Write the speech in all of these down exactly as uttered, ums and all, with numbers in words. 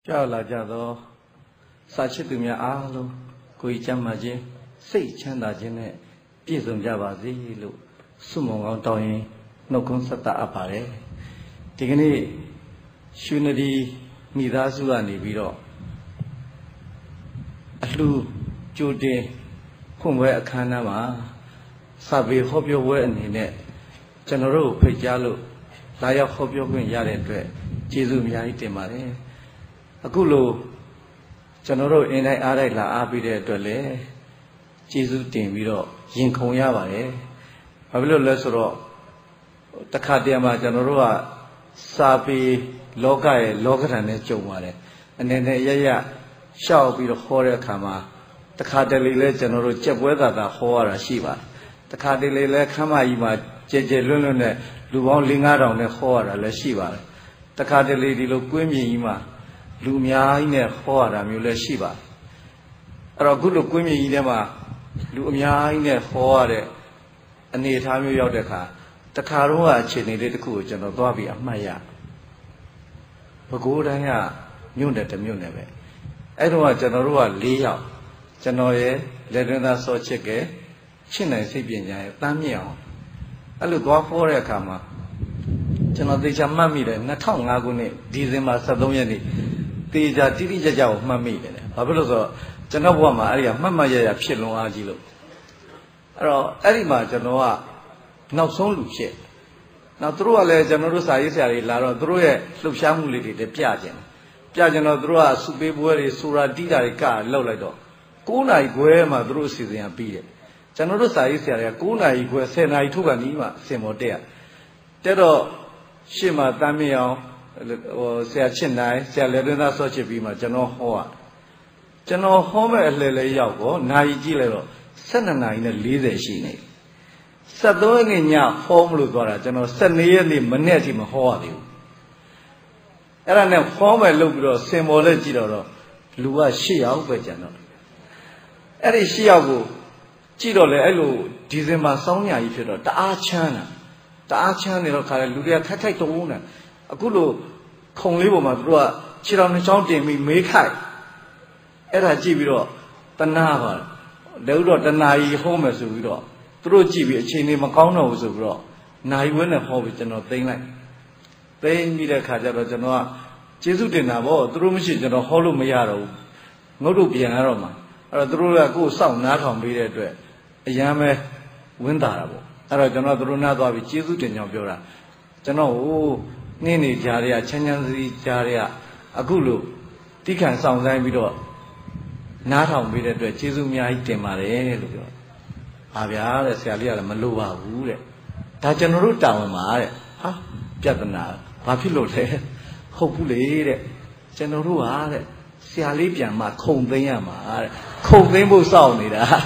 ကြောက်လာကြသောစာချစ်သူများအားလုံးကိုယ်ကြမ်းမှခြင်းစိတ်ချမ်းသာခြင်းနဲ့ပြည့်စုံကြပါစေလို့ဆုမွန်ကောင်းတောင်းရင်နှုတ်ခွန်းဆက်သအပ်ပါတယ်ဒီကနေ့ရွှေနဒီမိသားစုကနေပြီးတော့အလှကြိုတင်ဖွင့်ပွဲအခမ်းအနားမှာစာပေဟောပြောပွဲအနေနဲ့ကျွန်တော်တို့ဖိတ်ကြားလို့လာရောက်ဟောပြောခွင့်ရတဲ့အတွက်ကျေးဇူးအများကြီးတင်ပါတယ်အခုလိုကျွန်တော်တို့အင်းတိုင်းအားတိုင်းလာအားပေးတဲ့အတွက်လည်းကျေးဇူးတင်ပြီးတော့ရင်ခုန်ရပါတယ်ဘာဖြစ်လို့လဲဆိုတော့တခါတည်းမှာကျွန်တော်တို့ကစာပေလောကရဲ့လောကဓာတ်နဲ့ကြုံပါတယ်အနေနဲ့ရရရှောက်ပြီးတော့ဟောတဲ့အခါမှာတခါတလေလဲကျွန်တော်တို့ကြက်ပွဲသာသာဟောရတာရှိပါတယ်တခါတလေလဲခမ်းမကြီးမှာကြဲကြဲလွန်းလွန်းနဲ့လူပေါင်း၄-၅ထောင်နဲ့ဟောရတာလည်းရှိပါတယ်တခါတလေဒီလိုကွင်းမြင်ကြီးမှာလူအများကြီးနဲ့ဟောရတာမျိုးလည်းရှိပါတယ်အဲ့တော့အခုလိုကွင်းမြင်ကြီးထဲမှာလူအများကြီးနဲ့ဟောရတဲ့အနေအထားမျိုးရောက်တဲ့အခါတခါတော့အခြေအနေလေးတစ်ခုကိုကျွန်တော်သွားပြီးအမှတ်ရပဲခူးတိုင်းကမြို့နယ်တစ်မြို့နယ်ပဲအဲ့တော့ကျွန်တော်တို့က၄ယောက်ကျွန်တော်ရဲ့လက်တွင်သားစောချစ်ကဲရှင်းနိုင်စိတ်ပညာရဲ့တမ်းမြင့်အောင်အဲ့လိုသွားဟောတဲ့အခါမှာကျွန်တော်သေချာမှတ်မိတယ်၂၀၀၅ခုနှစ်ဒီဇင်ဘာ၁၃ရက်နေ့သေချာတိတိကျကျကိုမှတ်မိတယ်ဘာဖြစ်လို့ဆိုတော့ကျွန်တော်ဘဝမှာအဲ့ဒီကမှတ်မှတ်ရရဖြစ်လွန်အားကြီးလို့အဲ့တော့အဲ့ဒီမှာကျွန်တော်ကနောက်ဆုံးလူဖြစ်နောက်သူတို့ကလည်းကျွန်တော်တို့စာရေးဆရာတွေလာတော့သူတို့ရဲ့လှုပ်ရှားမှုလေးတွေပြကြတယ်ပြကြတော့သူတို့ကစုပေးပွဲတွေဆိုတာတိတာတွေကလောက်လိုက်တော့၉နာရီခွဲမှာသူတို့အစီအစဉ်ကပြီးတယ်ကျွန်တော်တို့စာရေးဆရာတွေက၉နာရီခွဲ၁၀နာရီထုတ်ကနေမှအစင်ပေါ်တက်ရတက်တော့ရှေ့မှာတမ်းမြောင်ဟိုဆရာချစ်နိုင်ဆရာလက်တွင်းသားဆော့ချစ်ပြီးမှကျွန်တော်ဟောရကျွန်တော်ဟောမဲ့အလှည့်လေးရောက်တော့နာရီကြည့်လိုက်တော့၁၂နာရီနဲ့၄၀ရှိနေ၁၃ရက်နေ့ညဟောမလို့သွားတာကျွန်တော်၁၄ရက်နေ့မနေ့အထိမဟောရသေးဘူးအဲ့ဒါနဲ့ဟောမယ်လုပ်ပြီးတော့စင်ပေါ်လက်ကြည့်တော့လူက၈ယောက်ပဲကျန်တော့အဲ့ဒီ၈ယောက်ကိုကြည့်တော့လေအဲ့လိုဒီဇင်ဘာစောင်းညကြီးဖြစ်တော့တအားချမ်းတာတအားချမ်းနေတော့ခါလေလူတွေကထိုက်ထိုက်တုံးနေအခုလိုခုံလေးပေါ်မှာသူတို့ကခြေတော်နှချောင်းတင်ပြီးမေးခိုက်အဲ့ဒါကြည့်ပြီးတော့တနာပါလဲတော့တနာကြီးဟောမယ်ဆိုပြီးတော့သူတို့ကြည့်ပြီးအချိန်လေးမကောင်းတော့ဘူးဆိုပြီးတော့နိုင်ဝဲနဲ့ဟောပြီးကျွန်တော်သိမ့်လိုက်သိမ့်ပြီးတဲ့ခါကျတော့ကျွန်တော်ကကျေးဇူးတင်တာပေါ့သူတို့မရှိကျွန်တော်ဟောလို့မရတော့ဘူးငုတ်တို့ပြန်ရတော့မှာအဲ့တော့သူတို့ကကိုယ်စောင့်နားထောင်ပေးတဲ့အတွက်အရန်ပဲဝင်းတာတာပေါ့အဲ့တော့ကျွန်တော်သူတို့နားသွားပြီးကျေးဇူးတင်ကြောင်းပြောတာကျွန်တော်ဟိုနင်းနေကြတဲ့ချမ်းချမ်းစီကြားတဲ့အခုလို့တိခန့်ဆောင်ဆိုင်ပြီးတော့နားထောင်ပေးတဲ့အတွက်ကျေးဇူးအများကြီးတင်ပါတယ်လို့ပြော။ဟာဗျာတဲ့ဆရာလေးကလည်းမလိုပါဘူးတဲ့။ဒါကျွန်တော်တို့တာဝန်ပါတဲ့။ဟာပြဿနာဘာဖြစ်လို့လဲ။ဟုတ်ဘူးလေတဲ့။ကျွန်တော်တို့ဟာတဲ့ဆရာလေးပြန်မှခုံသိမ်းရမှာတဲ့။ခုံသိမ်းဖို့စောင့်နေတာ။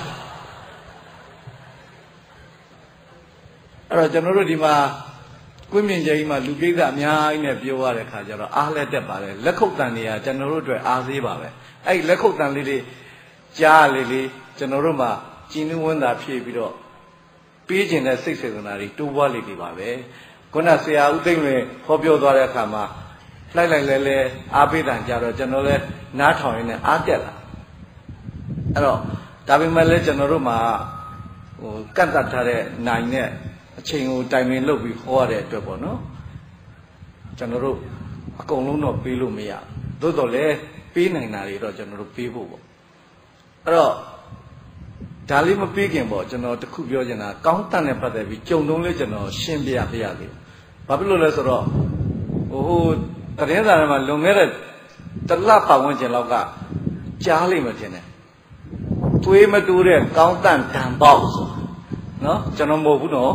အဲ့တော့ကျွန်တော်တို့ဒီမှာကွင်းမြင့်ကြီးမှာလူပိဿအများကြီးနဲ့ပြောရတဲ့ခါကျတော့အားလက်တက်ပါလေလက်ခုပ်တန်တွေကကျွန်တော်တို့အတွက်အားသေးပါပဲအဲ့လက်ခုပ်တန်လေးတွေကြားလေးလေးကျွန်တော်တို့မှာကြည်နူးဝန်းသာဖြည့်ပြီးတော့ပေးခြင်းတဲ့စိတ်စေတနာတွေတိုးပွားလေးတွေပါပဲခုနဆရာဦးသိန်းလွင်ဟောပြောသွားတဲ့အခါမှာလိုက်လိုက်လဲလဲအားပေးတန်ကြတော့ကျွန်တော်လဲနားထောင်ရင်းနဲ့အားတက်လာအဲ့တော့ဒါပေမဲ့လည်းကျွန်တော်တို့မှာဟိုကန့်တတ်ထားတဲ့နိုင်နဲ့အချိန်ကိုတိုင်ပင်လုပ်ပြီးဟောရတဲ့အတွက်ပေါ့နော်ကျွန်တော်တို့အကုန်လုံးတော့ပေးလို့မရသို့တော်လည်းပေးနိုင်တာတွေတော့ကျွန်တော်တို့ပေးဖို့ပေါ့အဲ့တော့ဒါလေးမပေးခင်ပေါ့ကျွန်တော်တခုပြောချင်တာကောင်းတတ်နဲ့ပတ်သက်ပြီးကြုံတုံးလေးကျွန်တော်ရှင်းပြရပြရသေးဘာဖြစ်လို့လဲဆိုတော့ဟိုသတင်းစာထဲမှာလွန်ခဲ့တဲ့တလပတ်ဝန်းကျင်လောက်ကကြားလိမ့်မယ်ထင်တယ်တွေးမတူတဲ့ကောင်းတတ်တန်ပေါက်ဆိုနော်ကျွန်တော်မဟုတ်ဘူးနော်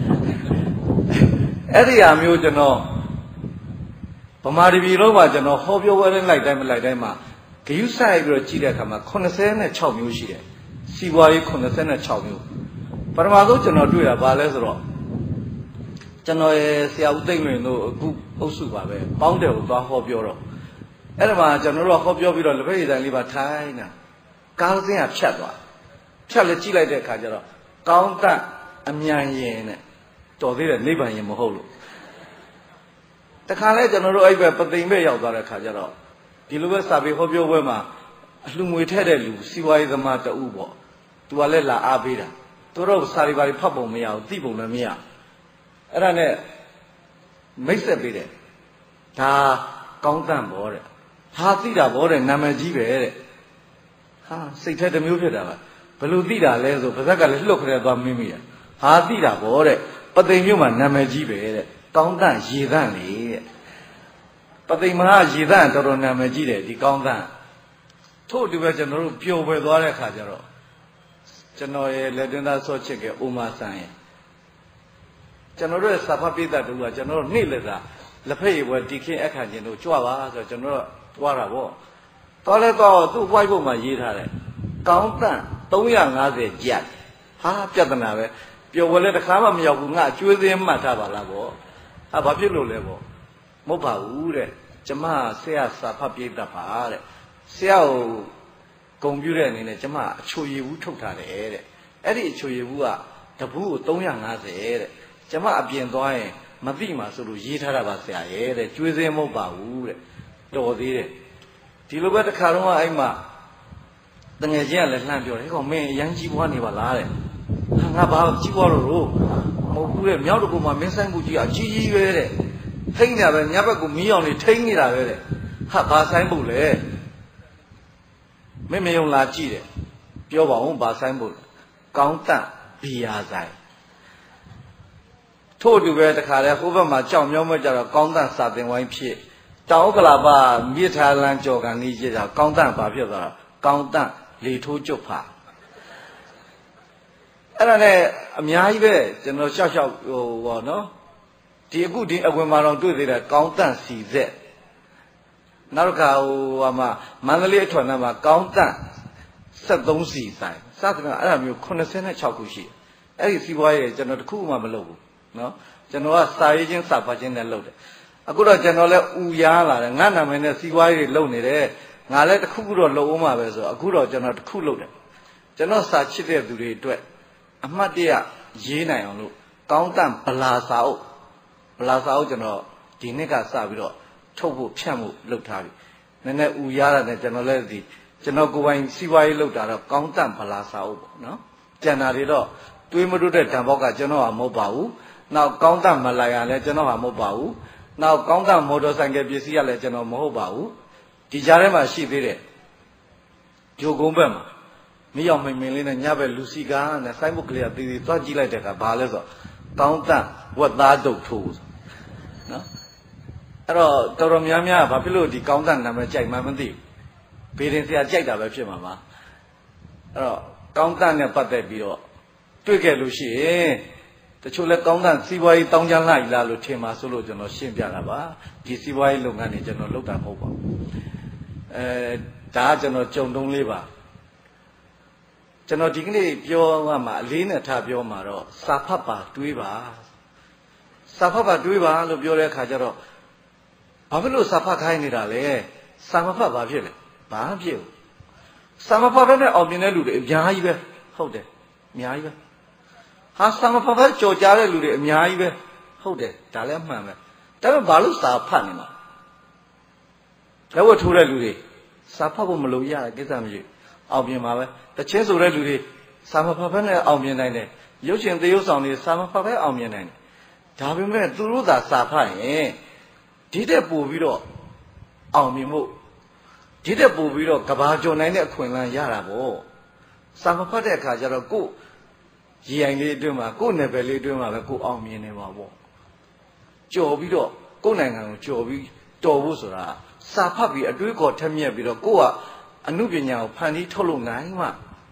အဲ့ဒီအမျိုးကျွန်တော်ဗမာတပြည်လုံးမှာကျွန်တော်ဟောပြောပွဲတိုင်းလိုက်တိုင်းမလိုက်တိုင်းမှာဂယုဆိုင်ပြီးတော့ကြည့်တဲ့အခါမှာ86မျိုးရှိတယ်စီးပွားရေး86မျိုးပထမဆုံးကျွန်တော်တွေ့တာဘာလဲဆိုတော့ကျွန်တော်ရဲ့ဆရာဦးသိန်းလွင်တို့အခုအုပ်စုပါပဲပေါင်းတယ်ကိုသွားဟောပြောတော့အဲ့ဒါမှာကျွန်တော်တို့ဟောပြောပြီးတော့လက်ဖက်ရည်တိုင်းလေးပါထိုင်းတာကားစင်းကဖြတ်သွားဖြတ်လဲကြည့်လိုက်တဲ့အခါကျတော့ကောင်းတတ်အမြန်ရင်နဲ့တော်သေးတယ်နိဗ္ဗာန်ရင်မဟုတ်လို့တခါလဲကျွန်တော်တို့အဲ့ဘက်ပသိမ်ဘက်ရောက်သွားတဲ့ခါကျတော့ဒီလိုပဲစာပေဟောပြောပွဲမှာအလှငွေထည့်တဲ့လူစီဝါရေးသမားတအုပ်ပေါ့သူကလည်းလာအားပေးတာသူတို့စာရီပါရီဖတ်ပုံမရဘူးသိပုံလည်းမရအဲ့ဒါနဲ့မိတ်ဆက်ပေးတယ်ဒါကောင်းတန့်ဘောတဲ့ဟာသိတာဘောတဲ့နာမည်ကြီးပဲတဲ့ဟာစိတ်ထဲတစ်မျိုးဖြစ်တာပါဘယ်လိုသိတာလဲဆိုပါဇက်ကလည်းလှုပ်ခရဲသွားမင်းမိတယ်ဟာသိတာဘောတဲ့ပသိမ်မြို့မှာနာမည်ကြီးပဲတဲ့ကောင်းတန့်ရေသန့်လေတဲ့ပသိမ်မဟာရေသန့်တော်တော်နာမည်ကြီးတယ်ဒီကောင်းတန့်ထို့တူပဲကျွန်တော်တို့ပျော်ပွဲသွားတဲ့ခါကျတော့ကျွန်တော်ရဲ့လက်တွင်းသားဆော့ချစ်ကအိုမာဆန်ရဲ့ကျွန်တော်တို့ရဲ့စာဖတ်ပိသတ်တို့ကကျွန်တော်တို့နေ့လက်သာလက်ဖက်ရည်ပွဲဒီခင်းအခါချင်းတို့ကြွပါဆိုတော့ကျွန်တော်တို့တွားတာပေါ့တော်လဲတော့သူ့ white book မှာရေးထားတယ်ကောင်းတန့်သုံးရာငါးဆယ်ကျပ်ဟာပြဿနာပဲပျော်ပွဲလဲတစ်ခါမှမရောက်ဘူးငါအကျွေးသေးမှတ်ထားပါလားပေါ့ဟာဘာဖြစ်လို့လဲပေါ့မဟုတ်ပါဘူးတဲ့ကျမဆရာစာဖတ်ပိသတ်ပါတဲ့ဆရာကိုဂုံပြတဲ့အနေနဲ့ကျမအချိုရည်ဘူးထုတ်ထားတယ်တဲ့အဲ့ဒီအချိုရည်ဘူးကတပူးကိုသုံးရာငါးဆယ်တဲ့ကျမအပြင်သွားရင်မသိမှဆိုလို့ရေးထားတာပါဆရာရဲ့တဲ့ကျွေးစင်းမဟုတ်ပါဘူးတဲ့တော်သေးတယ်ဒီလိုပဲတစ်ခါတော့အဲ့မှာတငယ်ချင်းကလည်းလှမ်းပြောတယ်ဟောမင်းအရန်ကြီးပွားနေပါလားတဲ့ဟာငါဘာကြီးပွားလို့လို့မဟုတ်ဘူးတဲ့မြောက်တကူမှာမင်းဆိုင်ကူကြီးအကြီးကြီးပဲတဲ့ထိန်းနေတာပဲညဘက်ကူမီးအောင်နေထိန်းနေတာပဲတဲ့ဟာဘာဆိုင်ဖို့လဲမင်းမယုံလာကြည့်တယ်ပြောပါဦးဘာဆိုင်ဖို့ကောင်းတန့်ဘီယာဆိုင်ထို့တူပဲတခါလဲဟိုဘက်မှာကြောက်မြောင်းမကြတော့ကောင်းတန့်စာသင်ဝိုင်းဖြစ်တောင်ဥက္ကလာပမြစ်ထားလန်းကြော်ကန်ကြီးကြတာကောင်းတန့်ဘာဖြစ်သွားတာကောင်းတန့်လေထိုးကျွတ်ဖာအဲ့ဒါနဲ့အများကြီးပဲကျွန်တော်ရှောက်ရှောက်ဟိုပေါ့နော်ဒီအခုဒီအဝင်မှာတော့တွေ့သေးတယ်ကောင်းတန့်စီဆက်နောက်တစ်ခါဟိုဟာမှာမန္တလေးအထွတ်ထဲမှာကောင်းတန့်ဆက်သုံးစီဆိုင်စသဖြင့်အဲ့ဒါမျိုးခုနှစ်ဆယ်နဲ့ခြောက်ခုရှိတယ်အဲ့ဒီစီးပွားရေးကျွန်တော်တခုမှမလုပ်ဘူးနော်ကျွန်တော်ကစာရေးချင်းစာဖတ်ချင်းနဲ့လုပ်တယ်အခုတော့ကျွန်တော်လည်းဥရားလာတယ်ငါနာမည်နဲ့စီးပွားရေးတွေလုပ်နေတယ်ငါလည်းတခုခုတော့လုပ်အောင်ပါပဲဆိုအခုတော့ကျွန်တော်တခုလုပ်တယ်ကျွန်တော်စာချစ်တဲ့သူတွေအတွက်အမှတ်တရရေးနိုင်အောင်လို့ကောင်းတန့်ဗလာစာအုပ်ဗလာစာအုပ်ကျွန်တော်ဒီနှစ်ကစပြီးတော့ထုတ်ဖို့ဖြန့်ဖို့လုပ်ထားပြီနည်းနည်းဥရတာနဲ့ကျွန်တော်လည်းဒီကျွန်တော်ကိုယ်ပိုင်စီးပွားရေးလုပ်တာတော့ကောင်းတန့်ဗလာစာအုပ်ပေါ့နော်ကျန်တာတွေတော့တွေးမတွတဲ့ဓာတ်ပေါက်ကကျွန်တော်ဟာမဟုတ်ပါဘူးနောက်ကောင်းတန့်မလာရလည်းကျွန်တော်ဟာမဟုတ်ပါဘူးနောက်ကောင်းတန့်မော်တော်ဆိုင်ကယ်ပစ္စည်းကလည်းကျွန်တော်မဟုတ်ပါဘူးဒီကြားထဲမှာရှိသေးတယ်ဂျိုကုန်းဘက်မှာမီးအောင်မိန်မိန်လေးနဲ့ညဘက်လူစီကားနဲ့စိုင်းဘုတ်ကလေးကတီးတီးသွားကြည့်လိုက်တဲ့အခါဘာလဲဆိုကောင်းတန့်ဝက်သားတုတ်ထိုးနော်အဲ့တော့တော်တော်များများဘာဖြစ်လို့ဒီကောင်းတန့်နာမည်ကြိုက်မှမသိဘူးဘေးရင်ဆရာကြိုက်တာပဲဖြစ်မှာပါအဲ့တော့ကောင်းတန့်နဲ့ပတ်သက်ပြီးတော့တွေ့ခဲ့လို့ရှိရင်တချို့လဲကောင်းတန့်စီးပွားရေးတောင်းကြလှလားလို့ထင်ပါဆိုလို့ကျွန်တော်ရှင်းပြတာပါဒီစီးပွားရေးလုပ်ငန်းတွေကျွန်တော်လုပ်တာမဟုတ်ပါဘူးအဲဒါကကျွန်တော်ကြုံတုံးလေးပါကျွန်တော်ဒီကနေ့ပြောမှာအလေးနဲ့ထားပြောမှာတော့စာဖတ်ပါတွေးပါစာဖတ်ပါတွေးပါလို့ပြောတဲ့အခါကျတော့ဘာဖြစ်လို့စာဖတ်ခိုင်းနေတာလဲစာမဖတ်ဘာဖြစ်လဲဘာဖြစ်ဘူးစာမဖတ်တဲ့အောင်မြင်တဲ့လူတွေအများကြီးပဲဟုတ်တယ်အများကြီးပဲဟာစာမဖတ်ဖတ်ကြော်ကြားတဲ့လူတွေအများကြီးပဲဟုတ်တယ်ဒါလည်းမှန်ပဲဒါပေမဲ့ဘာလို့စာဖတ်နေမှာလက်ဝတ်ထိုးတဲ့လူတွေစာဖတ်ဖို့မလိုရတဲ့ကိစ္စမရှိအောင်မြင်ပါပဲတချင်းဆိုတဲ့လူတွေစာမဖတ်ဖတ်နဲ့အောင်မြင်နိုင်တယ်ရုပ်ရှင်သရုပ်ဆောင်တွေစာမဖတ်ဖတ်အောင်မြင်နိုင်တယ်ဒါပေမဲ့သူတို့သာစာဖတ်ရင်ဒီတဲ့ပို့ပြီးတော့အောင်မြင်ဖို့ဒီတဲ့ပို့ပြီးတော့ကဘာကျော်နိုင်တဲ့အခွင့်အလမ်းရတာပေါ့စာမဖတ်တဲ့အခါကျတော့ကို့ရေအိမ်လေးအတွင်းမှာကို့နယ်ပယ်လေးအတွင်းမှာပဲကို့အောင်မြင်နေပါပေါ့ကြော်ပြီးတော့ကို့နိုင်ငံကိုကြော်ပြီးတော်ဖို့ဆိုတာစာဖတ်ပြီးအတွေးခေါ်ထက်မြက်ပြီးတော့ကို့ကအမှုပညာကိုဖန်တီးထုတ်လုပ်နိုင်မှ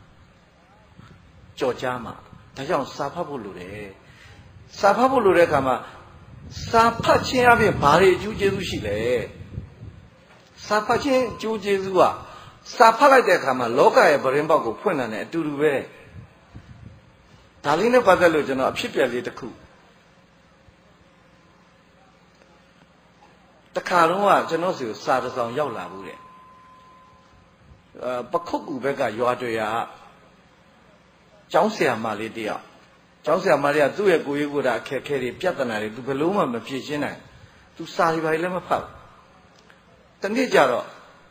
ကြော်ကြားမှာဒါကြောင့်စာဖတ်ဖို့လိုတယ်စာဖတ်ဖို့လိုတဲ့အခါမှာစာဖတ်ခြင်းအပြင်ဘာတွေအကျိုးကျေးဇူးရှိလဲစာဖတ်ခြင်းအကျိုးကျေးဇူးကစာဖတ်လိုက်တဲ့အခါမှာလောကရဲ့ဗရင်ပေါက်ကိုဖွင့်တာနဲ့အတူတူပဲဒါလေးနဲ့ပတ်သက်လို့ကျွန်တော်အဖြစ်ပြက်လေးတစ်ခုတခါတော့ကကျွန်တော်စီကိုစာတစ်စောင်ရောက်လာဘူးတဲ့အဲပခုတ်ကူဘက်ကရွာတွေကကျောင်းဆရာမလေးတယောက်ကျောင်းဆရာမလေးကသူ့ရဲ့ကိုယ်ရေးကိုယ်တာအခက်အခဲတွေပြဿနာတွေသူဘယ်လို့မှမဖြေရှင်းနိုင်သူစာရီပါလည်းမဖတ်တနေ့ကျတော့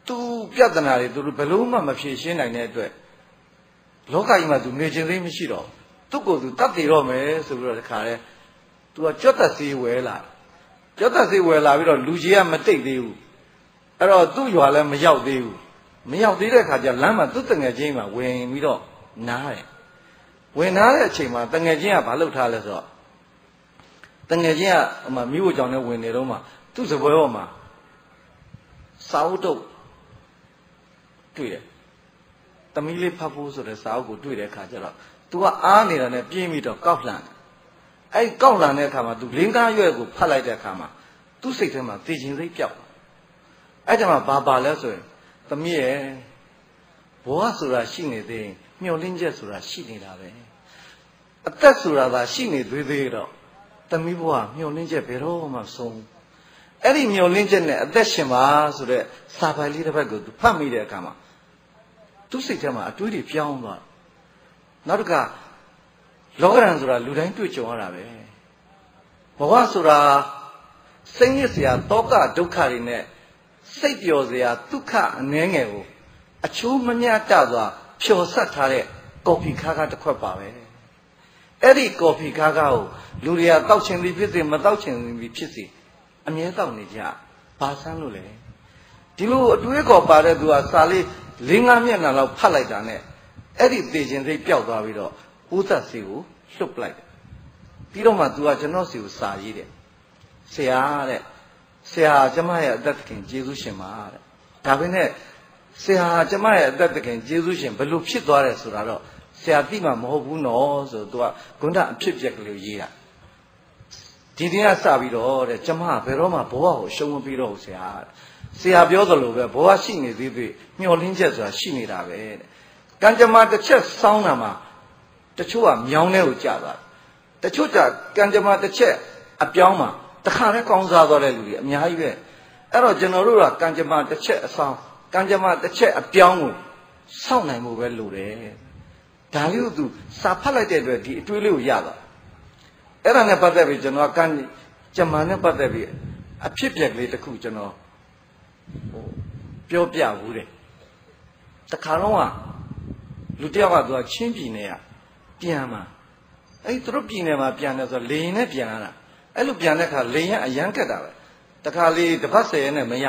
သူပြဿနာတွေသူတို့ဘယ်လို့မှမဖြေရှင်းနိုင်တဲ့အတွက်လောကကြီးမှာသူနေခြင်းသိမရှိတော့သူ့ကိုယ်သူတတ်တည်တော့မယ်ဆိုပြီးတော့တခါတည်းသူကကြွတ်သက်စေးဝဲလာကြွတ်သက်စေးဝဲလာပြီးတော့လူကြီးကမတိတ်သေးဘူးအဲ့တော့သူ့ရွာလည်းမရောက်သေးဘူးမရောက်သေးတဲ့ခါကျလမ်းမှာသူ့တငယ်ချင်းမှာဝင်ပြီးတော့နားတယ်ဝင်နားတဲ့အချိန်မှာတငယ်ချင်းကဘာလုပ်ထားလဲဆိုတော့တငယ်ချင်းကဟိုမှာမိဖို့ကြောင့်လည်းဝင်နေတော့မှသူ့စပွဲပေါ်မှာစာအုပ်တုပ်တွေ့တယ်သမီးလေးဖတ်ဖို့ဆိုတဲ့စာအုပ်ကိုတွေ့တဲ့အခါကျတော့ तू ကအားနေတာနဲ့ပြင်းပြီးတော့ကောက်လှန်အဲ့ကောက်လှန်တဲ့အခါမှာ तू လင်းကားရွက်ကိုဖတ်လိုက်တဲ့အခါမှာသူ့စိတ်ထဲမှာတည်ခြင်းစိတ်ပြောက်အဲ့ဒါမှဘာပါလဲဆိုရင်သမီးရဲ့ဘဝဆိုတာရှိနေသေးမျောလင်းချက်ဆိုတာရှိနေတာပဲအသက်ဆိုတာသာရှိနေသေးသေးတော့သမီးဘဝမျောလင်းချက်ဘယ်တော့မှဆုံးအဲ့ဒီမျောလင်းချက်နဲ့အသက်ရှင်ပါဆိုတဲ့စာပိုင်လေးတစ်ဖက်ကို तू ဖတ်မိတဲ့အခါမှာသူ့စိတ်ထဲမှာအတွေးတွေပြောင်းသွားနောက်တစ်ခါလောကရန်ဆိုတာလူတိုင်းတွေ့ကြုံရတာပဲဘဝဆိုတာစိတ်ညစ်စရာတောကဒုက္ခတွေနဲ့စိတ်ပျော်စရာဒုက္ခအနှဲငယ်ကိုအချိုးမမြတ်တစွာဖြော်ဆက်ထားတဲ့ကော်ဖီခါးခါးတစ်ခွက်ပါပဲအဲ့ဒီကော်ဖီခါးခါးကိုလူတွေကတောက်ချင်သည်ဖြစ်စေမတောက်ချင်သည်ဖြစ်စေအမြဲတောက်နေကြဘာဆန်းလို့လဲဒီလိုအတွေးခေါ်ပါတဲ့သူကစာလေးလေးငါးမျက်နှာလောက်ဖတ်လိုက်တာနဲ့အဲ့ဒီသေခြင်းစိတ်ပျောက်သွားပြီးတော့ဦးသက်စီကိုလှုပ်လိုက်တယ်ပြီးတော့မှ तू ကကျွန်တော်စီကိုစာရေးတယ်ဆရာတဲ့ဆရာကျမရဲ့အသက်သခင်ယေရှုရှင်ပါတဲ့ဒါပေမဲ့ဆရာကျမရဲ့အသက်သခင်ယေရှုရှင်ဘယ်လိုဖြစ်သွားတယ်ဆိုတာတော့ဆရာသိမှာမဟုတ်ဘူးနော်ဆိုတော့ तू ကဂုဏအဖြစ်ပြက်ကလေးရေးတာဒီနေ့ကစပြီးတော့တဲ့ကျမဘယ်တော့မှဘဝကိုရှုံးမပြီးတော့ဘူးဆရာဆရာပြောသလိုပဲဘဝရှိနေသေးသေးမျောလင်းချက်ဆိုတာရှိနေတာပဲတဲ့ကံကြမ္မာတစ်ချက်စောင်းတာမှာတချို့ကမြောင်းထဲကိုကြာသွားတယ်တချို့ကကံကြမ္မာတစ်ချက်အပြောင်းမှာတခါတည်းကောင်းစားသွားတဲ့လူတွေအများကြီးပဲအဲ့တော့ကျွန်တော်တို့ကကံကြမ္မာတစ်ချက်အဆောင်ကံကြမ္မာတစ်ချက်အပြောင်းကိုစောင့်နိုင်မှုပဲလိုတယ်ဒါလေးကိုသူစာဖတ်လိုက်တဲ့အတွက်ဒီအတွေးလေးကိုရသွားအဲ့ဒါနဲ့ပတ်သက်ပြီးကျွန်တော်ကံကြမ္မာနဲ့ပတ်သက်ပြီးအဖြစ်ပြက်ကလေးတစ်ခုကျွန်တော်ပြောပြဘူးတယ်တခါတော့ကလူတယောက်ကသူကချင်းပြည်နယ်ကပြန်มาအဲ့သူတို့ပြည်နယ်မှာပြန်တယ်ဆိုတော့လေရင်နဲ့ပြန်လာတာအဲ့လိုပြန်တဲ့အခါလေရင်အရန်ကက်တာပဲတခါလေတစ်ပတ်ဆယ်ရက်နဲ့မရ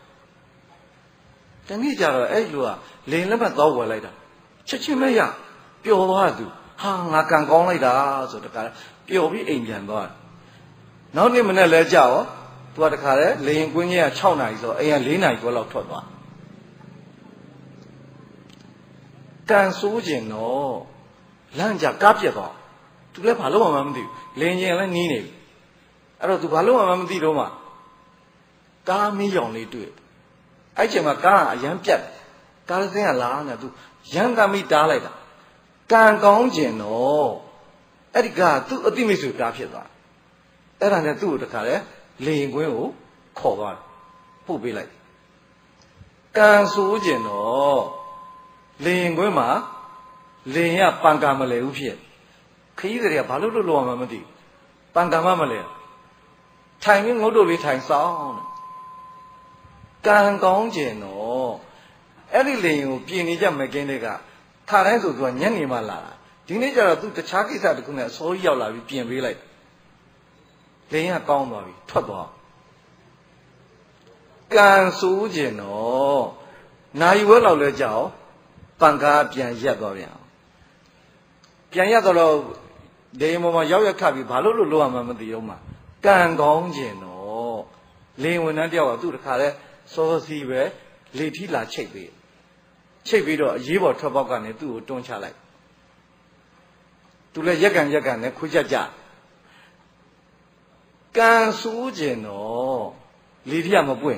တနည်းကြတော့အဲ့လူကလေရင်လက်မှတ်သွားဝယ်လိုက်တာချက်ချင်းမရပျော်သွားသူဟာငါကံကောင်းလိုက်တာဆိုတခါပျော်ပြီးအိမ်ပြန်သွားနောက်နေ့မနေ့လဲကြောက်သူကတခါလေလေရင်ကွင်းကြီးက၆နာရီဆိုအိမ်က၄နာရီကျော်လောက်ထွက်သွားကံဆိုးခြင်းတော့လမ်းကြကားပြက်သွားသူလည်းဘာလို့မှမသိဘူးလင်းကျင်လည်းနီးနေပြီအဲ့တော့သူဘာလို့မှမသိတော့မှကားမီးရောင်လေးတွေ့အဲ့ချိန်မှာကားကအရန်ပြက်ကားစင်းကလာနေသူရန်ကမိတားလိုက်တာကံကောင်းခြင်းတော့အဲ့ဒီကားသူ့အတိမိတ်ဆွေကားဖြစ်သွားအဲ့ဒါနဲ့သူ့ကိုတခါလေလေရင်ကွင်းကိုခေါ်သွားပို့ပေးလိုက်ကံဆိုးခြင်းတော့လေရင်ကွင်းမှာလေရင်ကပံကံမလဲဘူးဖြစ်ခကြီးတွေကဘာလို့လို့လောက်မှမသိဘူးပံကံမမလဲထိုင်ပြီးငုတ်တို့လေးထိုင်ဆောင်ကံကောင်းခြင်းတော့အဲ့ဒီလေရင်ကိုပြင်နေကြမကင်းတဲ့ကခါတိုင်းဆိုသူကညနေမှလာတာဒီနေ့ကျတော့သူတခြားကိစ္စတခုနဲ့အစိုးရရောက်လာပြီးပြင်ပေးလိုက်လေရင်ကကောင်းသွားပြီထွက်သွားကံဆိုးခြင်းတော့နိုင်ဝဲလောက်လဲကြောက်ပံကားပြန်ရက်သွားပြန်ပြန်ရက်တော့ဒေယမောမှာရောက်ရက်ခတ်ပြီးဘာလို့လို့လောရမှမသိတော့မှကံကောင်းခြင်းတော့လေဝင်နှန်းတယောက်ကသူ့တခါလဲစောစီပဲလေထီလာချိတ်ပေးချိတ်ပြီးတော့အရေးပေါ်ထွက်ပေါက်ကနေသူ့ကိုတွန်းချလိုက်သူလည်းရက်ကန်ရက်ကန်နဲ့ခွေးချက်ကြကံဆိုးခြင်းတော့လေထီကမပွင့်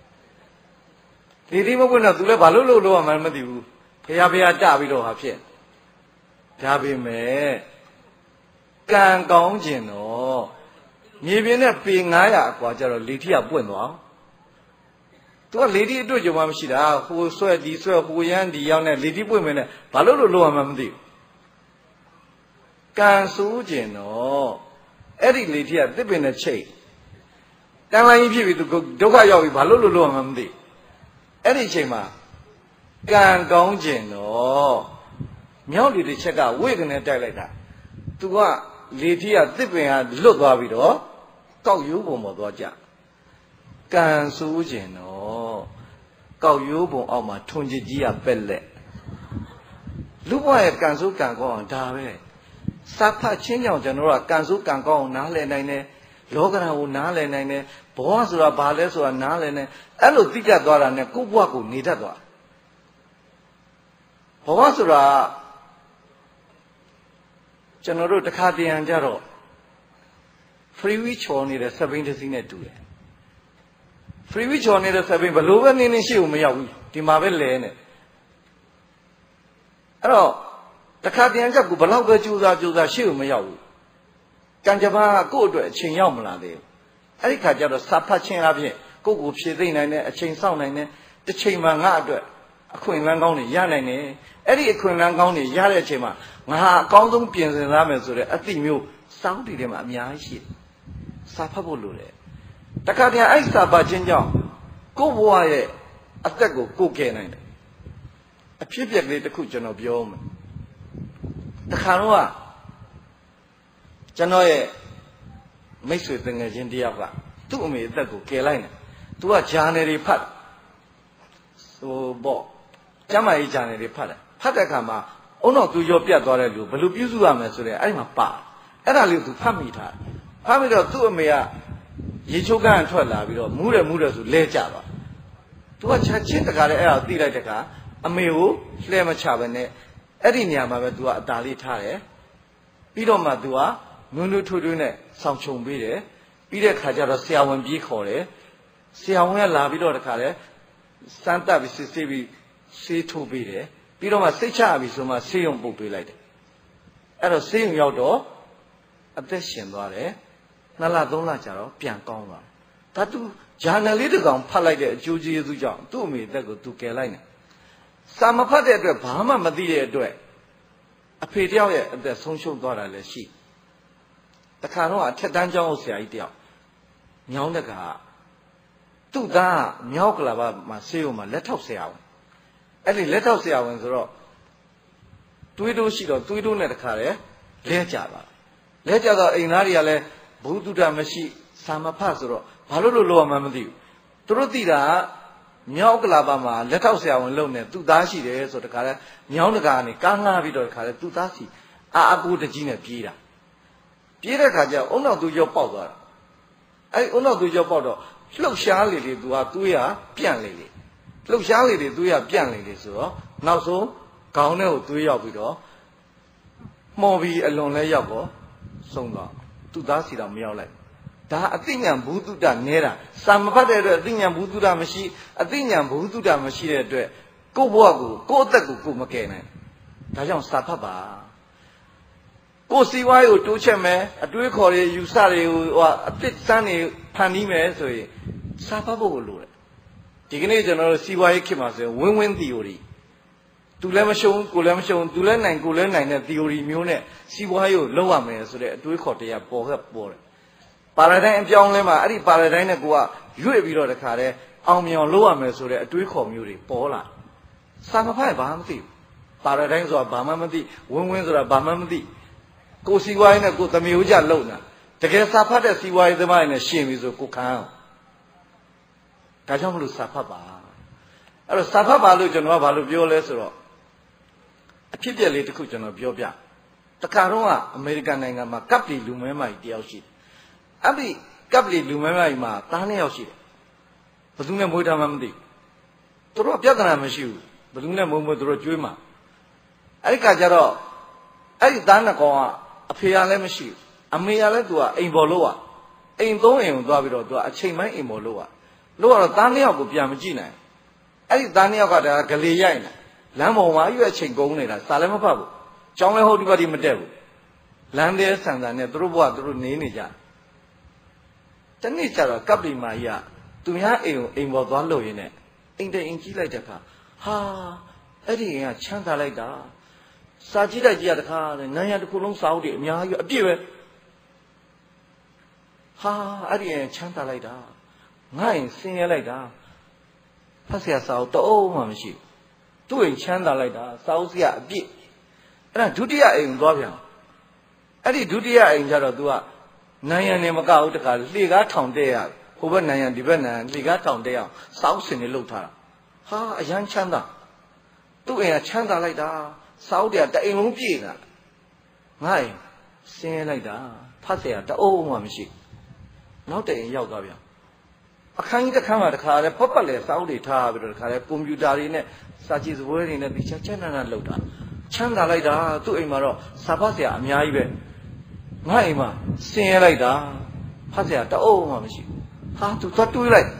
လေထီမပွင့်တော့သူလည်းဘာလို့လို့လောရမှမသိဘူးဖះဖះတပြီးတော့ဟာဖြစ်ဒါပေမဲ့ကံကောင်းခြင်းတော့မြေပြင်နဲ့ပေ၅၀၀အကွာကျတော့လေထီကပွင့်သွားသူကလေထီအတွေ့အကြုံမှမရှိတာဟိုဆွဲဒီဆွဲဟိုရမ်းဒီရောက်နဲ့လေထီပွင့်မင်းနဲ့ဘာလို့လို့လောရမှမသိဘူးကံဆိုးခြင်းတော့အဲ့ဒီလေထီကတစ်ပင်နဲ့ချိတ်တန်လိုင်းကြီးဖြစ်ပြီးသူဒုက္ခရောက်ပြီးဘာလို့လို့လောရမှမသိ any chamber can go in no Melody the check out, we're gonna tell like that. To what Lydia dipping at look of it all, call you Bomodoja. Can Sujin no call you Bom of my twenty year belly. Look why Kansu can go on, David. Sapa change out general, Kansu can go on, Nale Nine, Logan or Nale Nine, Boas or Bales or Nale, Elo Tika Dora and Kubaku Nidadwa. Boasura General the Kati and Jaro. Free which one is a seven to see to it. Free which one is a seven, but Logan in issue me out, the Marvel Lane. Oh, the Kati and Jaku, but now go to that, to that shoe me out. Kanjava go to a chain yamla there. Erika Jaro Sapa chain up here, go go shitting and a chain sound and the chain man out. A queen langoni, Yanane, Eddie Queen langoni, Yare Chema, Maha, Gondon Pians and Ramazure, a thing you sounded them at Miashi. Sapabulure. Takadia Aisa Bajinja, go wire, a tego, go canine. A pivot the cushion of your the Hanua Janoe makes with the India. To me, the go Carolina. To a January pat. So, Bob. Jamai January Pada. Padakama, oh no, to your Pia Doralu, but Lupuzu Amasure, I'm a pa. And I live to Pamita. Pamita to a mea, Yichoga and Twala, Mura Mura to Le Java. To a Chachitaka, El Dilataka, a meo, Flema Chavane, Edinyama to a Dali Tare, Pido Madua, Munu Tudune, Samchum Bide, Pide Kajara Siawan Bicore, Siawan Lavido Kare, Santa Visistivi. See two be there. Pidoma Secha Visuma, see on book be like. At a seeing your door, a descent dore, Nala Dona Jaro, Pianconga. Tatu, Jana little gone, Palade, Juji Zujan, to me, that go to Carolina. Some apart at the Bahama Madia do it. A pedia at the social daughter, let she. The canoa, Tedanja, say idea. Nyondaga. To da, Nyoklava, Maseuma, let us say out. Any let us say out in the rock. Tuido Shido, Tuido Netacare, Lejava. Lejava in Ariale, Bududa Mashi, Sama Pasoro, Palolo Mamadi. Turutida, Nyoklava, let us say out alone, two dashi days or the Kare, Nyonagani, Kanga Vido Kare, two dashi. Ah, good the Gina Pira. Pira Kaja, Ono do your powder. I Ono do your powder. Look, Charlie, do a tuya, pian lady. Look, Charlie, do ya pian lady, so now so, Gaunel do ya widow. Moby alone lay yabo, songa, to dash it on meow like. Da a thing and voodoo da nera, some father a thing and voodoo da machine, a thing and voodoo da machine, go wago, go taku, go macane. Dajon sapaba. Go see why you do cheme, a do call you sorry or a bit sunny panime, so Sapabo. Tigane general see why came as a win win theory. To Lemashon, Gulamashon, to learn and Gulen and theory mune, see why you lower me so that do call the poor boy. Paradigm John Lema, Adi Paradigm Gua, you have been the car, Army on lower me so that do call Muri, Paula. Samapai Bamti. Paradigms or Bamamadi, win wins or Bamamadi. Go see why and go to Muja Lona. The guest Sapata see why the mine is shame is a cookhouse. Tajamulu Sapaba. A Sapaba Lujan of Aluvio a Pibia little cushion of Biobia. The Caroa, American and a Capri Lumema, dear ship. Abi Capri Lumema, Tanya ship. Baduna Mudamandi. Toro Piagana Mashu, Baduna Mumudro Juma. Erika Jaro, Eri Danacoa, a Piale Mashi, a Miale Dua, a Boloa. Ain't going to Davido, a chain my Imoloa. Lower Daniel would be a Magina. Eri Daniel got a Galiana. Lamo, you a chain going in a Salama Pabu. John hold body Madevu. Landes and then Druba Dru Ninja. The nature of Capri Maya, to me, in what Valo in it. In the inky like the car. Ha, Eddie, a chanta like that. Sajida Yadaka, and Naya Kulung Saudi, Mia, you appear. Ha, Eddie, a chanta like that. Nine, sing like that. ဖတ်เสียစာအုပ်တအုပ်မှမရှိသူ့အိမ်ချမ်းသာလိုက်တာစာအုပ်စရာအပြည့်အဲ့ဒါဒုတိယအိမ်သွားပြန်အဲ့ဒီဒုတိယအိမ်ကျတော့ तू ကနိုင်ရံနေမကဘူးတခါလှေကားထောင်တဲ့ရဟိုဘက်နိုင်ရံဒီဘက်နိုင်ရံလှေကားထောင်တဲ့အောင်စာအုပ်စင်တွေလှုပ်ထားတာဟာအရန်ချမ်းသာသူ့အိမ်ကချမ်းသာလိုက်တာစာအုပ်တွေကတအိမ်လုံးပြည့်နေတာငါ့အိမ်ဆင်းရဲလိုက်တာဖတ်เสียတအုပ်မှမရှိနောက်တအိမ်ရောက်သွားပြန်အခန်းကြီးတစ်ခန်းမှာတခါလဲပတ်ပတ်လဲစာအုပ်တွေထားပြီးတော့တခါလဲကွန်ပျူတာတွေနဲ့စာကြည့်စပွဲတွေနဲ့ဒီချက်ချက်နာနာလှုပ်တာချမ်းသာလိုက်တာသူ့အိမ်မှာတော့စာဖတ်เสียအများကြီးပဲငါ့အိမ်မှာဆင်းရဲလိုက်တာဖတ်เสียတအုပ်မှမရှိဟာသူသွားတွေးလိုက်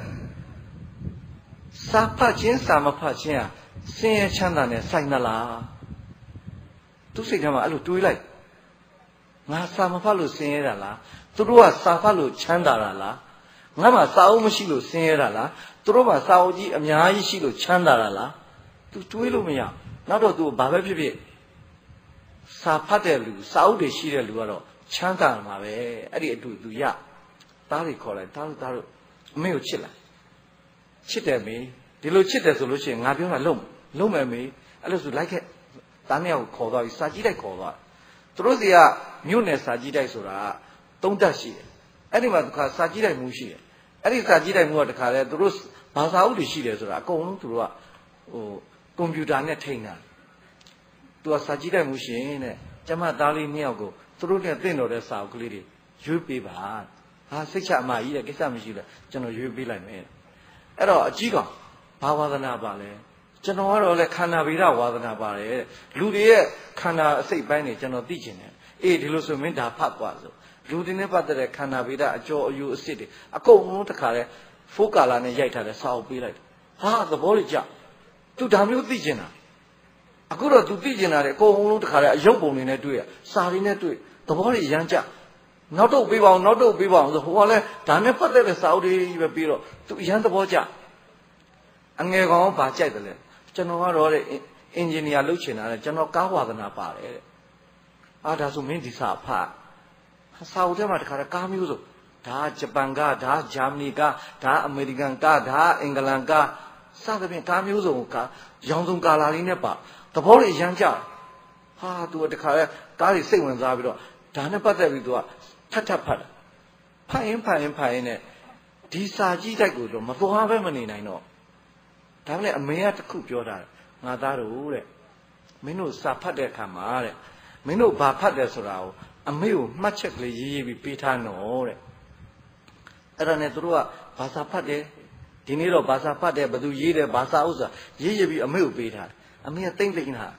စာဖတ်ခြင်းစာမဖတ်ခြင်းဟာဆင်းရဲချမ်းသာနဲ့ဆိုင်သလားသူစိတ်ထဲမှာအဲ့လိုတွေးလိုက်ငါစာမဖတ်လို့ဆင်းရဲတာလားသူတို့ကစာဖတ်လို့ချမ်းသာတာလားငါမှစာအုပ်မရှိလို့ဆင်းရဲတာလားသူတို့မှစာအုပ်ကြီးအများကြီးရှိလို့ချမ်းသာတာလားသူတွေးလို့မရနောက်တော့သူဘာပဲဖြစ်ဖြစ်စာဖတ်တဲ့လူစာအုပ်တွေရှိတဲ့လူကတော့ချမ်းသာမှာပဲအဲ့ဒီအတူသူရသားတွေခေါ်လိုက်သားတို့သားတို့အမေကိုချစ်လိုက်ချစ်တယ်မေဒီလိုချစ်တယ်ဆိုလို့ရှိရင်ငါပြောတာလုံးလုံးမယ်မေအဲ့လိုဆိုလိုက်ခဲ့သားနှစ်ယောက်ခေါ်သွားပြီးစာကြည့်တိုက်ခေါ်သွားသူတို့စီကမြို့နယ်စာကြည့်တိုက်ဆိုတာသုံးတက်ရှိတယ်အဲ့ဒီမှာတစ်ခါစာကြည့်တိုက်မှုရှိတယ်အဲ့ဒီစာကြည့်တိုက်မှုကတစ်ခါလဲသူတို့ဘာသာဥတွေရှိတယ်ဆိုတာအကုန်လုံးသူတို့ကဟိုကွန်ပျူတာနဲ့ထိန်းတာသူကစာကြည့်တိုက်မှုရှင်တဲ့ကျမသားလေးနှစ်ယောက်ကိုသူတို့နဲ့တင့်တော်တဲ့စာအုပ်ကလေးတွေရွေးပေးပါဟာစိတ်ချအမကြီးတဲ့ကိစ္စမရှိလဲကျွန်တော်ရွေးပေးလိုက်မယ်အဲ့တော့အကြီးကောင်ဘာဝါသနာပါလဲကျွန်တော်ကတော့လေခန္ဓာဗေဒဝါသနာပါတယ်လူတွေရဲ့ခန္ဓာအစိတ်ပိုင်းတွေကျွန်တော်သိကျင်တယ်အေးဒီလိုဆိုမင်းဒါဖတ်သွားဆိုလူတွေနဲ့ပတ်သက်တဲ့ခန္ဓာဗေဒအကျော်အယူအစစ်တွေအကုန်လုံးတခါလဲဖိုးကာလာနဲ့ရိုက်ထားတဲ့စာအုပ်ပေးလိုက်ဟာသဘောလေးကြသူဒါမျိုးသိကျင်တာအခုတော့သူသိကျင်တာလေအကုန်လုံးတခါလဲအယုတ်ပုံတွေနဲ့တွေ့ရစာတွေနဲ့တွေ့သဘောလေးရမ်းကြနောက်တော့ပေးပါအောင်နောက်တော့ပေးပါအောင်ဆိုဟိုကလည်းဒါနဲ့ပတ်သက်တဲ့စာအုပ်တွေပဲပြီးတော့သူအရန်သဘောကျအငယ်ကောင်ဘာကြိုက်တယ်လဲကျွန်တော်ကတော့တဲ့အင်ဂျင်နီယာလုပ်ချင်တာလေကျွန်တော်ကားဝါသနာပါတယ်တဲ့အာဒါဆိုမင်းဒီစာဖတ်စာအုပ်ထဲမှာတခါကားမျိုးဆိုဒါဂျပန်ကားဒါဂျာမနီကားဒါအမေရိကန်ကားဒါအင်္ဂလန်ကားစသဖြင့်ကားမျိုးစုံကားရောင်စုံကာလာလေးနဲ့ပါသဘောလေးရမ်းကြဟာသူကတခါလဲကားတွေစိတ်ဝင်စားပြီးတော့ဒါနဲ့ပတ်သက်ပြီးသူကထပ်ထပ်ဖတ်တယ်ဖတ်ရင်ဖတ်ရင်ဖတ်ရင်နဲ့ဒီစာကြည့်တိုက်ကိုတော့မသွားပဲမနေနိုင်တော့ဒါမှလည်းအမေကတခုပြောတာငါသားတို့တဲ့မင်းတို့စာဖတ်တဲ့အခါမှာတဲ့မင်းတို့ဘာဖတ်တယ်ဆိုတာကိုအမေကိုမှတ်ချက်ကလေးရေးရေးပြီးပေးထားနော်တဲ့အဲ့ဒါနဲ့သူတို့ကဘာသာဖတ်တယ်ဒီနေ့တော့ဘာသာဖတ်တယ်ဘယ်သူရေးတယ်ဘာသာဥစ္စာရေးရေးပြီးအမေကိုပေးထားတယ်အမေကတိမ့်တိမ့်တာ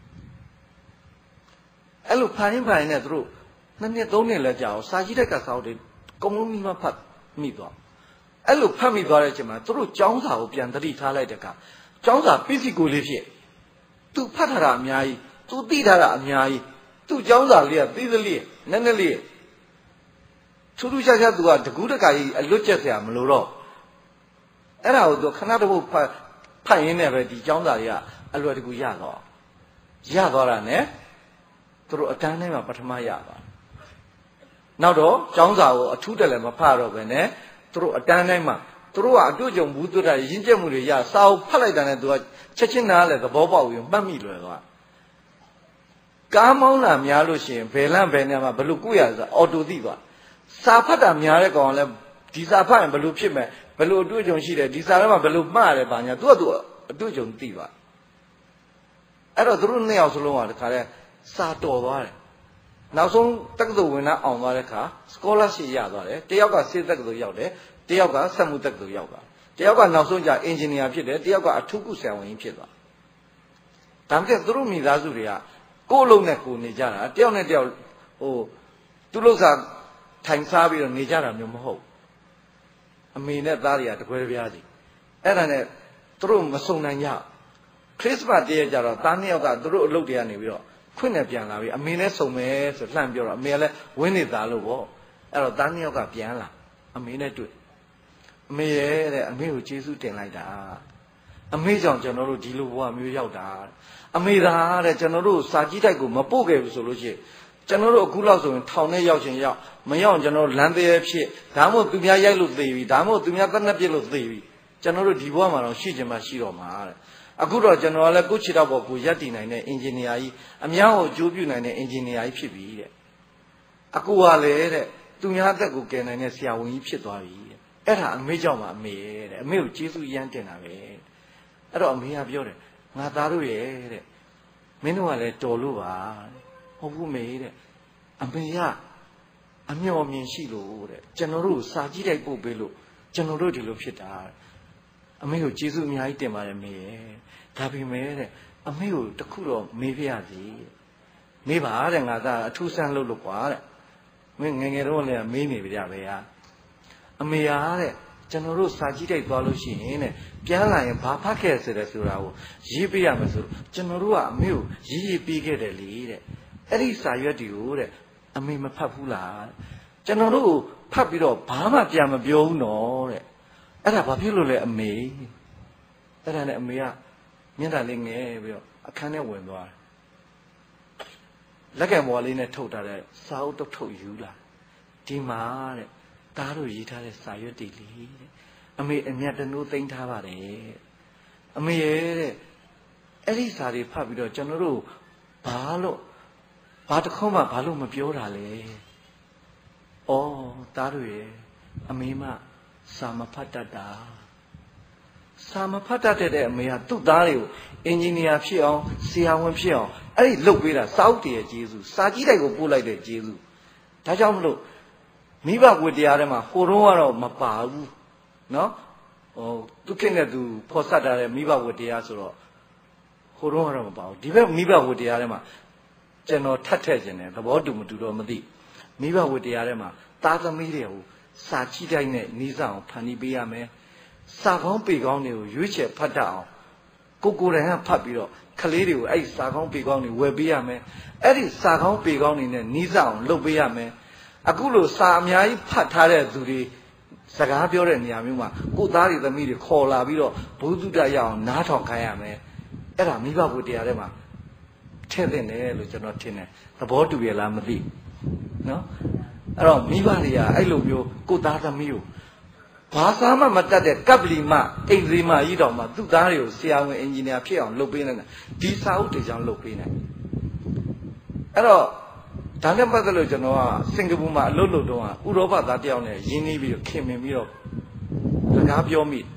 အဲ့လိုဖတ်ရင်ဖတ်ရင်နဲ့သူတို့နှစ်နှစ်သုံးနှစ်လဲကြာအောင်စာကြည့်တဲ့ကစာအုပ်တွေအကုန်လုံးမှဖတ်မိသွားအဲ့လိုဖတ်မိသွားတဲ့အချိန်မှာသူတို့ចောင်းစာကိုပြန်သတိထားလိုက်တဲ့အခါចောင်းစာပစ္စည်းကိုလေးဖြစ်သူဖတ်ထားတာအများကြီးသူသိထားတာအများကြီးသူចောင်းစာလေးကသီးသလေးနည်းနည်းလေးထူးထူးခြားခြားသူကတကူးတကာကြီးအလွတ်ကျက်เสียမလို့တော့အဲ့ဒါကိုသူခဏတပုတ်ဖတ်ဖတ်ရင်းနဲ့ပဲဒီចောင်းစာတွေကအလွယ်တကူရတော့ရသွားတာ ਨੇ သူတို့အတန်းထဲမှာပထမရသွားနောက်တော့ចောင်းစာကိုအထူးတက်လည်းမဖတ်တော့ပဲ ਨੇ သူတို့အတန်းတိုင်းမှာသူတို့ကအတွေ့အကြုံဘူးသွတ်တာရင်းကျက်မှုတွေရစာအုပ်ဖတ်လိုက်တာနဲ့သူကချက်ချင်းနားလဲသဘောပေါက်ပြီးမှတ်မိလွယ်သွားကားမောင်းတာများလို့ရှိရင်ဘယ်လန့်ဘယ်နေမှာဘလို့ကုရဆိုတာအော်တိုသိသွားစာဖတ်တာများတဲ့ကောင်လည်းဒီစာဖတ်ရင်ဘလို့ဖြစ်မယ်ဘလို့အတွေ့အကြုံရှိတယ်ဒီစာထဲမှာဘလို့မှားတယ်ဘာညာသူကသူအတွေ့အကြုံသိသွားအဲ့တော့သူတို့နှစ်ယောက်စလုံးကတခါလဲစာတော်သွားတယ်နောက်ဆုံးတက္ကသိုလ်ဝင်လာအောင်သွားတဲ့အခါ scholarship ရသွားတယ်တယောက်ကစေတက္ကသိုလ်ရောက်တယ်တယောက်ကစက်မှုတက္ကသိုလ်ရောက်သွားတယောက်ကနောက်ဆုံးကျ engineer ဖြစ်တယ်တယောက်ကအထူးကုဆရာဝန်ကြီးဖြစ်သွားဒါမှမဟုတ်သူတို့မိသားစုတွေကကိုယ်လုံးနဲ့ကိုယ်နေကြတာတယောက်နဲ့တယောက်ဟိုသူလို့စားထိုင်စားပြီးတော့နေကြတာမျိုးမဟုတ်အမေနဲ့သားတွေကတကွဲတပြားစီအဲ့ဒါနဲ့သူတို့မစုံနိုင်ကြခရစ်စမတ်တည်းကြတော့သားနှစ်ယောက်ကသူတို့အလုပ်တွေကနေပြီးတော့ခွင့်နဲ့ပြန်လာပြီးအမေနဲ့စုံမယ်ဆိုလှမ်းပြောတော့အမေကလည်းဝင်းနေသားလို့ပေါ့အဲ့တော့သားနှစ်ယောက်ကပြန်လာအမေနဲ့တွေ့အမေရဲ့တဲ့အမေကိုကျေးဇူးတင်လိုက်တာအမေကြောင့်ကျွန်တော်တို့ဒီလိုဘဝမျိုးရောက်တာအမေသာတဲ့ကျွန်တော်တို့စာကြည့်တိုက်ကိုမပို့ခဲ့ဘူးဆိုလို့ရှိရင်ကျွန်တော်တို့အခုလောက်ဆိုရင်ထောင်ထဲရောက်ချင်းရောက်မရောက်ကျွန်တော်လမ်းသေးဖြစ်ဒါမှမဟုတ်သူများရိုက်လို့သေပြီဒါမှမဟုတ်သူများတနက်ပြစ်လို့သေပြီကျွန်တော်တို့ဒီဘဝမှာတော့ရှိချင်မှရှိတော့မှာတဲ့အခုတော့ကျွန်တော်ကလည်းကိုယ့်ခြေထောက်ပေါ်ကိုရပ်တည်နိုင်တဲ့အင်ဂျင်နီယာကြီးအများကိုအကျိုးပြုနိုင်တဲ့အင်ဂျင်နီယာကြီးဖြစ်ပြီတဲ့အကူကလည်းတဲ့သူများအသက်ကိုကယ်နိုင်တဲ့ဆရာဝန်ကြီးဖြစ်သွားပြီတဲ့အဲ့ဒါအမေကြောင့်မှအမေရဲ့တဲ့အမေကိုကျေးဇူးအရမ်းတင်တာပဲအဲ့တော့အမေကပြောတယ်ငါသားတို့ရဲ့တဲ့မင်းတို့ကလည်းတော်လို့ပါဟုတ်ဘူးမေတဲ့အမေကအမျှော်မြင်ရှိလို့တဲ့ကျွန်တော်တို့စာကြည့်တိုက်ပို့ပေးလို့ကျွန်တော်တို့ဒီလိုဖြစ်တာအမေကိုကျေးဇူးအများကြီးတင်ပါတယ်မေရဲ့ဒါပေမဲ့တဲ့အမေကိုတခုတော့မေးပြရစီမေးပါတဲ့ငါသားအထူးဆန်းလို့လို့ကွာတဲ့မင်းငယ်ငယ်တော့လည်းမေးနေကြပဲဟာအမေရတဲ့ကျွန်တော်တို့စာကြည့်တိုက်သွားလို့ရှိရင်တဲ့ပြန်လာရင်ဘာဖတ်ခဲ့ဆိုတဲ့ဆိုတာကိုရေးပေးရမယ်ဆိုကျွန်တော်တို့ကအမေကိုရေးရေးပေးခဲ့တယ်လေတဲ့အဲ့ဒီစာရွက်တွေကိုတဲ့အမေမဖတ်ဘူးလားကျွန်တော်တို့ဖတ်ပြီးတော့ဘာမှပြန်မပြောဘူးနော်တဲ့အဲ့ဒါဘာဖြစ်လို့လဲအမေအဲ့ဒါနဲ့အမေကမျက်နှာလေးငယ်ပြီးတော့အခန်းထဲဝင်သွားတယ်လက်ကံပေါ်လေးနဲ့ထုတ်ထားတဲ့စာအုပ်တုပ်ထုတ်ယူလာဒီမှာတဲ့သားတို့ရေးထားတဲ့စာရွက်တွေလေတဲ့အမေအမျက်တနိုးသိမ်းထားပါတယ်အမေရဲ့တဲ့အဲ့ဒီစာတွေဖတ်ပြီးတော့ကျွန်တော်တို့ဘာလို့ဘာတစ်ခေါက်မှဘာလို့မပြောတာလဲဩသားတို့ရဲ့အမေမစာမဖတ်တတ်တာစာမဖတ်တတ်တဲ့အမေကသူ့သားတွေကိုအင်ဂျင်နီယာဖြစ်အောင်ဆရာဝန်ဖြစ်အောင်အဲ့ဒီလုပ်ပေးတာစာအုပ်တည်းရဲ့ကျေးဇူးစာကြည့်တိုက်ကိုပို့လိုက်တဲ့ကျေးဇူးဒါကြောင့်မလို့မိဘဝတ္တရားထဲမှာဟိုတော့ကတော့မပါဘူးနော်ဟိုသူခင်တဲ့သူဖော်ဆက်ထားတဲ့မိဘဝတ္တရားဆိုတော့ဟိုတော့ကတော့မပါဘူးဒီဘက်မိဘဝတ္တရားထဲမှာကျွန်တော်ထပ်ထည့်ခြင်းတယ်သဘောတူမတူတော့မသိမိဘဝတ္တရားထဲမှာသားသမီးတွေကိုစာကြည့်တိုင်းနဲ့နီးစပ်အောင်ဖန်တီးပေးရမယ်စာကောင်းပေကောင်းတွေကိုရွေးချယ်ဖတ်တတ်အောင်ကိုကိုယ်တိုင်ကဖတ်ပြီးတော့ကလေးတွေကိုအဲ့ဒီစာကောင်းပေကောင်းတွေဝယ်ပေးရမယ်အဲ့ဒီစာကောင်းပေကောင်းတွေနဲ့နီးစပ်အောင်လုပ်ပေးရမယ်အခုလိုစာအများကြီးဖတ်ထားတဲ့သူတွေစကားပြောတဲ့နေရာမျိုးမှာကိုသားတွေသမီးတွေခေါ်လာပြီးတော့ဘုသူတရအောင်နားထောင်ခိုင်းရမယ်အဲ့ဒါမိဘဘုတရားထဲမှာထည့်သင့်တယ်လို့ကျွန်တော်ထင်တယ်သဘောတူရလားမသိနော်အဲ့တော့မိဘတွေကအဲ့လိုမျိုးကိုသားသမီးကိုဘာသာမှမတတ်တဲ့ကပလီမအိမ်စီမကြီးတော်မှာသူ့သားတွေကိုဆရာဝန်အင်ဂျင်နီယာဖြစ်အောင်လုပ်ပေးနေတာဒီစာအုပ်တွေကြောင့်လုပ်ပေးနေအဲ့တော့ဒါနဲ့ပတ်သက်လို့ကျွန်တော်ကစင်ကာပူမှာအလုပ်လုပ်တော့ဥရောပသားတယောက်နဲ့ရင်းနှီးပြီးတော့ခင်မင်ပြီးတော့စကားပြောမိ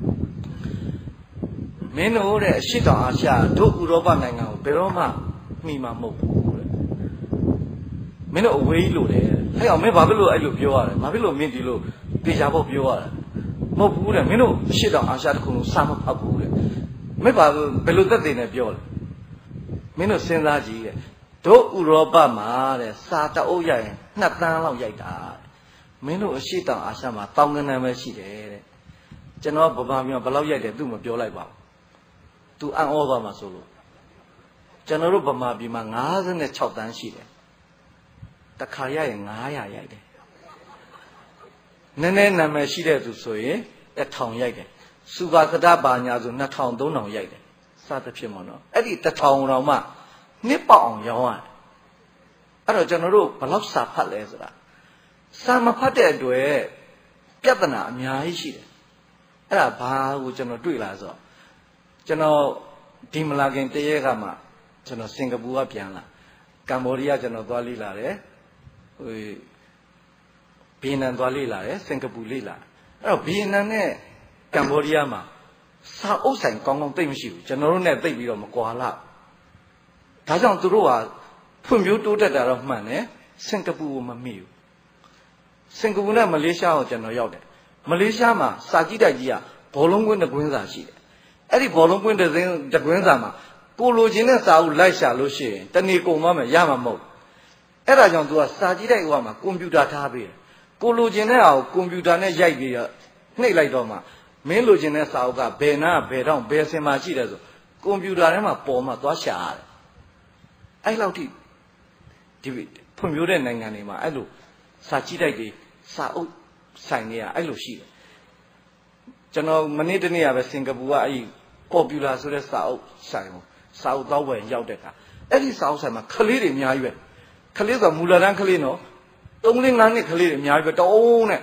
မင်းတို့တဲ့အရှိတောင်အာရှတို့ဥရောပနိုင်ငံကိုဘယ်တော့မှမှီမှာမဟုတ်ဘူးတဲ့မင်းတို့အဝေးကြီးလို့တယ်ဟဲ့အောင်မင်းဘာဖြစ်လို့အဲ့လိုပြောရတယ်ဘာဖြစ်လို့မင်းဒီလိုတေချာဖို့ပြောရတာမဟုတ်ဘူးတဲ့မင်းတို့အရှိတောင်အာရှတစ်ခုလုံးစာမဖတ်ဘူးတဲ့မင်းဘာဘယ်လိုသက်သေနဲ့ပြောလဲမင်းတို့စဉ်းစားကြည့်တဲ့တို့ဥရောပမှာတဲ့စာတအုပ်ရိုက်ရင်နှစ်သန်းလောက်ရိုက်တာမင်းတို့အရှိတောင်အာရှမှာတောင်ကနန်းပဲရှိတယ်တဲ့ကျွန်တော်ဗမာပြည်မှာဘယ်လောက်ရိုက်တယ်သူမပြောလိုက်ပါဘူးသူအံ့ဩသွားမှာဆိုလို့ကျွန်တော်တို့ဗမာပြည်မှာ၅၆တန်းရှိတယ်တခါရိုက်ရင်၅၀၀ရိုက်တယ်နည်းနည်းနာမည်ရှိတဲ့သူဆိုရင်တစ်ထောင်ရိုက်တယ်စူပါကတပါညာဆိုနှစ်ထောင်သုံးထောင်ရိုက်တယ်စသဖြင့်ပေါ့နော်အဲ့ဒီတစ်ထောင်တောင်မှနှစ်ပေါက်အောင်ရောင်းရတယ်အဲ့တော့ကျွန်တော်တို့ဘယ်လောက်စာဖတ်လဲဆိုတာစာမဖတ်တဲ့အတွက်ပြဿနာအများကြီးရှိတယ်အဲ့ဒါဘာကိုကျွန်တော်တွေ့လာဆိုတော့ကျွန်တော်ဒီမလာခင်တရက်ကမှကျွန်တော်စင်ကာပူကပြန်လာကမ္ဘောဒီးယားကျွန်တော်သွားလေ့လာတယ်ဟိုဗီယက်နမ်သွားလေ့လာတယ်စင်ကာပူလေ့လာအဲ့တော့ဗီယက်နမ်နဲ့ကမ္ဘောဒီးယားမှာစာအုပ်ဆိုင်ကောင်းကောင်းသိမ့်မရှိဘူးကျွန်တော်တို့နဲ့သိပ်ပြီးတော့မကွာလားဒါကြောင့်သူတို့ကဖွံ့ဖြိုးတိုးတက်တာတော့မှန်တယ်စင်ကာပူကိုမမေ့ဘူးစင်ကာပူနဲ့မလေးရှားကိုကျွန်တော်ရောက်တယ်မလေးရှားမှာစာကြည့်တိုက်ကြီးကဘောလုံးကွင်းတစ်ကွင်းစာရှိတယ်အဲ့ဒီဘောလုံးကွင်းတစ်စင်းတစ်ကွင်းစာမှာကိုလိုချင်တဲ့စာအုပ်လိုက်ရှာလို့ရှိရင်တနေ့ကုန်မှမရမှာမဟုတ်အဲ့ဒါကြောင့်သူကစာကြည့်တိုက်ဟိုမှာကွန်ပျူတာထားပေးတယ်ကိုလိုချင်တဲ့ဟာကိုကွန်ပျူတာနဲ့ရိုက်ပြီးတော့နှိပ်လိုက်တော့မှမင်းလိုချင်တဲ့စာအုပ်ကဘယ်နာဘယ်တော့ဘယ်စင်မှာရှိတယ်ဆိုကွန်ပျူတာထဲမှာပေါ်မှာသွားရှာရတယ်အဲ့လောက်ထိဒီဖွံ့ဖြိုးတဲ့နိုင်ငံတွေမှာအဲ့လိုစာကြည့်တိုက်တွေစာအုပ်ဆိုင်တွေကအဲ့လိုရှိတယ်ကျွန်တော်မနေ့တနေ့ကပဲစင်ကာပူကအဲ့ဒီပေါ်ပူလာဆိုတဲ့စာအုပ်ဆိုင်ကိုစာအုပ်တော့ဝယ်ရောက်တဲ့အခါအဲ့ဒီစာအုပ်ဆိုင်မှာကလေးတွေအများကြီးပဲကလေးဆိုမူလာတန်းကလေးနော်သုံးလငါးနှစ်ကလေးတွေအများကြီးပဲတုံးနဲ့ဘ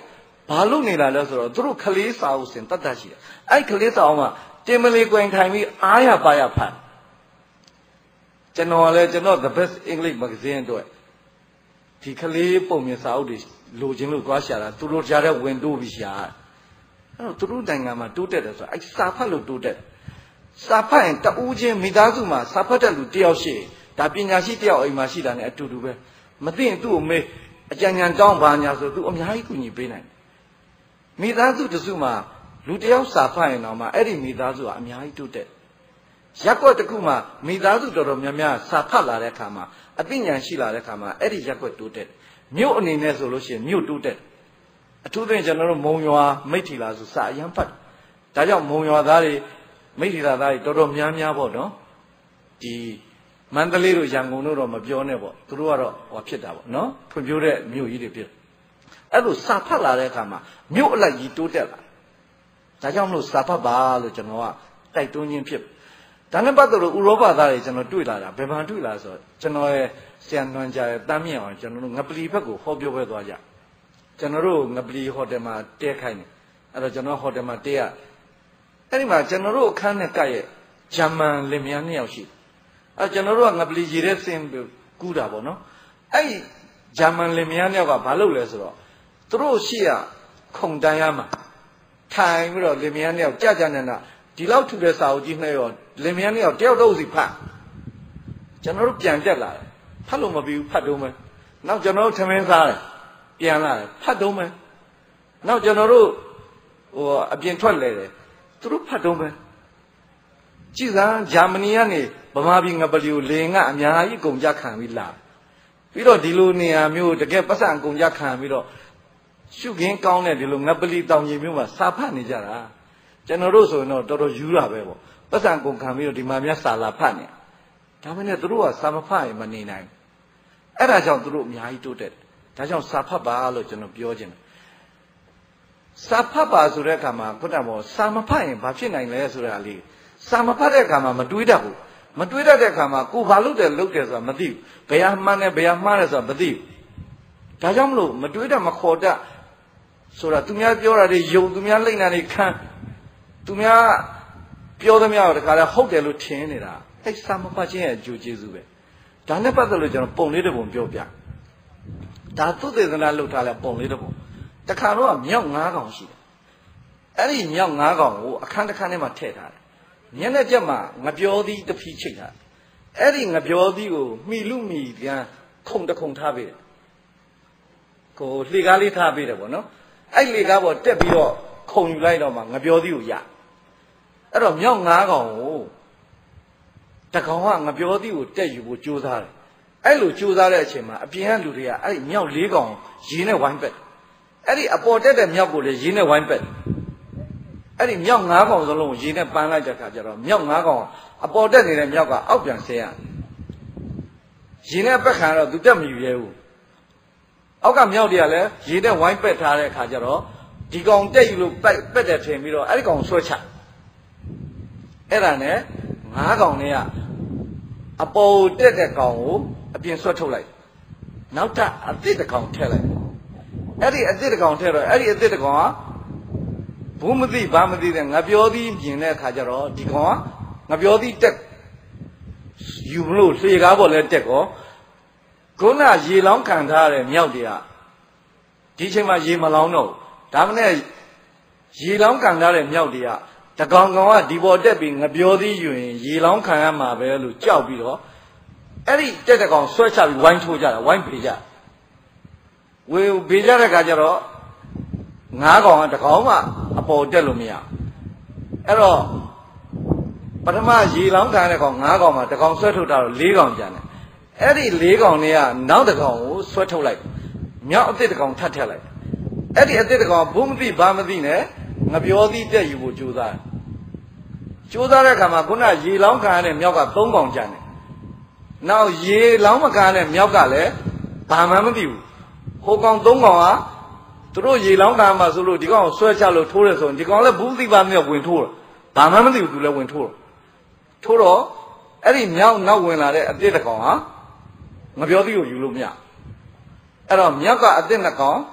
ဘာလို့နေလာလဲဆိုတော့သူတို့ခလေးစာအုပ်စဉ်တတ်တတ်ရှိတယ်အဲ့ခလေးစာအုပ်မှာတင်မလေးကွင်ထိုင်ပြီးအားရပါရဖတ်ကျွန်တော်လည်းကျွန်တော် the best English magazine အတွက်ဒီခလေးပုံမြင်စာအုပ်တွေလိုချင်လို့သွားရှာတာသူတို့ကြားတဲ့ဝင်တိုးပြီးရှာအဲ့တော့သူတို့နိုင်ငံမှာတိုးတက်တယ်ဆိုတော့အဲ့စာဖတ်လို့တိုးတက်စာဖတ်ရင်တဦးချင်းမိသားစုမှာစာဖတ်တဲ့လူတယောက်ရှိဒါပညာရှိတယောက်အိမ်မှာရှိတာ ਨੇ အတူတူပဲမသိရင်သူ့ကိုမေးအကြံဉာဏ်တောင်းပါညာဆိုသူအများကြီးကူညီပေးနိုင်မိသားစုတစုမှာလူတယောက်စာဖတ်ရင်တော့မှအဲ့ဒီမိသားစုကအများကြီးတိုးတက်ရက်ွက်တစ်ခုမှာမိသားစုတော်တော်များများစာဖတ်လာတဲ့အခါမှာအသိဉာဏ်ရှိလာတဲ့အခါမှာအဲ့ဒီရက်ွက်တိုးတက်မြို့အနေနဲ့ဆိုလို့ရှိရင်မြို့တိုးတက်အထူးသဖြင့်ကျွန်တော်တို့မုံရွာမိထ္ထီလာဆိုစာအရန်ဖတ်ဒါကြောင့်မုံရွာသားတွေမိထ္ထီလာသားတွေတော်တော်များများပေါ့နော်ဒီမန္တလေးတို့ရန်ကုန်တို့တော့မပြောနဲ့ပေါ့သူတို့ကတော့ဟောဖြစ်တာပေါ့နော်ဖွံ့ဖြိုးတဲ့မြို့ကြီးတွေဖြစ်အဲ့လိုစာဖတ်လာတဲ့အခါမှာမြို့အလိုက်ကြီးတိုးတက်လာဒါကြောင့်မလို့စာဖတ်ပါလို့ကျွန်တော်ကတိုက်တွန်းခြင်းဖြစ်ဒါနဲ့ပတ်သက်လို့ဥရောပသားတွေကျွန်တော်တွေ့လာတာဘယ်မှာတွေ့လာဆိုတော့ကျွန်တော်ရဲ့ဆရာနှွန်ကြရဲ့တမ်းမြင့်အောင်ကျွန်တော်တို့ငပလီဘက်ကိုဟောပြောပွဲသွားကြကျွန်တော်တို့ငပလီဟိုတယ်မှာတဲခိုင်းတယ်အဲ့တော့ကျွန်တော်ဟိုတယ်မှာတဲရအဲ့ဒီမှာကျွန်တော်တို့အခန်းနဲ့ကရဲ့ဂျာမန်လင်မယားနှစ်ယောက်ရှိအဲ့ကျွန်တော်တို့ကငပလီရေတဲ့ဆင်းကူးတာပေါ့နော်အဲ့ဂျာမန်လင်မယားနှစ်ယောက်ကဘာလုပ်လဲဆိုတော့သူတို့ရှိရခုံတန်းရမှာထိုင်ပြီးတော့လင်မယားနှစ်ယောက်ကြကြနဲ့နာဒီလောက်ထူတဲ့စာအုပ်ကြီးနဲ့ရောလင်မယားနှစ်ယောက်တယောက်တော့စီဖတ်ကျွန်တော်တို့ပြန်တက်လာတယ်ဖတ်လို့မပြီးဘူးဖတ်တော့မယ်နောက်ကျွန်တော်တို့ထမင်းစားတယ်ပြန်လာတယ်ဖတ်တော့မယ်နောက်ကျွန်တော်တို့ဟိုအပြင်ထွက်လဲတယ်သူတို့ဖတ်တော့မယ်ကြည်စမ်းဂျာမနီကနေဗမာပြည်ငပလီကိုလေငါအများကြီးကုန်ကြခံပြီးလာပြီးတော့ဒီလိုနေရာမျိုးတကယ်ပတ်စံကုန်ကြခံပြီးတော့ရှုခင်းကောင်းတဲ့ဒီလိုငပလီတောင်ကြီးမျိုးမှာစာဖတ်နေကြတာကျွန်တော်တို့ဆိုရင်တော့တော်တော်ယူတာပဲပေါ့ပတ်စံကုန်ခံပြီးတော့ဒီမှာများစာလာဖတ်နေဒါမှမဟုတ်သူတို့ကစာမဖတ်ရင်မနေနိုင်အဲ့ဒါကြောင့်သူတို့အများကြီးတိုးတက်ဒါကြောင့်စာဖတ်ပါလို့ကျွန်တော်ပြောခြင်းစာဖတ်ပါဆိုတဲ့အခါမှာခုနကပေါ့စာမဖတ်ရင်ဘာဖြစ်နိုင်လဲဆိုတာလေးစာမဖတ်တဲ့အခါမှာမတွေးတတ်ဘူးမတွေးတတ်တဲ့အခါမှာကိုဘာလုပ်တယ်လုပ်တယ်ဆိုတာမသိဘူးဘယ်ဟာမှန်းတယ်ဘယ်ဟာမှားတယ်ဆိုတာမသိဘူးဒါကြောင့်မလို့မတွေးတတ်မခေါ်တတ်ဆိုတာသူများပြောတာတွေယုံသူများလိမ့်တာတွေခံသူများပြောသမျှတော့တခါလဲဟုတ်တယ်လို့ထင်နေတာအဲ့စာမဖတ်ခြင်းရဲ့အကျိုးကျေးဇူးပဲဒါနဲ့ပတ်သက်လို့ကျွန်တော်ပုံလေးတစ်ပုံပြောပြဒါသုတေသနလုပ်ထားလဲပုံလေးတစ်ပုံတခါတော့မြောက်၅កောင်ရှိတယ်အဲ့ဒီမြောက်၅កောင်ကိုအခန်းတစ်ခန်းထဲမှာထည့်ထားတယ်ညနေကျက်မှာငပြောသီးတစ်ဖီးချိတ်ထားအဲ့ဒီငပြောသီးကိုမှီလူမှီပြန်ခုံတခုံထားပေးတယ်ကိုလှေကားလေးထားပေးတယ်ပေါ့နော်အဲ့လှေကားပေါ်တက်ပြီးတော့ခုံယူလိုက်တော့မှငပြောသီးကိုရအဲ့တော့မြောက်၅កောင်ကိုတကောင်ကငပြောသီးကိုတက်ယူဖို့ကြိုးစားတယ်အဲ့လိုကြိုးစားတဲ့အချိန်မှာအပြင်ကလူတွေကအဲ့ဒီမြောက်၄កောင်ရေနဲ့ဝိုင်းပက်အဲ့ဒီအပေါ်တက်တဲ့မြောက်ကိုလေရေနဲ့ဝိုင်းပက်အဲ့ဒီမြောက်၅កောင်စလုံးရေနဲ့ပန်းလိုက်တဲ့ခါကျတော့မြောက်၅កောင်အပေါ်တက်နေတဲ့မြောက်ကအောက်ပြန်ဆဲရရေနဲ့ပက်ခံတော့သူတက်မယူရဲဘူးအောက်ကမြောက်တွေကလည်းရေနဲ့ဝိုင်းပက်ထားတဲ့ခါကျတော့ဒီကောင်တက်ယူလို့ပက်ပက်တယ်ထင်ပြီးတော့အဲ့ဒီကောင်ဆွဲချအဲ့ဒါနဲ့၅កောင်နဲ့ကအပေါ်တက်တဲ့ကောင်ကိုအပြင်ဆွဲထုတ်လိုက်နောက်ထပ်အသစ်တစ်ကောင်ထည့်လိုက်အဲ့ဒီအသစ်တစ်ကောင်ထည့်တော့အဲ့ဒီအသစ်တစ်ကောင်ကဘူးမသိဘာမသိတဲ့ငပြောသီးမြင်တဲ့အခါကျတော့ဒီကောင်ကငပြောသီးတက်ယူမလို့လှေကားပေါ်လဲတက်ကောခုနရေလောင်းခံထားတဲ့မြောက်တွေကဒီချိန်မှာရေမလောင်းတော့ဒါမှနဲ့ရေလောင်းခံထားတဲ့မြောက်တွေကတကောင်ကောင်ကဒီပေါ်တက်ပြီးငပြောသီးယူရင်ရေလောင်းခံရမှာပဲလို့ကြောက်ပြီးတော့အဲ့ဒီတက်တဲ့ကောင်ဆွဲချပြီးဝိုင်းထိုးကြတာဝိုင်းဖေးကြဝေဖေးကြတဲ့ခါကျတော့ငါးကောင်ကတကောင်မှအပေါ်တက်လို့မရအဲ့တော့ပထမရေလောင်းခံတဲ့ကောင်ငါးကောင်မှတကောင်ဆွဲထုတ်တာတော့၄ကောင်ကျန်တယ်အဲ့ဒီ၄ကောင်တွေကနောက်တကောင်ကိုဆွဲထုတ်လိုက်မြောက်အသစ်တကောင်ထပ်ထက်လိုက်အဲ့ဒီအသစ်တကောင်ဘူးမသိဘာမသိနဲ့ငပြောသီးတက်ယူဖို့ကြိုးစားကြိုးစားတဲ့အခါမှာခုနရေလောင်းခံရတဲ့မြောက်က၃ကောင်ကျန်တယ်နောက်ရေလောင်းမခံရတဲ့မြောက်ကလည်းဘာမှမသိဘူးဟိုကောင်၃ကောင်ကသူတို့ရေလောင်းခံမှာဆိုလို့ဒီကောင်ဆွဲချလို့ထိုးတယ်ဆိုရင်ဒီကောင်လည်းဘူးသိပါနဲ့ဝင်ထိုးတယ်ဘာမှမသိဘူးသူလည်းဝင်ထိုးတယ်ထိုးတော့အဲ့ဒီမြောက်နောက်ဝင်လာတဲ့အသစ်တစ်ကောင်ဟာငပြောသီးကိုယူလို့မရအဲ့တော့မြောက်ကအသစ်နှစ်ကောင်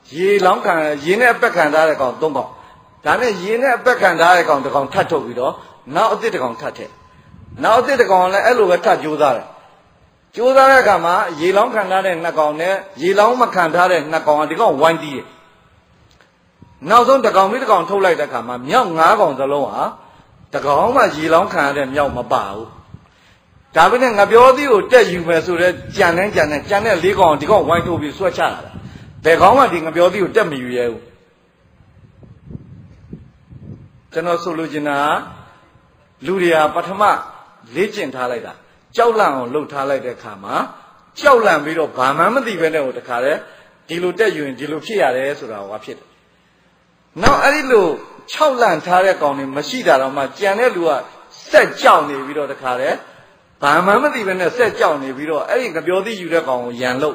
ရေလောင်းခံရေနဲ့အပက်ခံထားတဲ့ကောင်သုံးကောင်ဒါနဲ့ရေနဲ့အပက်ခံထားတဲ့ကောင်တစ်ကောင်ထပ်ထုတ်ပြီးတော့နောက်အသစ်တစ်ကောင်ထပ်ထည့်နောက်အသစ်တစ်ကောင်လည်းအဲ့လိုပဲထပ်ကြိုးစားတယ်ကြိုးစားတဲ့အခါမှာရေလောင်းခံထားတဲ့နှစ်ကောင်နဲ့ရေလောင်းမခံထားတဲ့နှစ်ကောင်ကဒီကောင်ဝိုင်းတီးတယ်နောက်ဆုံးတစ်ကောင်ပြီးတစ်ကောင်ထုတ်လိုက်တဲ့အခါမှာမြောက်ငါးကောင်သလုံးဟာတစ်ကောင်မှရေလောင်းခံရတဲ့မြောက်မပါဘူးဒါပေမဲ့ငပြောသီးကိုတက်ယူမယ်ဆိုတော့ကြံတဲ့ကြံတဲ့ကြံတဲ့လေးကောင်ဒီကောင်ဝိုင်းထိုးပြီးဆွဲချလာတာဘယ်ကောင်မှဒီငပြောသီးကိုတက်မယူရဲဘူးကျွန်တော်ဆိုလိုချင်တာလူတွေကပထမလေ့ကျင့်ထားလိုက်တာကြောက်လန့်အောင်လှုပ်ထားလိုက်တဲ့အခါမှာကြောက်လန့်ပြီးတော့ဘာမှမသိဘဲနဲ့ဟိုတခါတည်းဒီလိုတက်ယူရင်ဒီလိုဖြစ်ရတယ်ဆိုတာဟောဖြစ်တယ်နောက်အဲ့ဒီလိုခြောက်လန့်ထားတဲ့ကောင်တွေမရှိတာတော့မှကြံတဲ့လူကစက်ကြောက်နေပြီးတော့တခါတည်းဘာမှမသိဘဲနဲ့စက်ကြောက်နေပြီးတော့အဲ့ဒီငပြောသီးယူတဲ့ကောင်ကိုရန်လို့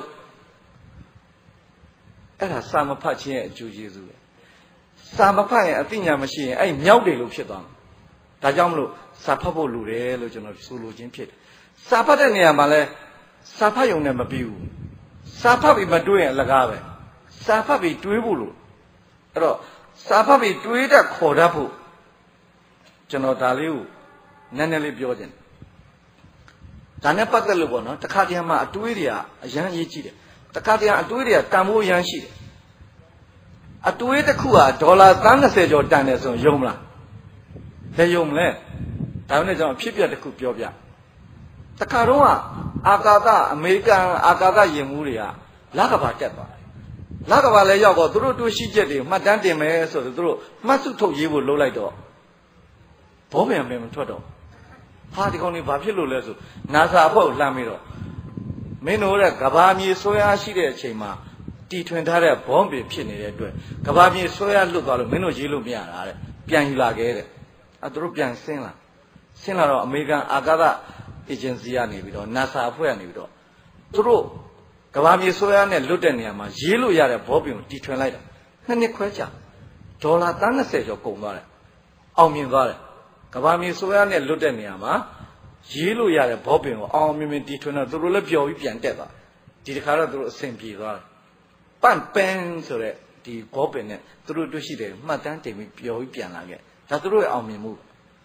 အဲ့ဒါစာမဖတ်ခြင်းရဲ့အကျိုးကျေးဇူးပဲစာမဖတ်ရင်အသိဉာဏ်မရှိရင်အဲ့မြောက်တယ်လို့ဖြစ်သွားမှာဒါကြောင့်မလို့စာဖတ်ဖို့လိုတယ်လို့ကျွန်တော်ဆိုလိုခြင်းဖြစ်တယ်စာဖတ်တဲ့နေရာမှာလဲစာဖတ်ရုံနဲ့မပြီးဘူးစာဖတ်ပြီးမတွေးရင်အလကားပဲစာဖတ်ပြီးတွေးဖို့လို့အဲ့တော့စာဖတ်ပြီးတွေးတတ်ခေါ်တတ်ဖို့ကျွန်တော်ဒါလေးကိုနည်းနည်းလေးပြောခြင်းဒါနဲ့ပတ်သက်လို့ပေါ့နော်တခါတည်းမှာအတွေးတွေကအရန်အရေးကြီးတယ်တခါတည်းအတွေးတွေကတန်ဖိုးအရန်ရှိတယ်အတွေးတစ်ခုဟာဒေါ်လာသန်း၂၀ကျော်တန်တယ်ဆိုရင်ယုံမလားဘယ်ယုံမလဲဒါနဲ့ကျွန်တော်ဖြစ်ပြတစ်ခုပြောပြတခါတော့အာကာသအမေရိကန်အာကာသယဉ်မှုတွေကလကဘာတက်သွားတယ်လကဘာလည်းရောက်တော့သူတို့တွေ့ရှိချက်တွေမှတ်တမ်းတင်မယ်ဆိုတော့သူတို့မှတ်စုထုတ်ရေးဖို့လုပ်လိုက်တော့ဘောပင်ပင်မထွက်တော့ဟာဒီကောင်တွေဘာဖြစ်လို့လဲဆို NASA အဖွဲ့ကိုလှမ်းပြီးတော့မင်းတို့တဲ့ကဘာမြေဆွဲအားရှိတဲ့အချိန်မှာတီထွင်ထားတဲ့ဘောပင်ဖြစ်နေတဲ့အတွက်ကဘာမြေဆွဲအားလွတ်သွားလို့မင်းတို့ရေးလို့မရတာတဲ့ပြန်ယူလာခဲ့တဲ့အဲသူတို့ပြန်ဆင်းလာဆင်းလာတော့အမေရိကန်အာကာသအေဂျင်စီကနေပြီးတော့ NASA အဖွဲ့ကနေပြီးတော့သူတို့ကဘာမြေဆွဲအားနဲ့လွတ်တဲ့နေရာမှာရေးလို့ရတဲ့ဘောပင်ကိုတီထွင်လိုက်တာနှစ်နှစ်ခွဲကြာဒေါ်လာသန်း၂၀ကျော်ကုန်သွားတယ်အောင်မြင်သွားတယ်ကဘာမြေဆွဲအားနဲ့လွတ်တဲ့နေရာမှာရေးလို့ရတဲ့ဘောပင်ကိုအောင်မြင်မြင်တီထွင်တော့သူတို့လည်းပျော်ပြီးပြန်တက်သွားဒီတစ်ခါတော့သူတို့အဆင်ပြေသွားတယ်ပန့်ပန်းဆိုတဲ့ဒီဘောပင်နဲ့သူတို့တွေ့ရှိတယ်မှတ်တမ်းတင်ပြီးပျော်ပြီးပြန်လာခဲ့ဒါသူတို့ရဲ့အောင်မြင်မှု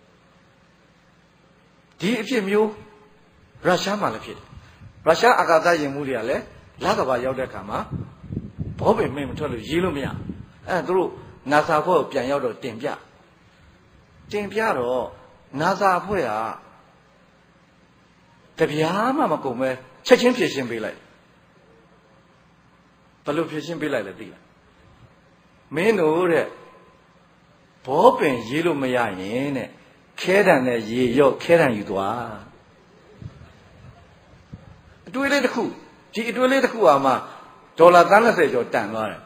ဒီအဖြစ်မျိုးရုရှားမှာလည်းဖြစ်တယ်ရုရှားအာကာသယဉ်မှုတွေကလည်းလကဘာရောက်တဲ့အခါမှာဘောပင်မင်းမထွက်လို့ရေးလို့မရအဲသူတို့ NASA အဖွဲ့ကိုပြန်ရောက်တော့တင်ပြတင်ပြတော့ NASA အဖွဲ့ကတပြားမှမကုန်ပဲချက်ချင်းဖြည့်ရှင်းပေးလိုက်ဘယ်လိုဖြည့်ရှင်းပေးလိုက်လဲသိလားမင်းတို့တဲ့ဘောပင်ရေးလို့မရရင်တဲ့ခဲတံနဲ့ရေရော့ခဲတံယူသွားအတွေးလေးတစ်ခုဒီအတွေးလေးတစ်ခုอ่ะမှဒေါ်လာသန်း၂၀ကျော်တန်သွားတယ်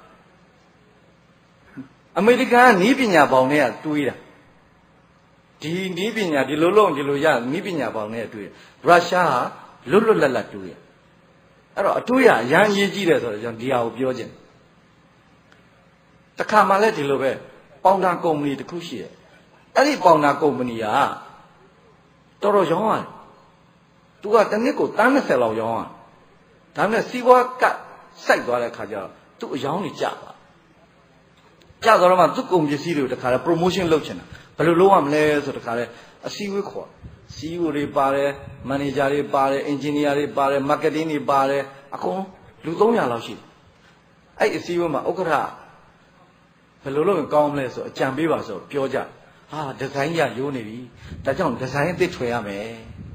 အမေရိကန်ကနီးပညာပေါင်းနဲ့တွေးတာဒီနီးပညာဒီလိုလုံးဒီလိုရနီးပညာပေါင်းနဲ့တွေးရုရှားကလွတ်လွတ်လပ်လပ်တွေးရအဲ့တော့အတွေးရအရန်ရေးကြည့်တယ်ဆိုတော့ကျွန်တော်ဒီဟာကိုပြောခြင်းတခါမှလည်းဒီလိုပဲပေါင်တာကုမ္ပဏီတစ်ခုရှိတယ်အဲ့ဒီပေါင်တာကုမ္ပဏီကတော်တော်ရောင်းရတယ်သူကတစ်နှစ်ကိုတန်း၂၀လောက်ရောင်းရတယ်ဒါပေမဲ့စီးပွားကစိုက်သွားတဲ့ခါကျတော့သူ့အယောင်းကြီးကျသွားကျသွားတော့မှသူ့ကုန်ပစ္စည်းတွေကိုတခါလဲ promotion လုပ်ချင်တာဘယ်လိုလုပ်ရမလဲဆိုတခါလဲအစည်းအဝေးခေါ်စီအီအိုတွေပါတယ်မန်နေဂျာတွေပါတယ်အင်ဂျင်နီယာတွေပါတယ်မာကတင်းတွေပါတယ်အကုန်လူ၃၀၀လောက်ရှိတယ်အဲ့အစည်းအဝေးမှာဥက္ကဋ္ဌဘယ်လိုလုပ်ရင်ကောင်းမလဲဆိုအကြံပေးပါဆိုပြောကြဟာဒီဇိုင်းရရိုးနေပြီဒါကြောင့်ဒီဇိုင်းအသစ်ထွင်ရမယ်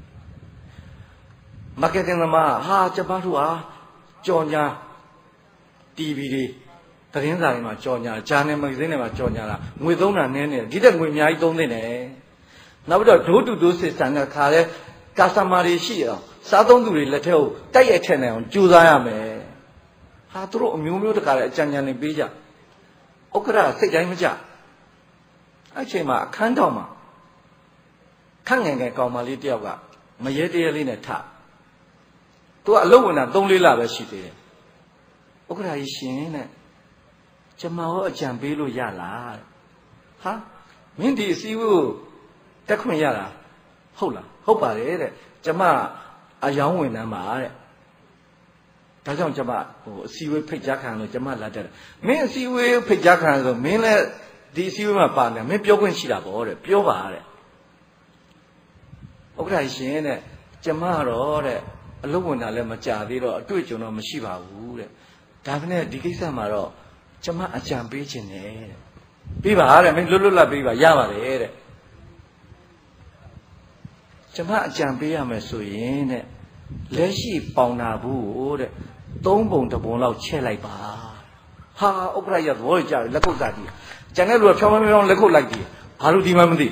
မာကတင်းသမားဟာကျပန်းတို့ဟာကြော်ညာ တီဗီ တွေသတင်းစာတွေမှာကြော်ညာဂျာနယ်မဂ္ဂဇင်းတွေမှာကြော်ညာတာငွေသုံးတာနည်းနေဒီတက်ငွေအများကြီးသုံးနေတယ်နောက်ပြီးတော့ဒိုးတူဒိုးစစ်စံတဲ့ခါလဲကာစတမာတွေရှိအောင်စားသုံးသူတွေလက်ထက်ကိုတိုက်ရိုက်ထည့်နိုင်အောင်ကြိုးစားရမယ်ဟာသူတို့အမျိုးမျိုးတခါလဲအကြံဉာဏ်တွေပေးကြဥက္ကဋ္ဌစိတ်တိုင်းမကြအဲ့ချိန်မှာအခန်းတော်မှာခန့်ငယ်ငယ်ကောင်မလေးတယောက်ကမရဲတရဲလေးနဲ့ထသူကအလုပ်ဝင်တာ၃-၄လပဲရှိသေးတယ်ဥက္ကဋ္ဌကြီးရှင်တဲ့ကျမဟောအကြံပေးလို့ရလားဟာမင်းဒီအစည်းအဝေးကိုတက်ခွင့်ရတာဟုတ်လားဟုတ်ပါတယ်တဲ့ကျမအယောင်းဝင်နှမ်းပါတဲ့ဒါကြောင့်ကျမဟိုအစည်းအဝေးဖိတ်ကြားခံလို့ကျမလာတဲ့မင်းအစည်းအဝေးဖိတ်ကြားခံဆိုမင်းလည်းဒီအစည်းအဝေးမှာပါတယ်မင်းပြောခွင့်ရှိတာပေါ့တဲ့ပြောပါတဲ့ဥက္ကဋ္ဌရှင်တဲ့ကျမတော့တဲ့အလုပ်ဝင်တာလည်းမကြသေးတော့အတွေ့အကြုံတော့မရှိပါဘူးတဲ့ဒါပေမဲ့ဒီကိစ္စမှာတော့ကျမအကြံပေးခြင်းနဲ့တဲ့ပြီးပါတဲ့မင်းလွတ်လွတ်လပ်ပြီးပါရပါတယ်တဲ့ကျမအကြံပေးရမယ်ဆိုရင်တဲ့လက်ရှိပေါင်နာဘူးတဲ့သုံးပုံတစ်ပုံလောက်ချဲ့လိုက်ပါဟာဥက္ကဋ္ဌရသဘောကျတယ်လက်ခုပ်စားကြည့်ကျန်တဲ့လူကဖြောင်းဖြောင်းဖြောင်းလက်ခုပ်လိုက်ကြည့်ဘာလို့ဒီမှမသိ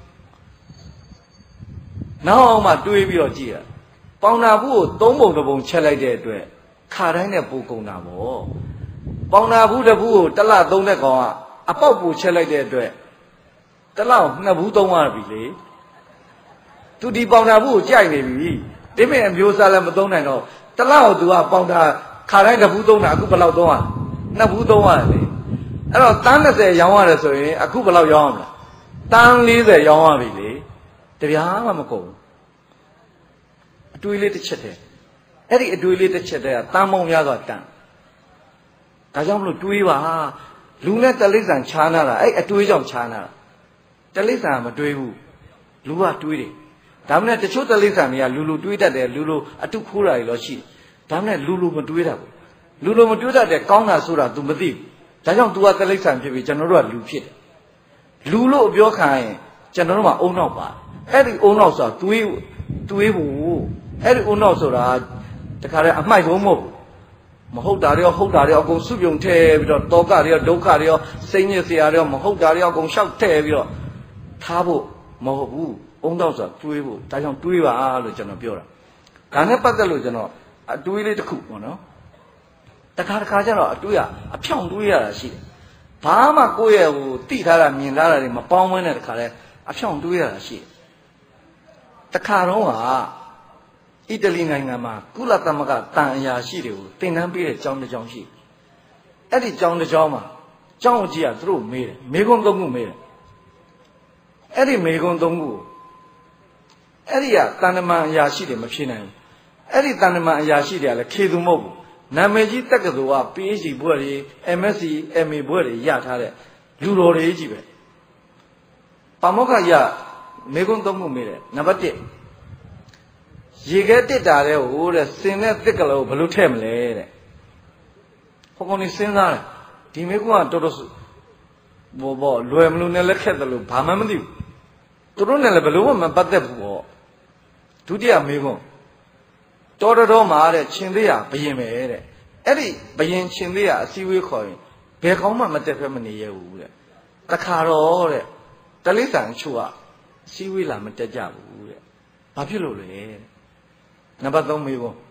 နောက်မှတွေးပြီးတော့ကြည့်ရပေါင်နာဘူးကိုသုံးပုံတစ်ပုံချဲ့လိုက်တဲ့အတွက်ခါတိုင်းနဲ့ပူကုန်တာပေါ့ပေါင်နာဘူးတစ်ဘူးကိုတစ်လသုံးတဲ့ကောင်ကအပေါက်ပူချဲ့လိုက်တဲ့အတွက်တစ်လောက်နှစ်ဘူးသုံးရပြီလေသူဒီပေါင်နာဘူးကိုကြိုက်နေပြီဒီမဲ့အမျိုးစားလည်းမသုံးနိုင်တော့တလောက်သူကပေါင်တာခါတိုင်းတစ်ဘူးသုံးတာအခုဘယ်လောက်သုံးရနှစ်ဘူးသုံးရတယ်လေအဲ့တော့တန်း၂၀ရောင်းရတယ်ဆိုရင်အခုဘယ်လောက်ရောင်းရမလဲတန်း၄၀ရောင်းရပြီလေတပြားမှမကုန်အတွေးလေးတစ်ချက်တည်းအဲ့ဒီအတွေးလေးတစ်ချက်တည်းကတန်းပေါင်းများစွာတန်းဒါကြောင့်မလို့တွေးပါလူနဲ့တလိษံခြားနာတာအဲ့အတွေးကြောင့်ခြားနာတာတလိษံမတွေးဘူးလူကတွေးတယ်ဒါမှမဟုတ်တချို့တလိษံတွေကလူလူတွေးတတ်တယ်လူလူအတုခိုးတာတွေလို့ရှိတယ်ဒါမှမဟုတ်လူလူမတွေးတတ်ဘူးလူလူမတွေးတတ်တဲ့ကောင်းတာဆိုတာ तू မသိဘူးဒါကြောင့် तू ကတလိษံဖြစ်ပြီးကျွန်တော်တို့ကလူဖြစ်တယ်လူလို့ပြောခံရင်ကျွန်တော်တို့မှာအုံနောက်ပါအဲ့ဒီအုံနောက်ဆိုတာတွေးတွေးဖို့အဲ့ဒီအုံနောက်ဆိုတာတခါတည်းအမိုက်ဘုံမဟုတ်မဟုတ်တာတွေရောဟုတ်တာတွေရောအကုန်စုပြုံထဲပြီးတော့တောကတွေရောဒုက္ခတွေရောစိတ်ညစ်စရာတွေရောမဟုတ်တာတွေရောအကုန်ရှောက်ထဲပြီးတော့ထားဖို့မဟုတ်ဘူးအုံတော့ဆိုတာတွေးဖို့ဒါကြောင့်တွေးပါလို့ကျွန်တော်ပြောတာဒါနဲ့ပတ်သက်လို့ကျွန်တော်အတွေးလေးတစ်ခုပေါ့နော်တခါတခါကျတော့အတွေးကအဖြောင့်တွေးရတာရှိတယ်ဘာမှကိုယ့်ရဲ့ဟိုတိထားတာမြင်လာတာတွေမပေါင်းဝဲတဲ့တခါလဲအဖြောင့်တွေးရတာရှိတယ်တခါတော့ကအီတလီနိုင်ငံမှာကုလသမဂ္ဂတန်အရာရှိတွေကိုတင်နန်းပေးတဲ့ကျောင်းတစ်ကျောင်းရှိအဲ့ဒီကျောင်းတစ်ကျောင်းမှာကျောင်းကြီးကသူတို့မေးတယ်မေးခွန်းသုံးခုမေးတယ်အဲ့ဒီမေးခွန်းသုံးခုအဲ့ဒီကတန်တမန်အရာရှိတွေမဖြေနိုင်ဘူးအဲ့ဒီတန်တမန်အရာရှိတွေကလည်းခေသူမဟုတ်ဘူးနာမည်ကြီးတက္ကသိုလ်က ပီ အိတ်ချ် ဒီ ဘွဲ့တွေ အမ် အက်စ် စီ အမ် အေ ဘွဲ့တွေရထားတဲ့လူတော်တွေကြီးပဲပါမောက္ခရမေးခွန်းသုံးခုမေးတယ်နံပါတ်တစ်ရေခဲတစ်တာတဲ့ဟိုတဲ့စင်တဲ့တစ်ကလေးကိုဘယ်လိုထည့်မလဲတဲ့ဟိုကောင်ကြီးစဉ်းစားတယ်ဒီမေးခွန်းကတော်တော်ဘောဘောလွယ်မလို့နဲ့လက်ခက်တယ်လို့ဘာမှမသိဘူးသူတို့နဲ့လည်းဘယ်လိုမှမပတ်သက်ဘူးပေါ့ဒုတိယမေးခွန်းတော်တော်မှာတဲ့ရှင်သေးရဘယင်ပဲတဲ့အဲ့ဒီဘယင်ရှင်သေးရအစည်းအဝေးခေါ်ရင်ဘယ်ကောင်းမှမတက်ဖက်မနေရဘူးတဲ့တခါတော့တဲ့တလိษံအချို့ကအစည်းအဝေးလာမတက်ကြဘူးတဲ့ဘာဖြစ်လို့လဲနံပါတ်သုံးမေးခွန်း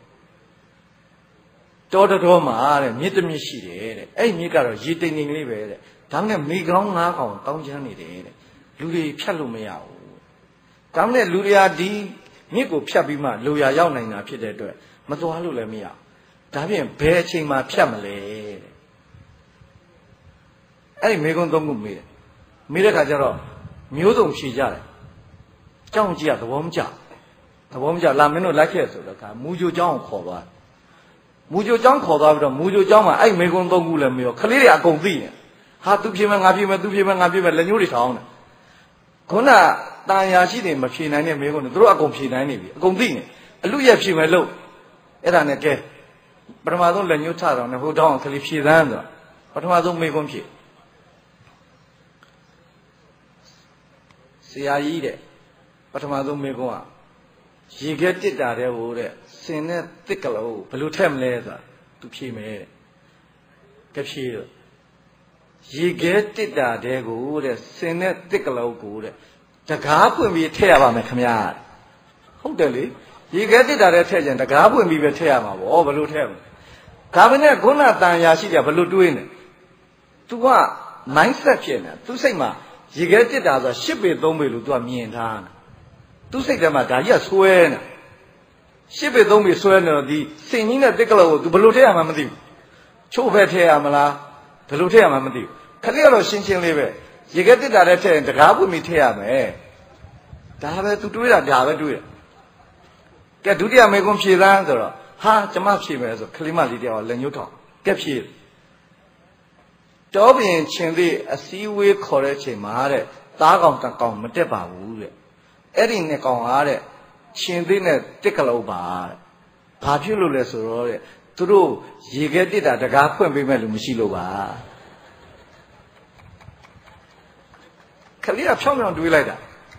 တော်တော်မှာတဲ့မြစ်တမြစ်ရှိတယ်တဲ့အဲ့မြစ်ကတော့ရေတိမ်တိမ်လေးပဲတဲ့ဒါနဲ့မိကောင်းငါးကောင်တောင်းချမ်းနေတယ်တဲ့လူတွေဖြတ်လို့မရဘူးဒါနဲ့လူတွေဟာဒီမြစ်ကိုဖြတ်ပြီးမှလူရရောက်နိုင်တာဖြစ်တဲ့အတွက်မသွားလို့လည်းမရဒါဖြင့်ဘယ်အချိန်မှဖြတ်မလဲတဲ့အဲ့ဒီမိကုံသုံးခုမေးတယ်မေးတဲ့ခါကျတော့မျိုးစုံဖြေကြတယ်ကြောင်းကြီးကသဘောမကျသဘောမကျလာမင်းတို့လိုက်ခဲ့ဆိုတော့ကမူဂျိုကျောင်းကိုခေါ်သွားမူဂျိုကျောင်းခေါ်သွားပြီးတော့မူဂျိုကျောင်းမှာအဲ့မိကုံသုံးခုလည်းမေးတော့ခလေးတွေအကုန်သိနေဟာသူပြေမယ်ငါပြေမယ်သူပြေမယ်ငါပြေမယ်လက်ညှိုးတွေထောင်းတယ်ခုနတန်ရာရှိတယ်မဖြေနိုင်တဲ့မိကုံတွေသူတို့အကုန်ဖြေနိုင်နေပြီအကုန်သိနေအလူရက်ဖြေမယ်လို့အဲ့ဒါနဲ့ကဲပထမဆုံးလက်ညှိုးထတော့ねဟိုတောင်းခလေးဖြေသန်းဆိုပထမဆုံးမိကုံဖြေဆရာကြီးတဲ့ပထမဆုံးမိကုံကရေခဲတစ်တာတဲ့ဟိုတဲ့စင်နဲ့တစ်ကလေးဘယ်လိုထက်မလဲဆိုတာသူဖြေမယ်တဲ့ကဖြေတော့ရေခဲတစ်တာတဲ့ကိုတဲ့စင်နဲ့တစ်ကလေးကိုတဲ့တကားပွင့်ပြီးထည့်ရပါမယ်ခင်ဗျာဟုတ်တယ်လေရေခဲတစ်တာတဲ့ထည့်ရင်တကားပွင့်ပြီးပဲထည့်ရမှာဗောဘယ်လိုထည့်မလဲဒါပေမဲ့ခုနတန်ရာရှိတယ်ဘယ်လိုတွေးနေ तू က mindset ဖြစ်နေ तू စိတ်မှာရေခဲတစ်တာဆိုတာရှစ်ပေသုံးပေလို့ तू ကမြင်ထားတယ် तू စိတ်ထဲမှာဒါကြီးကဆွဲနေရှစ်ပေသုံးပေဆွဲနေတော့ဒီစင်ကြီးနဲ့တစ်ကလေးကို तू ဘယ်လိုထည့်ရမှာမသိဘူးချို့ပဲထည့်ရမလားဘယ်လိုထည့်ရမှာမသိဘူးခလေးကတော့ရှင်းရှင်းလေးပဲရေခဲတစ်တာတဲ့ထည့်ရင်တကားပွင့်ပြီးထည့်ရမယ်ဒါပဲ तू တွေးတာဒါပဲတွေးတယ်ကဲဒုတိယမေကွန်ဖြေသန်းဆိုတော့ဟ哈怎么批没说克里马里的人有套该批这边现在西维考虑起码的打工打工没得把握的而且呢讲话的现在呢这个老板爬起路来说的都都一个地方这个混被买路没西路吧克里亚漂亮对来的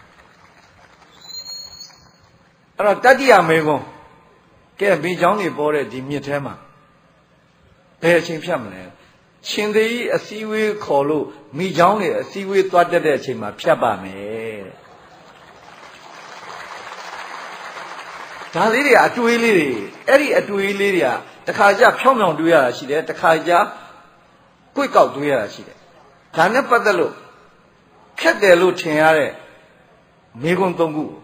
而大地也没讲给没讲你包的地面台嘛白青片没来现在一西维考虑没讲的西维多的的钱嘛骗吧没但是的啊对的而且对的啊这看家漂亮对啊是的这看家贵高对啊是的咱那不得了看得路天下的没工东顾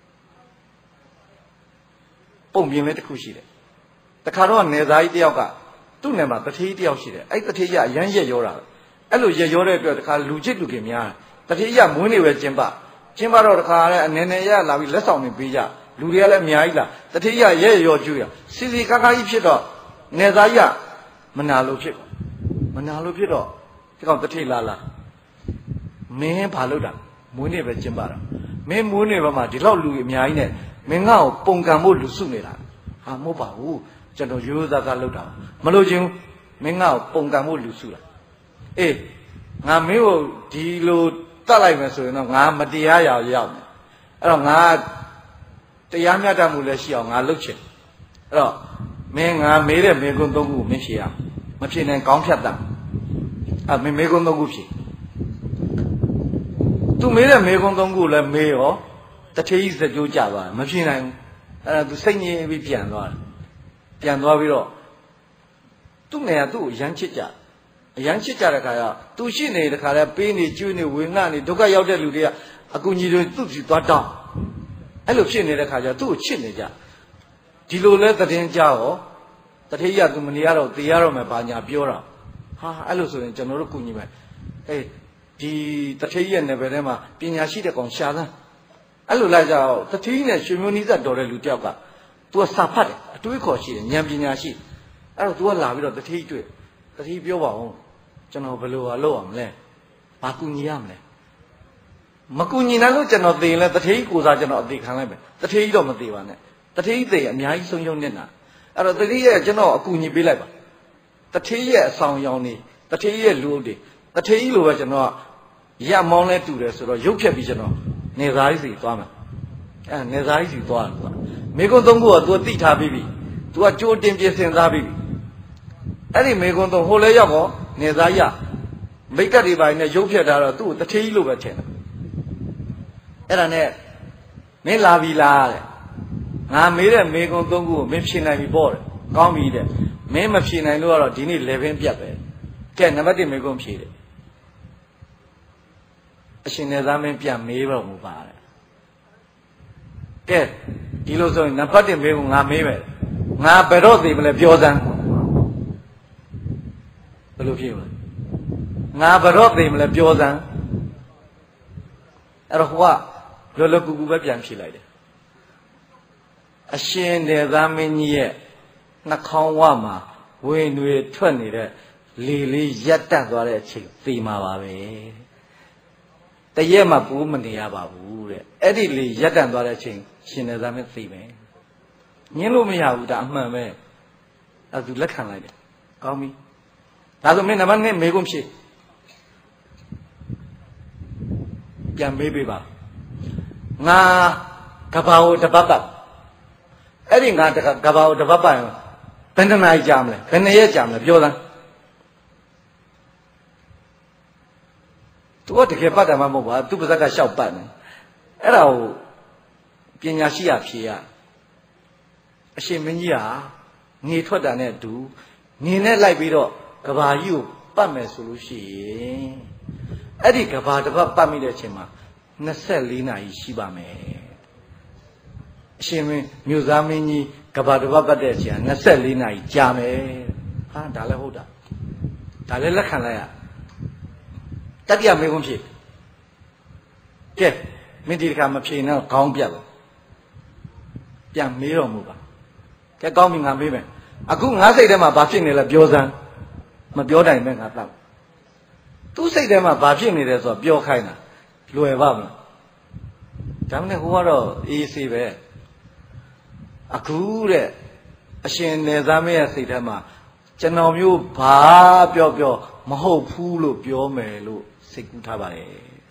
ပုံပြင်လေးတစ်ခုရှိတယ်။တခါတော့နေသားကြီးတယောက်ကသူ့နယ်မှာတထေးတယောက်ရှိတယ်။အဲ့တထေးကြီးအရမ်းရက်ရောတာပဲ။အဲ့လိုရက်ရောတဲ့အတွက်တခါလူချစ်လူခင်များတယ်။တထေးကြီးကမွေးနေပဲကျင်းပ။ကျင်းပတော့တခါလည်းအနေနဲ့ရလာပြီးလက်ဆောင်တွေပေးကြ။လူတွေကလည်းအများကြီးလာ။တထေးကြီးကရက်ရောကျွေးရ။စီစီကားကားကြီးဖြစ်တော့နေသားကြီးကမနာလို့ဖြစ်။မနာလို့ဖြစ်တော့ဒီကောင်တထေးလာလာမင်းဘာလုပ်တာမွေးနေပဲကျင်းပတာ။မင်းမွေးနေဘက်မှာဒီလောက်လူအများကြီးနဲ့မင်းငါ့ကိုပုံကံဖို့လူစုနေတာဟာမဟုတ်ပါဘူးကျွန်တော်ရိုးသားသားလုပ်တာမလို့ချင်းမင်းငါ့ကိုပုံကံဖို့လူစုတာအေးငါမင်းကိုဒီလိုတတ်လိုက်မယ်ဆိုရင်တော့ငါမတရားရရောက်မယ်အဲ့တော့ငါတရားမျှတမှုလည်းရှိအောင်ငါလုပ်ချင်အဲ့တော့မင်းငါမေးတဲ့မေကွန်းသုံးခုကိုမင်းဖြေရမဖြေနိုင်ကောင်းဖြတ်တာအဲ့မင်းမေကွန်းသုံးခုဖြေသူမေးတဲ့မေကွန်းသုံးခုလည်းမေးရောတထေးကြီးစကြိုးကြသွားတယ်မဖြစ်နိုင်ဘူးအဲ့ဒါသူစိတ်ငြိမ်ပြီးပြန်သွားတယ်ပြန်သွားပြီးတော့သူ့ငယ်ကသူ့ကိုရမ်းချစ်ကြအရမ်းချစ်ကြတဲ့ခါကျသူရှိနေတဲ့ခါလဲပေးနေကျွေးနေဝေငှနေဒုက္ခရောက်တဲ့လူတွေကအကူကြီးတွေသူ့စီသွားတောင်းအဲ့လိုဖြစ်နေတဲ့ခါကျသူ့ကိုချစ်နေကြဒီလိုလဲသတင်းကြရောတထေးကြီးကသူမနေရတော့တေးရတော့မယ်ဘာညာပြောတာဟာအဲ့လိုဆိုရင်ကျွန်တော်တို့ကူညီမယ်အေးဒီတထေးကြီးရဲ့နယ်ပယ်ထဲမှာပညာရှိတဲ့ကောင်ရှာသန်းအဲ့လိုလိုက်ကြတော့တတိနဲ့ရွှေမျိုးနီးသက်တော်တဲ့လူတယောက်က तू ကစာဖတ်တယ်အတွေးခေါ်ရှိတယ်ဉာဏ်ပညာရှိအဲ့တော့ तू ကလာပြီးတော့တတိတွေ့တတိပြောပါဦးကျွန်တော်ဘယ်လိုလုပ်ရမလဲဘာကူညီရမလဲမကူညီနိုင်လို့ကျွန်တော်သိရင်လည်းတတိကိုစားကျွန်တော်အသေးခံလိုက်မယ်တတိတော့မသေးပါနဲ့တတိသိအများကြီးဆုံးရှုံးနေတာအဲ့တော့တတိရဲ့ကျွန်တော်အကူညီပေးလိုက်ပါတတိရဲ့အဆောင်ရောင်နေတတိရဲ့လူအုပ်တွေတတိလိုပဲကျွန်တော်ရမောင်းလဲတူတယ်ဆိုတော့ရုပ်ဖြတ်ပြီးကျွန်တော်နေသားကြီးစီသွားမယ်အဲနေသားကြီးစီသွားတယ်ကွာမေကွန်းသုံးခုက तू သိထားပြီးပြီ तू ကကြိုးတင်ပြစင်စားပြီးပြီအဲ့ဒီမေကွန်းသုံးဟိုလဲရောက်တော့နေသားကြီးမိတ်ကပ်တွေပိုင်းနဲ့ရုပ်ဖြတ်ထားတော့သူ့ကိုတထေးကြီးလိုပဲထင်တယ်အဲ့ဒါနဲ့မင်းလာပြီလားတဲ့ငါမေးတဲ့မေကွန်းသုံးခုကိုမင်းဖြေနိုင်ပြီပေါ့တဲ့ကောင်းပြီတဲ့မင်းမဖြေနိုင်လို့ကတော့ဒီနေ့လေပင်ပြတ်ပဲကဲနံပါတ်တစ်မေကွန်းဖြေတယ်အရှင်နေသားမင်းပြန်မေးပါမူပါတယ်ကဲဒီလိုဆိုရင်နံပါတ်တစ်မေးကိုငါမေးမယ်ငါဘယ်တော့သိမလဲပြောစမ်းဘယ်လိုဖြစ်မလဲငါဘယ်တော့သိမလဲပြောစမ်းအဲ့တော့ဟိုကလောလောကူကူပဲပြန်ဖြေလိုက်တယ်အရှင်နေသားမင်းကြီးရဲ့နှာခေါင်းဝမှာဝင်တွေထွက်နေတဲ့လေလေးရက်တက်သွားတဲ့အချိန်သိမှာပါပဲတရက်မှပိုးမနေရပါဘူးတဲ့အဲ့ဒီလေရက်တန်သွားတဲ့အချိန်ရှင်နေသားမင်းသိမယ်ညင်းလို့မရဘူးဒါအမှန်ပဲအဲ့သူလက်ခံလိုက်တယ်ကောင်းပြီဒါဆိုမင်းနံပါတ်နှစ်မေကွန်းဖြေပြန်မေးပေးပါငါကဘာကိုတပတ်ပတ်အဲ့ဒီငါကဘာကိုတပတ်ပတ်ဘယ်နှစ်နာရီကြာမလဲဘယ်နှစ်ရက်ကြာမလဲပြောစမ်းသူကတကယ်ပတ်တယ်မှမဟုတ်ပါသူပါဇက်ကရှောက်ပတ်နေအဲ့ဒါကိုပညာရှိရဖြေရအရှင်မင်းကြီးဟာငေထွက်တာနဲ့အတူငေနဲ့လိုက်ပြီးတော့ကဘာကြီးကိုပတ်မယ်ဆိုလို့ရှိရင်အဲ့ဒီကဘာတစ်ပတ်ပတ်မိတဲ့အချိန်မှာနှစ်ဆယ့်လေးနာရီရှိပါမယ်အရှင်မင်းမြို့သားမင်းကြီးကဘာတစ်ပတ်ပတ်တဲ့အချိန်ကနှစ်ဆယ့်လေးနာရီကြာမယ်ဟာဒါလည်းဟုတ်တာဒါလည်းလက်ခံလိုက်ရတတိယမေကွန်းဖြေကဲမင်းဒီတစ်ခါမဖြေတော့ခေါင်းပြတ်လို့ပြန်မေးတော်မူပါ cái con mình làm đi mày à cũng ngã xây đây mà bà chuyện này là biểu rằng mà biểu này mày ngã tao tu xây đây mà bà chuyện này là rồi biểu khai nè lùi vào mà chẳng này hoa đó ý gì vậy à cứ đấy à xin này ra mấy xây đây mà chân nào miu bà biểu biểu mà hậu phu lu biểu mày lu xây cũng thà bà đấy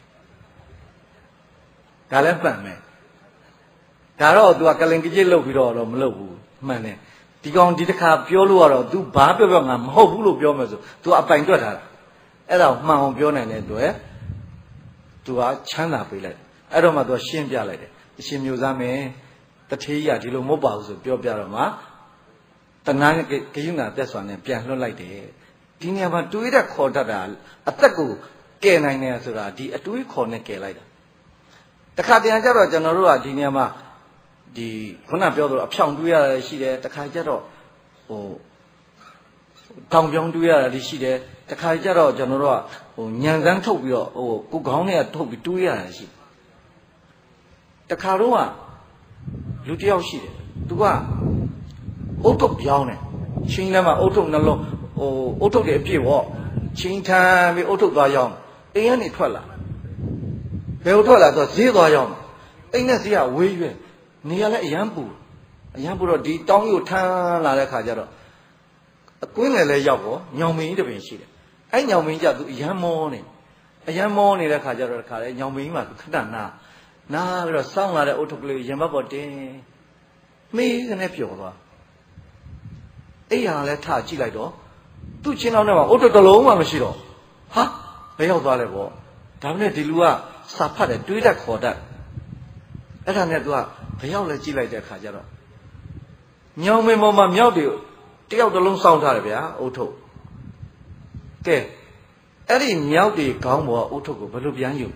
cái này phải mày cái đó tụi cái lên cái gì lâu thì đó là mà lâu mà nè thì còn đi khá biểu lu rồi tụi bà biểu biểu ngắm hậu phu lu biểu mày rồi tụi à bánh tôi thàအဲ့တော့မှန်အောင်ပြောနိုင်တဲ့အတွက်သူကချမ်းသာပေးလိုက်အဲ့တော့မှသူကရှင်းပြလိုက်တယ်အရှင်မျိုးသားမင်းတထေးရဒီလိုမဟုတ်ပါဘူးဆိုပြောပြတော့မှတဏှာဂယုဏသက်စွာနဲ့ပြန်လွှတ်လိုက်တယ်ဒီနေရာမှာတွေးတဲ့ခေါ်တတ်တာအသက်ကိုကယ်နိုင်တယ်ဆိုတာဒီအတွေးခေါ်နဲ့ကယ်လိုက်တာတခါတရံကျတော့ကျွန်တော်တို့ကဒီနေရာမှာဒီခုနပြောသလိုအဖြောင်တွေးရတယ်ရှိတယ်တခါကျတော့ဟိုတောင်ပြောင်းတွေးရတယ်ရှိတယ်တခါကျတော့ကျွန်တော်တို့ကဟိုညံစမ်းထုတ်ပြီးတော့ဟိုကိုခေါင်းနဲ့ထုတ်ပြီးတွေးရတယ်ရှိတခါတော့ကလူတယောက်ရှိတယ်သူကအုတ်ထုတ်ပြောင်းတယ်ချင်းထဲမှာအုတ်ထုတ်နှလုံးဟိုအုတ်ထုတ်တွေအပြည့်ပေါ့ချင်းထမ်းပြီးအုတ်ထုတ်သွားရောင်းအိမ်ကနေထွက်လာဘယ်ကိုထွက်လာဆိုဈေးသွားရောင်းအိမ်နဲ့ဈေးကဝေးရွယ်နေရလဲအရန်ပူအရန်ပူတော့ဒီတောင်းကြီးကိုထမ်းလာတဲ့ခါကျတော့အကွင်းငယ်လဲရောက်ပေါ့ညောင်မင်းတပင်ရှိတယ်အဲ့ညောင်မင်းကြသူအရန်မောနေအရန်မောနေတဲ့ခါကျတော့တခါလဲညောင်မင်းမှာခဏနာနာပြီးတော့စောင်းလာတဲ့အုတ်ထုတ်ကလေးရင်ဘတ်ပေါ်တင်မေးကနေပျော်သွားအဲ့ရလဲထကြည့်လိုက်တော့သူ့ချင်းနောက်ထဲမှာအုတ်ထုတ်တစ်လုံးမှမရှိတော့ဟာဘယ်ရောက်သွားလဲပေါ့ဒါနဲ့ဒီလူကစာဖတ်တယ်တွေးတတ်ခေါ်တတ်အဲ့ဒါနဲ့သူကဘယ်ရောက်လဲကြည့်လိုက်တဲ့ခါကျတော့ညောင်မင်းပေါ်မှာမြောက်တယ်တယောက်တစ်လုံးစောင်းထားတယ်ဗျာအုတ်ထုတ်ကဲအဲ့ဒီမြောက်တွေခေါင်းပေါ်အုတ်ထုတ်ကိုဘယ်လိုပြန်ယူ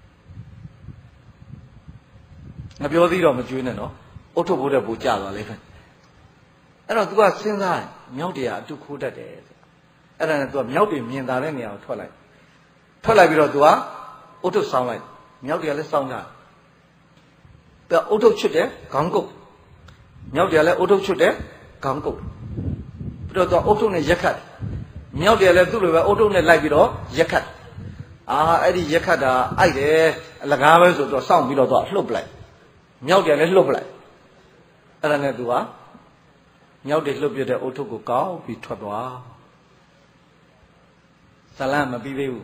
ငါပြောသေးတော့မကျွေးနဲ့နော်အုတ်ထုတ်ဘိုးတဲ့ဘူကြသွားလိမ့်မယ်အဲ့တော့ तू ကစဉ်းစားမြောက်တွေကအတူခိုးတတ်တယ်အဲ့ဒါနဲ့ तू ကမြောက်တွေမြင်သာတဲ့နေရာကိုထွက်လိုက်ထွက်လိုက်ပြီးတော့ तू ကအုတ်ထုတ်စောင်းလိုက်မြောက်တွေကလည်းစောင်းတာပြအုတ်ထုတ်ချွတ်တယ်ခေါင်းကုတ်မြောက်တွေကလည်းအုတ်ထုတ်ချွတ်တယ်ခေါင်းကုတ်ပြီးတော့ तू အုတ်ထုတ်နဲ့ရက်ခတ်မြောက်တွေကလည်းသူ့လိုပဲအုတ်ထုတ်နဲ့လိုက်ပြီးတော့ရက်ခတ်အာအဲ့ဒီရက်ခတ်တာအိုက်တယ်အလကားပဲဆိုတော့စောင့်ပြီးတော့ तू လှုပ်ပလိုက်မြောက်တယ်လည်းလှုပ်ပလိုက်အဲ့ဒါနဲ့ तू ကမြောက်တယ်လှုပ်ပြတဲ့အုတ်ထုတ်ကိုကောက်ပြီးထွက်သွားဇလန်မပြီးသေးဘူး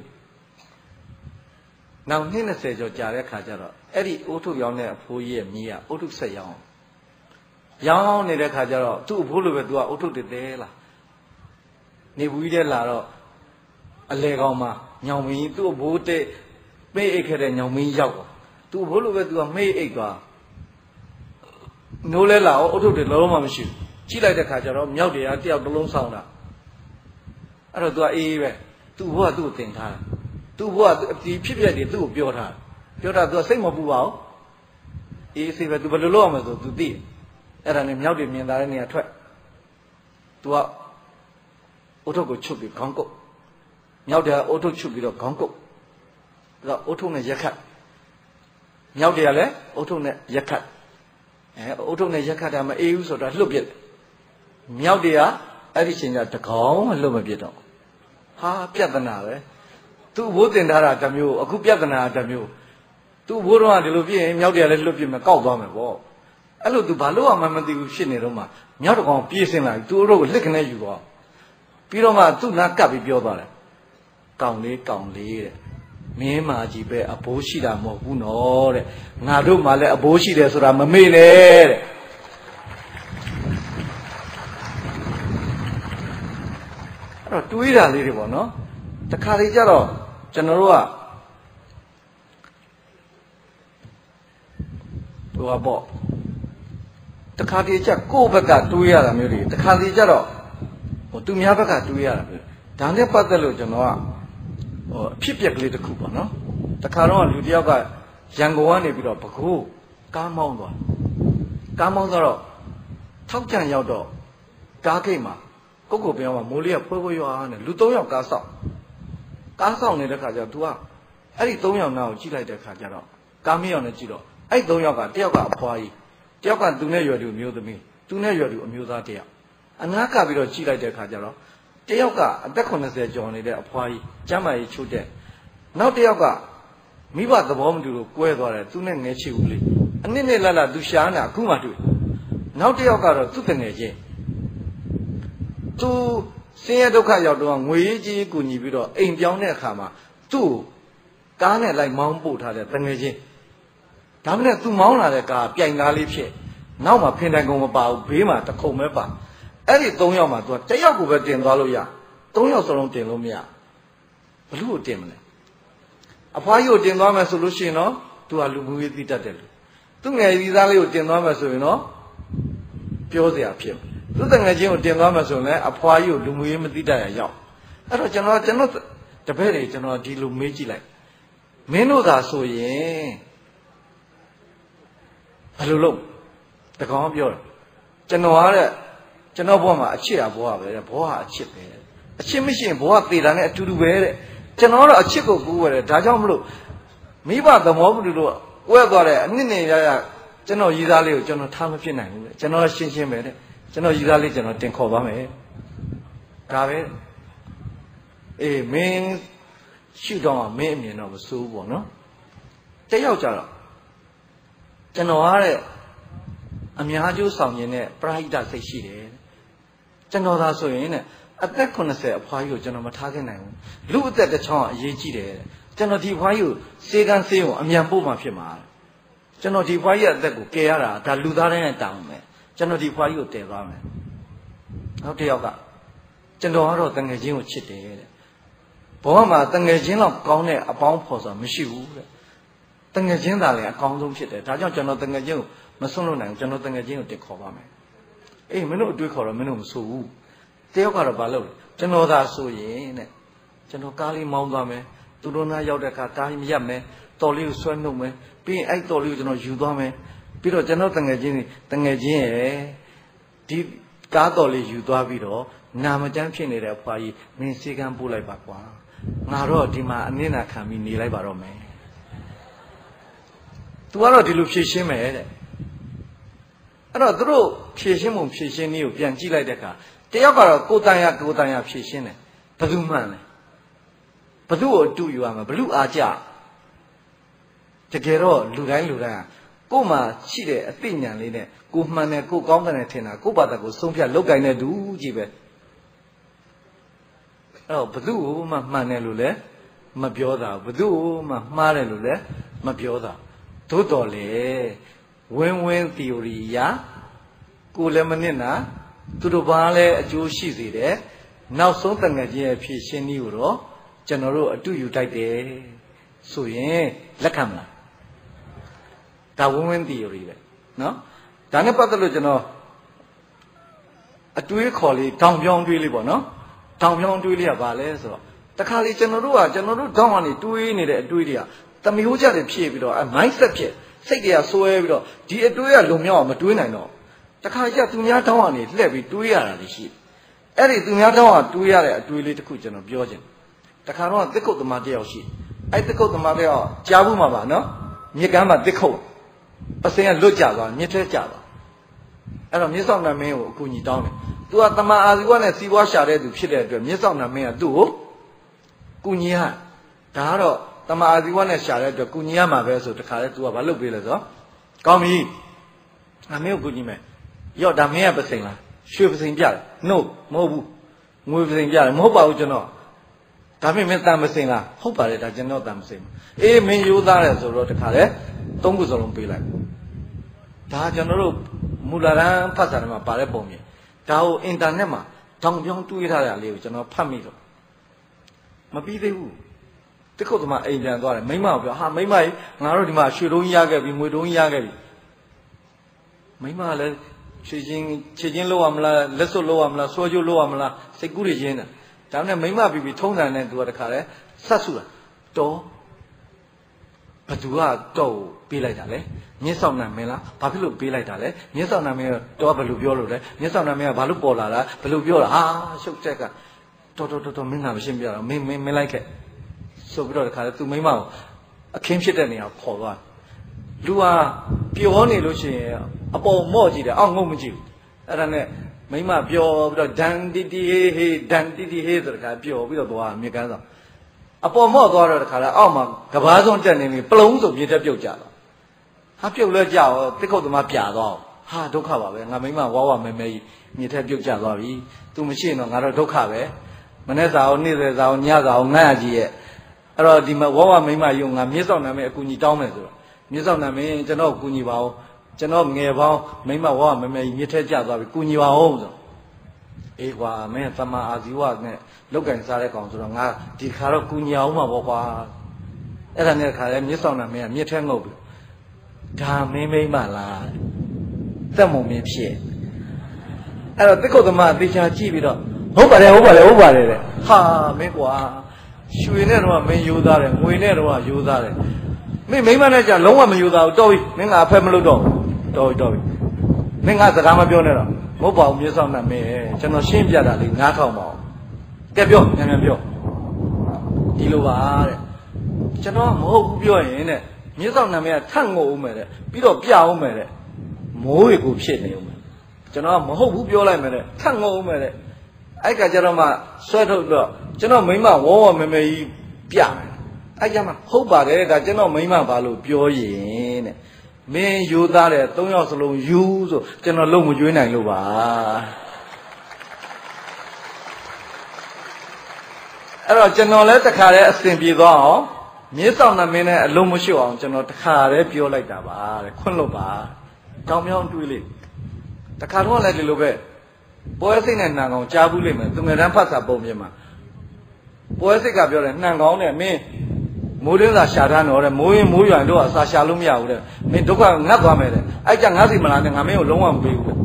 နောက်နှစ်၂၀ကျော်ကြာတဲ့ခါကျတော့အဲ့ဒီအုတ်ထုတ်ရောင်းတဲ့အဖိုးကြီးရဲ့မြေးကအုတ်ထုတ်ဆက်ရောင်းရောင်းနေတဲ့ခါကျတော့သူ့အဖိုးလိုပဲ तू ကအုတ်ထုတ်တွေတဲလာနေဘူးကြီးတဲ့လာတော့အလေကောင်မှာညောင်မင်းသူ့အဖိုးတဲ့မေးအိတ်ခဲ့တဲ့ညောင်မင်းရောက်သွားသူ့အဖိုးလိုပဲ तू ကမေးအိတ်သွားနိုးလဲလာအောင်အုတ်ထုတ်တွေလုံးဝမရှိဘူးကြည့်လိုက်တဲ့ခါကျတော့မြောက်တွေကတယောက်တစ်လုံးဆောင်တာအဲ့တော့ तू ကအေးပဲသူ့ဘိုးကသူ့ကိုတင်ထားတယ်သူ့ဘိုးကဒီဖြစ်ဖြစ်တွေသူ့ကိုပြောထားပြောတာ तू စိတ်မပူပါဘူးအေးစေးပဲ तू ဘယ်လိုလုပ်ရမလဲဆို तू သိအဲ့ဒါနဲ့မြောက်တွေမြင်သာတဲ့နေရာထွက် तू ကအုတ်ထုတ်ကိုချုပ်ပြီးခေါင်းကုတ်မြောက်တွေကအုတ်ထုတ်ချုပ်ပြီးတော့ခေါင်းကုတ်အဲ့တော့အုတ်ထုတ်နဲ့ရက်ခတ်မြောက်တွေကလည်းအုတ်ထုတ်နဲ့ရက်ခတ်အဲအုတ်ထုတ်နဲ့ရက်ခတ်တာမအေးဘူးဆိုတော့လှုပ်ပြစ်မြောက်တွေကအဲ့ဒီချိန်ကျတကောင်မှလှုပ်မပြစ်တော့ဟာပြဿနာပဲသူ့ဘိုးတင်ထားတာတစ်မျိုးအခုပြဿနာတစ်မျိုးသူ့ဘိုးတော်ကဒီလိုပြစ်ရင်မြောက်တွေကလည်းလှုပ်ပြစ်မယ်ကောက်သွားမယ်ပေါ့အဲ့လိုသူဘာလို့မှမသိဘူးဖြစ်နေတော့မှမြောက်တကောင်ပြေးစင်လာသူ့တို့ကိုလက်ခနဲ့ယူသွားပြီးတော့မှသူ့နာကပ်ပြီးပြောသွားတယ်ကောင်းလေးကောင်းလေးတဲ့မင်းမာကြီးပဲအဘိုးရှိတာမဟုတ်ဘူးနော်တဲ့ငါတို့မှလည်းအဘိုးရှိတယ်ဆိုတာမမေ့နဲ့တဲ့အဲ့တော့တွေးတာလေးတွေပေါ့နော်တခါလေကြတော့ကျွန်တော်တို့ကဟိုကပေါ့တခါတည်းကျကိုယ့်ဘက်ကတွေးရတာမျိုးတွေတခါတည်းကျတော့ဟိုသူများဘက်ကတွေးရတာမျိုးဒါနဲ့ပတ်သက်လို့ကျွန်တော်ကဟိုအဖြစ်ပြက်ကလေးတစ်ခုပေါ့နော်တခါတော့လူတယောက်ကရန်ကုန်ကနေပြီးတော့ပဲခူးကားမောင်းသွားကားမောင်းတော့ထောက်ကြံရောက်တော့ကားဂိတ်မှာကိုကိုပြောင်းမှာမိုးလေးကဖွဲဖွဲရွာနဲ့လူ၃ယောက်ကားဆောက်ကားဆောက်နေတဲ့ခါကျတော့ तू ကအဲ့ဒီ၃ယောက်နားကိုကြည့်လိုက်တဲ့ခါကျတော့ကားမရောက်နဲ့ကြည့်တော့အဲ့၃ယောက်ကတယောက်ကအဖွားကြီးတယောက်ကသူနဲ့ရွယ်သူမျိုးသမီးသူနဲ့ရွယ်သူအမျိုးသားတယောက်အနာကပြီးတော့ကြည့်လိုက်တဲ့အခါကျတော့တယောက်ကအသက်ခုနှစ်ဆယ်ကျော်နေတဲ့အဖွားကြီးကျမ်းမာရေးချို့တဲ့နောက်တယောက်ကမိဘသဘောမတူလို့ကွဲသွားတယ်သူနဲ့ငယ်ချစ်ဦးလေးအနည်းနဲ့လတ်လတ်သူရှားနေအခုမှတွေ့နောက်တယောက်ကတော့သူ့တငယ်ချင်းသူဆင်းရဲဒုက္ခရောက်တော့ငွေကြီးကူညီပြီးတော့အိမ်ပြောင်းတဲ့အခါမှာသူ့ကားနဲ့လိုက်မောင်းပို့ထားတဲ့တငယ်ချင်းဒါမှလည်းသူမောင်းလာတဲ့ကားပြိုင်ကားလေးဖြစ်နောက်မှာဖင်တိုင်ကုန်မပါဘူးဘေးမှာတခုံပဲပါအဲ့ဒီသုံးယောက်မှာသူကတယောက်ကိုပဲတင်သွားလို့ရသုံးယောက်စလုံးတင်လို့မရဘလို့ကိုတင်မလဲအဖွားကြီးကိုတင်သွားမယ်ဆိုလို့ရှိရင်တော့သူကလူမျိုးရေးသိတတ်တယ်လို့သူငယ်ကြီးသားလေးကိုတင်သွားမယ်ဆိုရင်တော့ပြောစရာဖြစ်သူတငယ်ချင်းကိုတင်သွားမယ်ဆိုရင်လည်းအဖွားကြီးကိုလူမျိုးရေးမသိတတ်ရရောက်အဲ့တော့ကျွန်တော်ကျွန်တော်တပည့်တွေကျွန်တော်ဒီလိုမေးကြည့်လိုက်မင်းတို့သာဆိုရင်ဘယ်လိုလုပ်တကောင်ပြောတယ်ကျွန်တော်ကတဲ့ကျွန်တော်ဘဝမှာအချစ်ရဘဝပဲတဲ့ဘဝအချစ်ပဲအချစ်မရှိရင်ဘဝသေတာနဲ့အတူတူပဲတဲ့ကျွန်တော်တော့အချစ်ကိုကူးရတယ်ဒါကြောင့်မလို့မိဘသမောမတူလို့ဝဲသွားတဲ့အနစ်နေရရကျွန်တော်ရည်သားလေးကိုကျွန်တော်ထားမဖြစ်နိုင်ဘူးတဲ့ကျွန်တော်ရှင်းရှင်းပဲတဲ့ကျွန်တော်ရည်သားလေးကျွန်တော်တင်ခေါ်ပါမယ်ဒါပဲအေးမင်းရှုတော့မင်းအမြင်တော့မစိုးဘူးပေါ့နော်တယောက်ကြတော့ကျွန်တော်ကတဲ့အများကျိုးဆောင်ရင်နဲ့ပရိဒတ်စိတ်ရှိတယ်ကျွန်တော်သာဆိုရင်နဲ့အသက်ခုနှစ်ဆယ်အဖွားကြီးကိုကျွန်တော်မထားခဲ့နိုင်ဘူးလူအသက်တစ်ချောင်းအရေးကြီးတယ်ကျွန်တော်ဒီဖွားကြီးကိုစေကန်းစေးကိုအမြန်ပို့မှဖြစ်မှာကျွန်တော်ဒီဖွားကြီးအသက်ကိုကယ်ရတာဒါလူသားတိုင်းနဲ့တောင်းမယ်ကျွန်တော်ဒီဖွားကြီးကိုတည်သွားမယ်နောက်တစ်ယောက်ကကျွန်တော်ကတော့တငယ်ချင်းကိုချစ်တယ်တဲ့ဘဝမှာတငယ်ချင်းလောက်ကောင်းတဲ့အပေါင်းဖော်ဆိုတာမရှိဘူးတဲ့တငယ်ချင်းသာလည်းအကောင်းဆုံးဖြစ်တယ်ဒါကြောင့်ကျွန်တော်တငယ်ချင်းကိုမစွန့်လို့နိုင်ဘူးကျွန်တော်တငယ်ချင်းကိုတင်ခေါ်ပါမယ်အေးမင်းတို့အတွေ့ခေါ်တော့မင်းတို့မဆိုဘူးတယောက်ကတော့ဘာလုပ်လဲကျွန်တော်သာဆိုရင်တဲ့ကျွန်တော်ကားလေးမောင်းသွားမယ်သူတို့နားရောက်တဲ့အခါကားကြီးမရပ်မယ်တော်လေးကိုဆွဲနှုတ်မယ်ပြီးရင်အဲ့တော်လေးကိုကျွန်တော်ယူသွားမယ်ပြီးတော့ကျွန်တော်တငယ်ချင်းတငယ်ချင်းရဲ့ဒီကားတော်လေးယူသွားပြီးတော့နာမကျန်းဖြစ်နေတဲ့အဖွားကြီးမင်းစေကန်းပို့လိုက်ပါကွာငါတော့ဒီမှာအနစ်နာခံပြီးနေလိုက်ပါတော့မယ်သူကတော့ဒီလိုဖြည့်ရှင်းမယ်တဲ့အဲ့တော့သူတို့ဖြည့်ရှင်းပုံဖြည့်ရှင်းနည်းကိုပြန်ကြည့်လိုက်တဲ့အခါတယောက်ကတော့ကိုယ်တန်ရကိုယ်တန်ရဖြည့်ရှင်းတယ်ဘယ်သူမှန်လဲဘယ်သူ့ကိုအတူယူရမှာဘလူအားကြတကယ်တော့လူတိုင်းလူတိုင်းကိုယ်မှာရှိတဲ့အသိဉာဏ်လေးနဲ့ကိုမှန်တယ်ကိုကောင်းတယ်ထင်တာကိုယ့်ဘာသာကိုဆုံးဖြတ်လောက်ကင်တဲ့သူကြီးပဲအဲ့တော့ဘသူ့ကိုမှမှန်တယ်လို့လည်းမပြောတာဘသူ့ကိုမှမှားတယ်လို့လည်းမပြောတာသို့တော်လေဝင်းဝင်း theory ရာကိုလည်းမနစ်နာသူတို့ဘာလဲအကျိုးရှိစေတယ်နောက်ဆုံးတငယ်ချင်းရဲ့ဖြည့်ရှင်းနည်းကိုတော့ကျွန်တော်တို့အတူယူတိုက်တယ်ဆိုရင်လက်ခံမလားဒါဝင်းဝင်း theory ပဲနော်ဒါနဲ့ပတ်သက်လို့ကျွန်တော်အတွေးခေါ်လေးတောင်ပြောင်းတွေးလေးပေါ့နော်တောင်ပြောင်းတွေးလေးကဘာလဲဆိုတော့တခါလေကျွန်တော်တို့ကကျွန်တော်တို့တောင်းကနေတွေးနေတဲ့အတွေးတွေကတမျိုးကြတယ်ဖြည့်ပြီးတော့အဲ mindset ဖြစ်စိတ်တွေကဆွဲပြီးတော့ဒီအတွေးကလုံမြောက်အောင်မတွေးနိုင်တော့တခါကျသူများတောင်းကနေလှည့်ပြီးတွေးရတာလေရှိအဲ့ဒီသူများတောင်းကတွေးရတဲ့အတွေးလေးတစ်ခုကျွန်တော်ပြောခြင်းတခါတော့သစ်ခုတ်သမားတယောက်ရှိအဲ့သစ်ခုတ်သမားတယောက်ကြားဘူးမှာပါနော်မြစ်ကမ်းမှာသစ်ခုတ်ပစင်ကလွတ်ကြသွားမြစ်ထဲကျသွားအဲ့တော့မြစ်ဆောင်နာမင်းကိုအကူညီတောင်းတယ်သူကတမန်အာဇီဝနဲ့စီးပွားရှာတဲ့သူဖြစ်တဲ့အတွက်မြစ်ဆောင်နာမင်းကသူ့ကိုကူညီရဒါကတော့တမန်အာဇီဝနဲ့ရှာတဲ့အတွက်ကူညီရမှာပဲဆိုတခါလဲသူကဘာလုပ်ပေးလဲဆိုတော့ကောင်းပြီငါမင်းကိုကူညီမယ်ရော့ဒါမင်းကပစင်လားရွှေပစင်ပြတယ် no မဟုတ်ဘူးငွေပစင်ပြတယ်မဟုတ်ပါဘူးကျွန်တော်ဒါမင်းမင်းတန်ပစင်လားဟုတ်ပါတယ်ဒါကျွန်တော်တန်ပစင်အေးမင်းရိုးသားတယ်ဆိုတော့တခါလဲသုံးခုစလုံးပေးလိုက်ဒါကျွန်တော်တို့မူလာရန်ဖတ်စာထဲမှာပါတဲ့ပုံမြင်ဒါကိုအင်တာနက်မှာတောင်ပြောင်းတွေးထားတဲ့လေးကိုကျွန်တော်ဖတ်မိတော့မပြီးသေးဘူးတခုတ်သမားအိမ်ပြန်သွားတယ်မိမကိုပြောဟာမိမကြီးငါတို့ဒီမှာရွှေတုံးကြီးရခဲ့ပြီငွေတုံးကြီးရခဲ့ပြီမိမကလည်းခြေချင်းခြေချင်းလောက်ရမလားလက်စွပ်လောက်ရမလားဆွဲကြိုးလောက်ရမလားစိတ်ကူးတွေရင်းတာဒါနဲ့မိမပြီးပြီးထုံးတယ်နဲ့သူကတခါလဲဆက်စုတာတော်ဘသူကတော့ပေးလိုက်တာလေမြစ်ဆောင်နာမင်းလားဘာဖြစ်လို့ပေးလိုက်တာလဲမြစ်ဆောင်နာမင်းတော့ဘယ်လိုပြောလို့လဲမြစ်ဆောင်နာမင်းကဘာလို့ပေါ်လာတာဘယ်လိုပြောတာဟာရှုပ်ချက်ကတော်တော်တော်တော်မင်းကမရှင်းပြတော့မင်းမင်းမင်းလိုက်ခဲ့ဆိုပြီးတော့တခါလဲသူမိမကိုအခင်းဖြစ်တဲ့နေရာခေါ်သွားလူဟာပြောနေလို့ရှိရင်အပေါ်မော့ကြည့်တယ်အောက်ငုံမကြည့်ဘူးအဲ့ဒါနဲ့မိမပြောပြီးတော့ဒန်တီတီဟေးဟေးဒန်တီတီဟေးဆိုတဲ့ခါပြောပြီးတော့သွားမြေကန်းဆောင်အပေါ်မော့သွားတော့တခါလဲအောက်မှာကဘာဆုံးတက်နေပြီပလုံဆိုမြေတက်ပြုတ်ကြတော့ဟာပြုတ်လဲကြောက်တစ်ခုတ်သမားပြသွားဟာဒုက္ခပါပဲငါမိမဝါဝမဲမဲကြီးမြေထက်ပြုတ်ကြသွားပြီသူမရှိရင်တော့ငါတော့ဒုက္ခပဲမနေ့စာအောင်နေ့စာအောင်ညစာအောင်ငါ့အကြီးရဲ့အဲ့တော့ဒီမှာဝါဝမိမယုံငါမြေဆောင်နာမည်အကူကြီးတောင်းမယ်ဆိုတော့မြေဆောင်နာမည်ကျွန်တော်ကူညီပါဦးကျွန်တော်ငယ်ပေါင်းမိမဝါဝမဲမဲကြီးမြေထက်ကြသွားပြီကူညီပါဦးဆိုအေးကွာမင်းသမအာဇီဝနဲ့လောက်ကင်စားတဲ့ကောင်ဆိုတော့ငါဒီခါတော့ကူညီအောင်မှာပေါ့ကွာအဲ့ဒါနဲ့ခါလဲမြေဆောင်နာမည်ကမြေထဲငုတ်ပြီဒါမင်းမိမလားသက်မုံမင်းဖြစ်အဲ့တော့တစ်ခုတ်သမားအသေးချာကြည့်ပြီးတော့ဟုတ်ပါတယ်ဟုတ်ပါတယ်ဟုတ်ပါတယ်တဲ့ဟာမင်းကွာရွှေနဲ့တော့မင်းယူသားတယ်ငွေနဲ့တော့ယူသားတယ်မင်းမိမနဲ့ကြာလုံးဝမယူသားဘူးတော်ပြီမင်းကအဖက်မလုပ်တော့တော်ပြီတော်ပြီမင်းကစကားမပြောနဲ့တော့မဟုတ်ပါဘူးမြေဆောင်နာမင်းကျွန်တော်ရှင်းပြတာလေးနားထောင်ပါအောင်ကဲပြောညံ့ညံ့ပြောဒီလိုပါတဲ့ကျွန်တော်မဟုတ်ဘူးပြောရင်တဲ့မြေဆောင်နာမည်ကထန့်ငုံအောင်မယ်တဲ့ပြီးတော့ပြအောင်မယ်တဲ့မိုးရေကိုဖြစ်နေအောင်မယ်ကျွန်တော်မဟုတ်ဘူးပြောလိုက်မယ်တဲ့ထန့်ငုံအောင်မယ်တဲ့အဲ့ကကြတော့မှဆွဲထုတ်တော့ကျွန်တော်မိမဝေါဝမဲမဲကြီးပြမယ်အဲ့ကြမှာဟုတ်ပါတယ်ဒါကျွန်တော်မိမဘာလို့ပြောရင်တဲ့မင်းယူသားတဲ့သုံးယောက်စလုံးယူဆိုကျွန်တော်လုံးမကျွေးနိုင်လို့ပါအဲ့တော့ကျွန်တော်လည်းတခါတည်းအစဉ်ပြေသွားအောင်မြေဆောင်နာမင်းနဲ့အလုံးမရှိအောင်ကျွန်တော်တခါတည်းပြောလိုက်တာပါတဲ့ခွင့်လို့ပါတောင်မြောင်းတွေးလေးတခါတော့လည်းဒီလိုပဲပွဲစိတ်နဲ့နှံကောင်ကြားဘူးလိမ့်မယ်သူငယ်တန်းဖတ်စာပုံပြင်မှာပွဲစိတ်ကပြောတယ်နှံကောင်နဲ့မင်းမိုးရင်းစာရှာထားတော့တဲ့မိုးရင်မိုးရွံတော့အစာရှာလို့မရဘူးတဲ့မင်းဒုက္ခငတ်သွားမယ်တဲ့အဲ့ကြငါးစီမလားနဲ့ငါမင်းကိုလုံးဝမပေးဘူး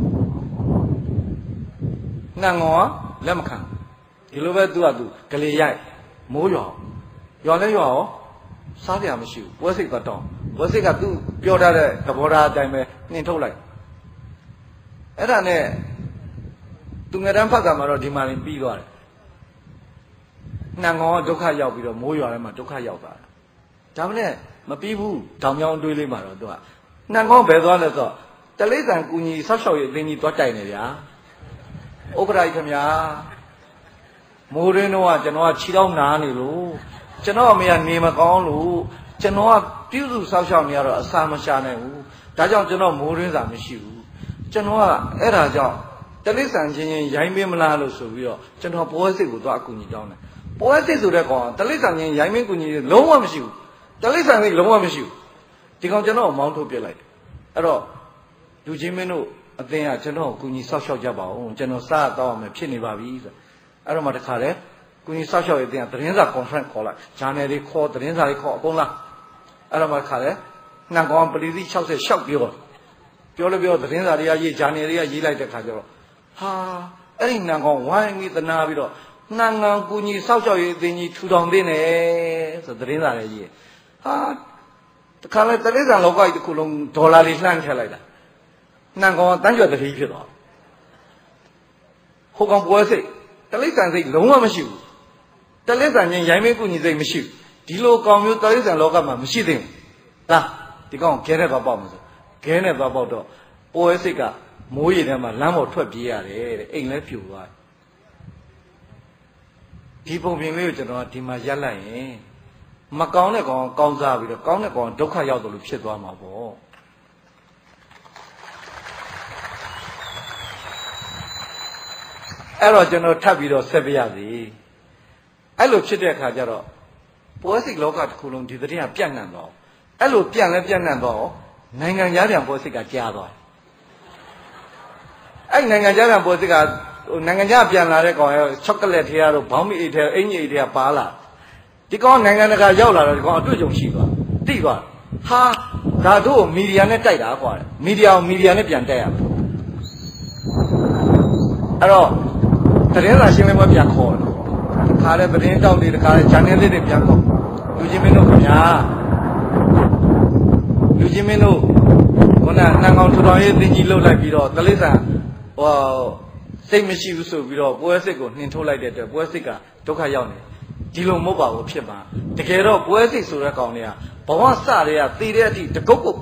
နှံကောင်ကလက်မခံဒီလိုပဲသူကသူဂလေရိုက်မိုးရွာရွာလဲရွာရောစားပြမရှိဘူးပွဲစိတ်ကတော့ပွဲစိတ်ကသူ့ပြောထားတဲ့သဘောထားအတိုင်းပဲနှင်ထုတ်လိုက်အဲ့ဒါနဲ့သူငယ်တန်းဖတ်ကမှာတော့ဒီမှာရင်ပြီးသွားတယ်နှံကောင်ကဒုက္ခရောက်ပြီးတော့မိုးရွာထဲမှာဒုက္ခရောက်သွားတာဒါမှလည်းမပြီးဘူးတောင်မြောင်းတွေးလေးမှာတော့သူကနှံကောင်ဘယ်သွားလဲဆိုတော့တလိษံကူညီဆောက်ရှောက်ရေးအသင်းကြီးသွားတိုက်နေဗျာဥက္ကဋ္ဌကြီးခင်ဗျာမိုးရင်းတော့ကကျွန်တော်ကခြေထောက်နားနေလို့ကျွန်တော်အမေကနေမကောင်းလို့ကျွန်တော်ကပြုစုဆောက်ရှောက်နေရတော့အစာမရှာနိုင်ဘူးဒါကြောင့်ကျွန်တော်မိုးရင်းစာမရှိဘူးကျွန်တော်ကအဲ့ဒါကြောင့်တလိษံချင်းချင်းရိုင်းမင်းမလားလို့ဆိုပြီးတော့ကျွန်တော်ပွဲစစ်ကိုသွားအကူညီတောင်းတယ်ပွဲစစ်ဆိုတဲ့ကောင်တလိษံချင်းရိုင်းမင်းကူညီလုံးဝမရှိဘူးတလိษံလေးလုံးဝမရှိဘူးဒီကောင်ကျွန်တော်မောင်းထုတ်ပြလိုက်တယ်အဲ့တော့လူချင်းမင်းတို့အသင်းကကျွန်တော်ကိုကူညီဆောက်ရှောက်ကြပါဦးကျွန်တော်စားတော့မယ်ဖြစ်နေပါပြီဆိုအဲ့တော့မှတခါလေကူညီဆောက်ရှောက်ရေးအသင်းကသတင်းစာ conference ခေါ်လိုက်ဂျာနယ်တွေခေါ်သတင်းစာတွေခေါ်အကုန်လားအဲ့တော့မှတခါလေနှံကောင်ပလီစီ၆၀ရှောက်ပြောပြောလို့ပြောသတင်းစာတွေကရေးဂျာနယ်တွေကရေးလိုက်တဲ့ခါကျတော့ဟာအဲ့ဒီနှံကောင်ဝိုင်းပြီးသနာပြီးတော့နှံငံကူညီဆောက်ရှောက်ရေးအသင်းကြီးထူထောင်သိနေဆိုသတင်းစာတွေရေးဟာတခါလေသတင်းစာလောကကြီးတစ်ခုလုံးဒေါ်လာတွေလှမ်းထည့်လိုက်တာနှံကောင်တန်းကျွတ်တတိဖြစ်သွားဟိုကောင်ပွဲစိတ်တလိษံစိတ်လုံးဝမရှိဘူးတလိษံချင်းရိုင်းမင်းကူညီစိတ်မရှိဘူးဒီလိုကောင်မျိုးတလိษံလောကမှာမရှိသေးဘူးလားဒီကောင်ခဲနဲ့သွားပေါက်မှာဆိုခဲနဲ့သွားပေါက်တော့ပွဲစိတ်ကမိုးရေထဲမှာလမ်းပေါ်ထွက်ပြေးရတယ်တဲ့အိမ်လဲပြိုသွားဒီပုံပြင်လေးကိုကျွန်တော်ဒီမှာရက်လိုက်ရင်မကောင်းတဲ့ကောင်ကောင်းစားပြီးတော့ကောင်းတဲ့ကောင်ဒုက္ခရောက်တယ်လို့ဖြစ်သွားမှာပေါ့အဲ့တော့ကျွန်တော်ထပ်ပြီးတော့ဆက်ပြရစီအဲ့လိုဖြစ်တဲ့အခါကျတော့ပွဲစိတ်လောကတစ်ခုလုံးဒီသတိကပြန့်နှံ့တော့အဲ့လိုပြန့်လဲပြန့်နှံ့တော့နိုင်ငံသားပြန်ပွဲစိတ်ကကြားသွားအဲ့နိုင်ငံသားပြန်ပွဲစိတ်ကနိုင်ငံသားပြန်လာတဲ့ကောင်ရဲ့ချောကလက်ထဲကတော့ဘောင်းမီအိတ်ထဲအင်ကြီးအိတ်ထဲပါလာဒီကောင်နိုင်ငံတကာရောက်လာတော့ဒီကောင်အတွေ့အကြုံရှိသွားတိသွားဟာဒါတို့မီဒီယာနဲ့တိုက်တာကွာမီဒီယာကိုမီဒီယာနဲ့ပြန်တိုက်ရမယ်အဲ့တော့သတင်းစာရှင်းလင်းပွဲပြန်ခေါ်တယ်တခါလဲသတင်းတောက်တွေတခါလဲ channel လေးတွေပြန်ခေါ်လူချင်းမင်းတို့ခင်ဗျာလူချင်းမင်းတို့ခုနနှံကောင်ထူထောင်ရေးသင်ကြီးလှုပ်လိုက်ပြီးတော့တလိษံဟောစိတ်မရှိဘူးဆိုပြီးတော့ပွဲစစ်ကိုနှင်ထုတ်လိုက်တဲ့အတွက်ပွဲစစ်ကဒုက္ခရောက်နေဒီလိုမဟုတ်ပါဘူးဖြစ်မှာတကယ်တော့ပွဲစစ်ဆိုတဲ့ကောင်တွေကဘဝစတွေကတည်တဲ့အထိတကုတ်ကုတ်ဘ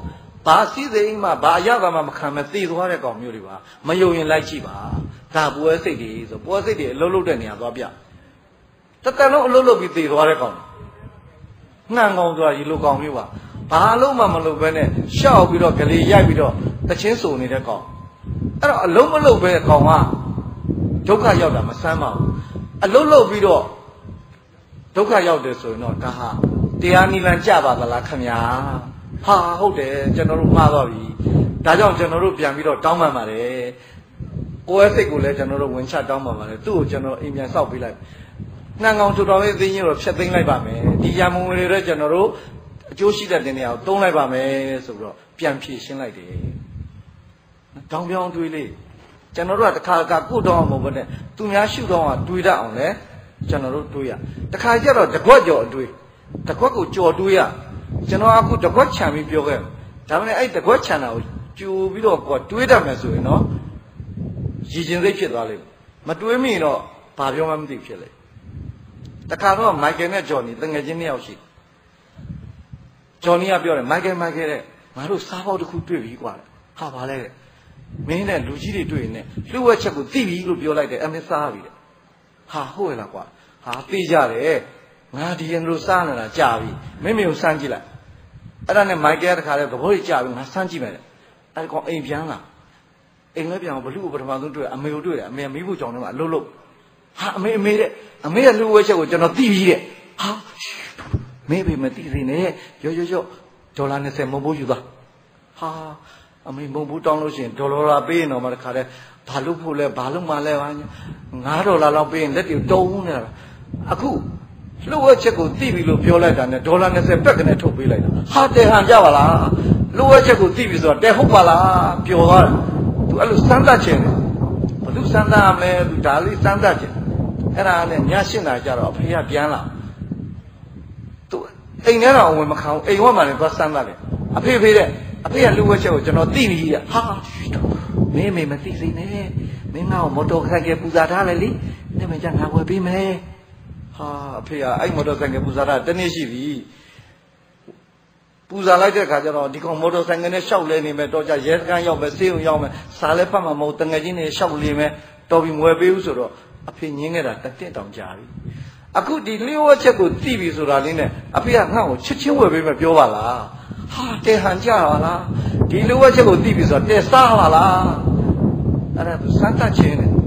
ဘာစည်းစိမ်မှဘာရတာမှမခံမဲ့တည်သွားတဲ့ကောင်မျိုးတွေပါမယုံရင်လိုက်ကြည့်ပါဒါပွဲစိတ်တွေဆိုပွဲစိတ်တွေအလုံးလုံးတဲ့နေရာသွားပြတတန်လုံးအလုံးလုံးပြီးတည်သွားတဲ့ကောင်နှံကောင်ဆိုတာဒီလိုကောင်မျိုးပါဘာလုံးမှမလုပ်ဘဲနဲ့ရှောက်ပြီးတော့ကလေးရိုက်ပြီးတော့တချင်းစုံနေတဲ့ကောင်အဲ့တော့အလုံးမလုံးပဲကောင်ကဒုက္ခရောက်တာမဆမ်းပါဘူးအလုံးလုံးပြီးတော့ဒုက္ခရောက်တယ်ဆိုရင်တော့ဒါဟာတရားနိလန်ကြပါသလားခင်ဗျာဟာဟုတ်တယ်ကျွန်တော်တို့မှားသွားပြီဒါကြောင့်ကျွန်တော်တို့ပြန်ပြီးတော့တောင်းပန်ပါတယ်ကိုယ်ရဲ့စိတ်ကိုလည်းကျွန်တော်တို့ဝင်ချတောင်းပန်ပါတယ်သူ့ကိုကျွန်တော်အိမ်ပြန်ဆောက်ပေးလိုက်နှံကောင်ထူတော်ရဲ့အသိဉာဏ်ကိုဖျက်သိမ်းလိုက်ပါမယ်ဒီရံမုံတွေလည်းကျွန်တော်တို့အကျိုးရှိတဲ့တင်နေရာကိုတုံးလိုက်ပါမယ်ဆိုပြီးတော့ပြန်ဖြည့်ရှင်းလိုက်တယ်တောင်းပြောင်းတွေးလေးကျွန်တော်တို့ကတခါကကိုတောင်းအောင်မဟုတ်ဘဲနဲ့သူများရှုတောင်းအောင်တွေးတတ်အောင်လဲကျွန်တော်တို့တွေးရတခါကျတော့တကွက်ကြော်အတွေးတကွက်ကိုကြော်တွေးရကျွန်တော်အခုတကွက်ခြံပြီးပြောခဲ့ဒါမှမဟုတ်အဲ့တကွက်ခြံတာကိုကြိုပြီးတော့ကိုတွေးတတ်မယ်ဆိုရင်တော့ရည်ကျင်စိတ်ဖြစ်သွားလိမ့်မယ်မတွေးမိရင်တော့ဘာပြောမှမသိဖြစ်လေတခါတော့မိုက်ကယ်နဲ့ဂျော်နီတငယ်ချင်းနှစ်ယောက်ရှိဂျော်နီကပြောတယ်မိုက်ကယ်မိုက်ကယ်တဲ့ငါတို့စားပေါက်တစ်ခုတွေ့ပြီကွာဟာပါလဲတဲ့မင်းနဲ့လူကြီးတွေတွေ့နေလှုပ်ဝက်ချက်ကိုသိပြီလို့ပြောလိုက်တယ်အမေစားပြီတဲ့ဟာဟုတ်ရဲ့လားကွာဟာသိကြတယ်ငါဒီရင်တို့စားနေတာကြာပြီမင်းမျိုးစမ်းကြည့်လိုက်အဲ့ဒါနဲ့မိုက်ကယ်တခါလဲသဘောကြီးကြာပြီငါစမ်းကြည့်မယ်တဲ့အဲ့ကောင်အိမ်ပြန်လာအိမ်လည်းပြန်ဘလူကိုပထမဆုံးတွေ့အမေကိုတွေ့တယ်အမေကမိဖို့ကြောင်ထဲမှာအလုပ်လုပ်ဟာအမေအမေတဲ့အမေရဲ့လှုပ်ဝက်ချက်ကိုကျွန်တော်သိပြီတဲ့ဟာမင်းဖေမသိသေးနဲ့ရောရောရောဒေါ်လာ၂၀မုံဖို့ယူသွားဟာအမေမုံဘူးတောင်းလို့ရှိရင်ဒေါ်လာပေးရင်တော့မှတခါတည်းဘာလို့ဖို့လဲဘာလို့မှလဲပါငါးဒေါ်လာလောက်ပေးရင်လက်တွေတုံးနေတာအခုလှုပ်ဝက်ချက်ကိုသိပြီလို့ပြောလိုက်တာနဲ့ဒေါ်လာ၂၀ပက်ကနေထုတ်ပေးလိုက်တာဟာတဲဟန်ကြပါလားလှုပ်ဝက်ချက်ကိုသိပြီဆိုတော့တဲဟုတ်ပါလားပျော်သွားတယ်သူအဲ့လိုစမ်းသပ်ခြင်းဘယ်သူစမ်းသပ်ရမလဲသူဒါလေးစမ်းသပ်ခြင်းအဲ့ဒါနဲ့ညရှင်းတာကြတော့အဖေကပြန်လာသူအိမ်ထဲတော့ဝင်မခံဘူးအိမ်ဝက်မှလည်းသွားစမ်းသပ်တယ်အဖေဖေတဲ့အဖေကလှုပ်ဝက်ချက်ကိုကျွန်တော်သိပြီဟာမင်းမေမသိစိနဲ့မင်းငါ့ကိုမော်တော်ဆိုင်ကပူဇာထားလိုက်လေနေ့မှကျငါဝယ်ပေးမယ်ဟာအဖေကအဲ့မော်တော်ဆိုင်ကပူဇာတာတနေ့ရှိပြီပူဇာလိုက်တဲ့ခါကျတော့ဒီကောင်မော်တော်ဆိုင်ကနဲ့ရှောက်လဲနေမယ်တော့ကြရဲစခန်းရောက်မယ်ဆေးုံရောက်မယ်စားလဲဖတ်မှာမဟုတ်တငယ်ချင်းတွေရှောက်လေမယ်တော်ပြီမဝယ်ပေးဘူးဆိုတော့အဖေညင်းခဲ့တာတစ်တက်တောင်ကြာပြီအခုဒီလျှို့ဝှက်ချက်ကိုသိပြီဆိုတာလေးနဲ့အဖေကငါ့ကိုချစ်ချင်းဝယ်ပေးမယ်ပြောပါလားဟာတဲဟန်ကြပါလားဒီလျှို့ဝှက်ချက်ကိုသိပြီဆိုတာတဲစားပါလားအဲ့ဒါသူစမ်းသပ်ခြင်းနဲ့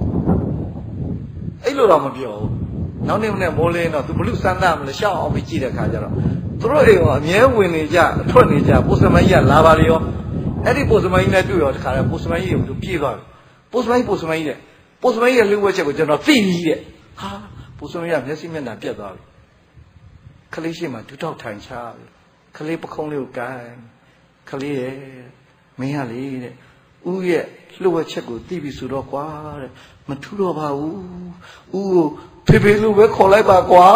အဲ့လိုတော့မပြောဘူးနောက်နေ့နဲ့မိုးလင်းတော့သူဘလို့စမ်းသပ်မလဲရှောက်အောင်ပြီးကြည့်တဲ့ခါကျတော့သူတို့အိမ်ကအမြဲဝင်နေကြအထွက်နေကြပိုစမကြီးကလာပါလေရောအဲ့ဒီပိုစမကြီးနဲ့တွေ့ရောတခါလဲပိုစမကြီးကိုသူပြေးသွားတယ်ပိုစမကြီးပိုစမကြီးတဲ့ပိုစမကြီးရဲ့လှုပ်ဝက်ချက်ကိုကျွန်တော်သိပြီတဲ့ဟာပိုစမကြီးကမျက်စိမျက်နှာပြတ်သွားပြီခလေးရှိမှဒူတောက်ထိုင်ချပြီခလေးပခုံးလေးကိုကန်ခလေးရဲ့မင်းကလေတဲ့ဦးရဲ့လှုပ်ဝက်ချက်ကိုသိပြီဆိုတော့ကွာတဲ့မထူတော့ပါဘူးဦးကိုဖေဖေလိုပဲခေါ်လိုက်ပါကွာ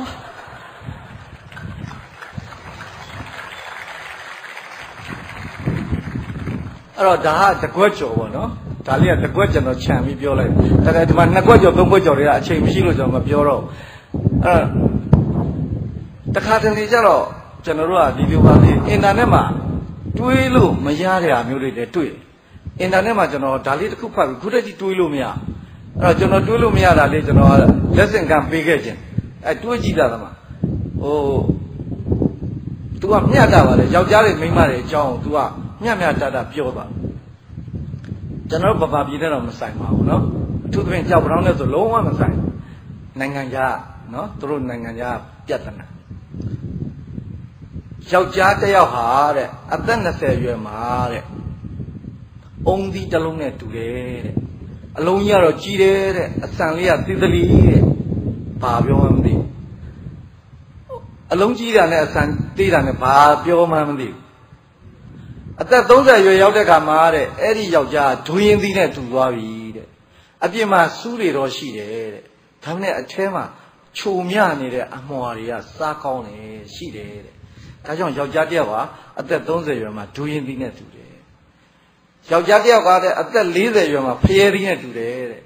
အဲ့တော့ဒါကတကွက်ကြော်ပေါ့နော်ဒါလေးကတကွက်ကျွန်တော်ခြံပြီးပြောလိုက်ဒါကဒီမှာနှစ်ကွက်ကြော်သုံးကွက်ကြော်တွေကအချိန်မရှိလို့ကျွန်တော်မပြောတော့အဲ့တခါတလေကျတော့ကျွန်တော်တို့ကဒီလိုပါလေအင်တာနက်မှာတွေးလို့မရတဲ့အမျိုးတွေလည်းတွေ့အင်တာနက်မှာကျွန်တော်ဒါလေးတစ်ခုဖတ်ပြီးခုတည်းကြီးတွေးလို့မရအဲ့တော့ကျွန်တော်တွေးလို့မရတာလေးကျွန်တော်လက်ဆင့်ကမ်းပေးခဲ့ခြင်းအဲတွေးကြည့်တာကမှဟို तू ကမျှတာပါလေယောက်ျားတွေမိန်းမတွေအကြောင်း तू ကမျှမျှတတပြောသွားကျွန်တော်ပပပြည်တဲ့တော့မဆိုင်ပါဘူးเนาะအထူးသဖြင့်ကြောက်ပြောင်းနဲ့ဆိုလုံးဝမဆိုင်နိုင်ငံခြားเนาะသူတို့နိုင်ငံခြားပြဿနာယောက်ျားတစ်ယောက်ဟာတဲ့အသက်၂၀အရွယ်မှာတဲ့အုံသီးတစ်လုံးနဲ့တူတယ်တဲ့အလုံးကြီးကတော့ကြီးတယ်တဲ့အဆန်လေးကသီးသလီတဲ့ဘာပြောမှမသိအလုံးကြီးတာနဲ့အဆန်သေးတာနဲ့ဘာပြောမှမသိအသက်၃၀ရွယ်ရောက်တဲ့ခါမှာတဲ့အဲ့ဒီယောက်ျားဒွေရင်သီးနဲ့တူသွားပြီတဲ့အပြင်မှာစူးတွေတော့ရှိတယ်တဲ့ဒါမှနဲ့အထဲမှာခြုံမြနေတဲ့အမွှာတွေကစားကောင်းတယ်ရှိတယ်တဲ့ဒါကြောင့်ယောက်ျားတစ်ယောက်ဟာအသက်၃၀ရွယ်မှာဒွေရင်သီးနဲ့တူတယ်ယောက်ျားတစ်ယောက်ကတဲ့အသက်၄၀ရွယ်မှာဖျဲသီးနဲ့တူတယ်တဲ့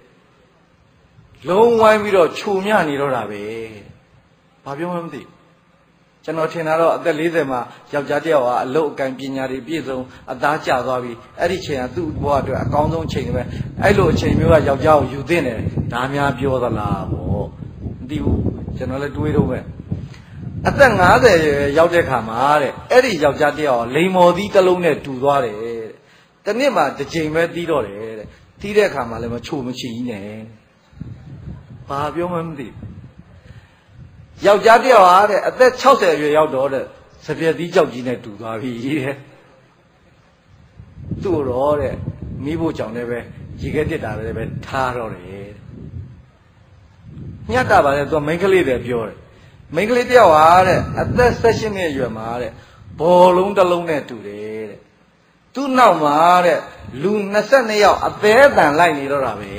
လုံးဝိုင်းပြီးတော့ခြုံမြနေတော့တာပဲဘာပြောမှမသိကျွန်တော်ထင်တာတော့အသက်၄၀မှာယောက်ျားတစ်ယောက်ဟာအလုပ်အကံပညာတွေပြည့်စုံအသားကျသွားပြီအဲ့ဒီချိန်ကသူ့ဘဝအတွက်အကောင်းဆုံးချိန်ပဲအဲ့လိုအချိန်မျိုးကယောက်ျားကိုယူသင့်တယ်ဒါများပြောသလားပေါ့မသိဘူးကျွန်တော်လည်းတွေးတော့ပဲအသက်၅၀ရောက်တဲ့ခါမှာတဲ့အဲ့ဒီယောက်ျားတစ်ယောက်လိန်မော်သီးတစ်လုံးနဲ့တူသွားတယ်တဲ့တနေ့မှတစ်ချိန်ပဲတီးတော့တယ်တဲ့တီးတဲ့အခါမှာလည်းမချို့မချီနဲ့ဘာပြောမှမသိယောက်ျားတစ်ယောက်ဟာတဲ့အသက်၆၀အရွယ်ရောက်တော့တဲ့စပြက်သီးကြောက်ကြီးနဲ့တူသွားပြီတဲ့သူ့တော့တဲ့မိဖို့ကြောင့်လည်းပဲရေခဲတက်တာလည်းပဲထားတော့တယ်ညတ်တာပါလေသူကမိန်းကလေးတွေပြောတယ်မိန်းကလေးတစ်ယောက်ဟာတဲ့အသက်၁၈နှစ်အရွယ်မှာတဲ့ဘောလုံးတစ်လုံးနဲ့တူတယ်တဲ့သူ့နောက်မှာတဲ့လူ၂၂ယောက်အသေးအတန်လိုက်နေတော့တာပဲ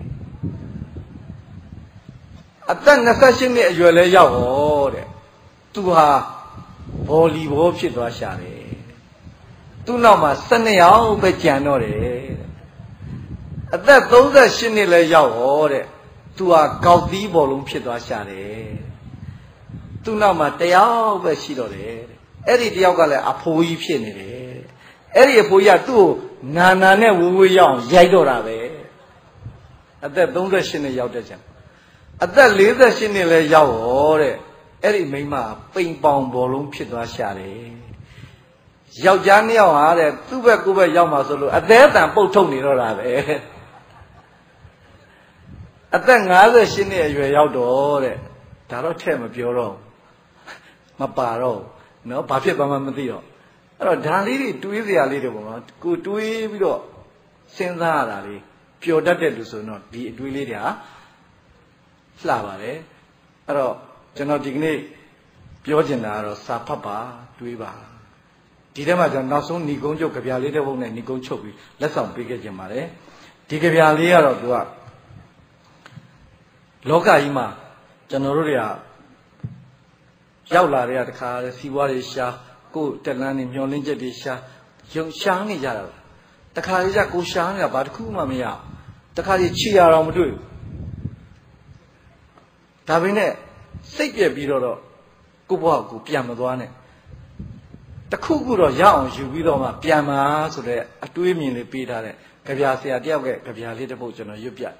အသက်၂၈နှစ်အရွယ်လဲရောက်ဟောတဲ့သူဟာဗော်လီဘောဖြစ်သွားရှာတယ်သူ့နောက်မှာ၁၂ယောက်ပဲကြံတော့တယ်အသက်၃၈နှစ်လဲရောက်ဟောတဲ့သူဟာကောက်သီးဘောလုံးဖြစ်သွားရှာတယ်သူ့နောက်မှာတယောက်ပဲရှိတော့တယ်အဲ့ဒီတယောက်ကလည်းအဖိုးကြီးဖြစ်နေတယ်အဲ့ဒီအဖိုးကြီးကသူ့ကိုနာနာနဲ့ဝေးဝေးရောက်ရိုက်တော့တာပဲအသက်၃၈နှစ်ရောက်တဲ့ကျန်အသက်၄၈နှစ်လဲရောက်ဟောတဲ့အဲ့ဒီမိန်းမပိန်ပေါင်ဘောလုံးဖြစ်သွားရှာတယ်ယောက်ျားနှစ်ယောက်ဟာတဲ့သူ့ဘက်ကိုယ်ဘက်ရောက်မှာဆိုလို့အသေးအတန်ပုတ်ထုတ်နေတော့တာပဲအသက်၅၈နှစ်အရွယ်ရောက်တော့တဲ့ဒါတော့ထဲ့မပြောတော့မပါတော့နော်ဘာဖြစ်သွားမှမသိတော့အဲ့တော့ဒါလေးတွေတွေးစရာလေးတွေပေါ့နော်ကိုတွေးပြီးတော့စဉ်းစားရတာလေးပျော်တတ်တဲ့လူဆိုတော့ဒီအတွေးလေးတွေဟာလှပါတယ်အဲ့တော့ကျွန်တော်ဒီကနေ့ပြောချင်တာကတော့စာဖတ်ပါတွေးပါဒီထဲမှာကျွန်တော်နောက်ဆုံးဏီကုန်းချုပ်ကြပြလေးတစ်ပုဒ်နဲ့ဏီကုန်းချုပ်ပြီးလက်ဆောင်ပေးခဲ့ခြင်းပါတယ်ဒီကြပြလေးကတော့သူကလောကကြီးမှာကျွန်တော်တို့တွေကရောက်လာတဲ့တခါစီးပွားတွေရှာကိုယ်တက်လန်းနေမျောလင်းချက်တွေရှာရုံရှာနေကြတာတခါကြီးကကိုရှာနေတာဘာတစ်ခုမှမရတခါကြီးချီရအောင်မတွေ့ဒါပေမဲ့စိတ်ပြက်ပြီးတော့ကိုယ့်ဘဝကိုပြန်မသွားနဲ့တခုခုတော့ရအောင်ယူပြီးတော့မှပြန်ပါဆိုတဲ့အတွေးမြင်လေးပေးထားတဲ့ကြပြဆရာတယောက်ကကြပြလေးတစ်ပုဒ်ကျွန်တော်ရွတ်ပြ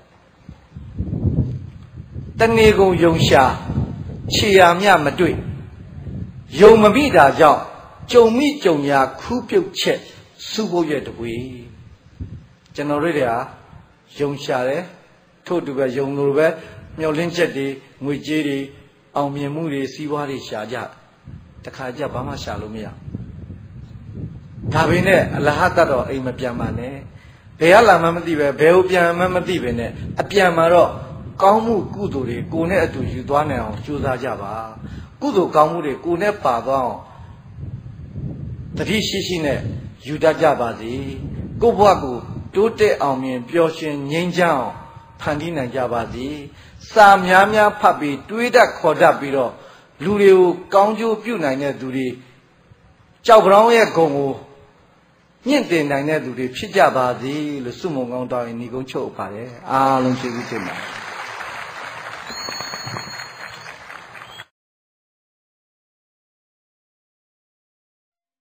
တဏီကုံယုံရှာခြေရမြမတွေ့ယုံမမိတာကြောင့်ကြုံမိကြုံညာခူးပြုတ်ချက်စုဖို့ရဲ့တပွေကျွန်တော်တို့တွေကယုံရှာတယ်ထို့တူပဲယုံလို့ပဲမျောလင်းချက်တွေငွေကြေးတွေအောင်မြင်မှုတွေစီးပွားတွေရှာကြတခါကြဘာမှရှာလို့မရဒါပေမဲ့အလဟတ်တော့အိမ်မပြန်ပါနဲ့ဘယ်ကလာမှမသိပဲဘယ်ကိုပြန်မှမသိပဲနဲ့အပြန်မှာတော့ကောင်းမှုကုသိုလ်တွေကိုနဲ့အတူယူသွားနိုင်အောင်ကြိုးစားကြပါကုသိုလ်ကောင်းမှုတွေကိုနဲ့ပါသွားအောင်တတိရှိရှိနဲ့ယူတတ်ကြပါစေကိုယ့်ဘဝကိုတိုးတက်အောင်မြင်ပျော်ရွှင်ငြိမ်းချမ်းအောင်ဖန်တီးနိုင်ကြပါစေစာများများဖတ်ပြီးတွေးတတ်ခေါ်တတ်ပြီးတော့လူတွေကိုကောင်းကျိုးပြုနိုင်တဲ့သူတွေကြောက်ပြောင်းရဲ့ဂုဏ်ကိုမြင့်တင်နိုင်တဲ့သူတွေဖြစ်ကြပါစေလို့ဆုမွန်ကောင်းတောင်းရင်ညီကုန်းချုပ်ပါတယ်အားလုံးကျေးဇူးတင်ပါတယ်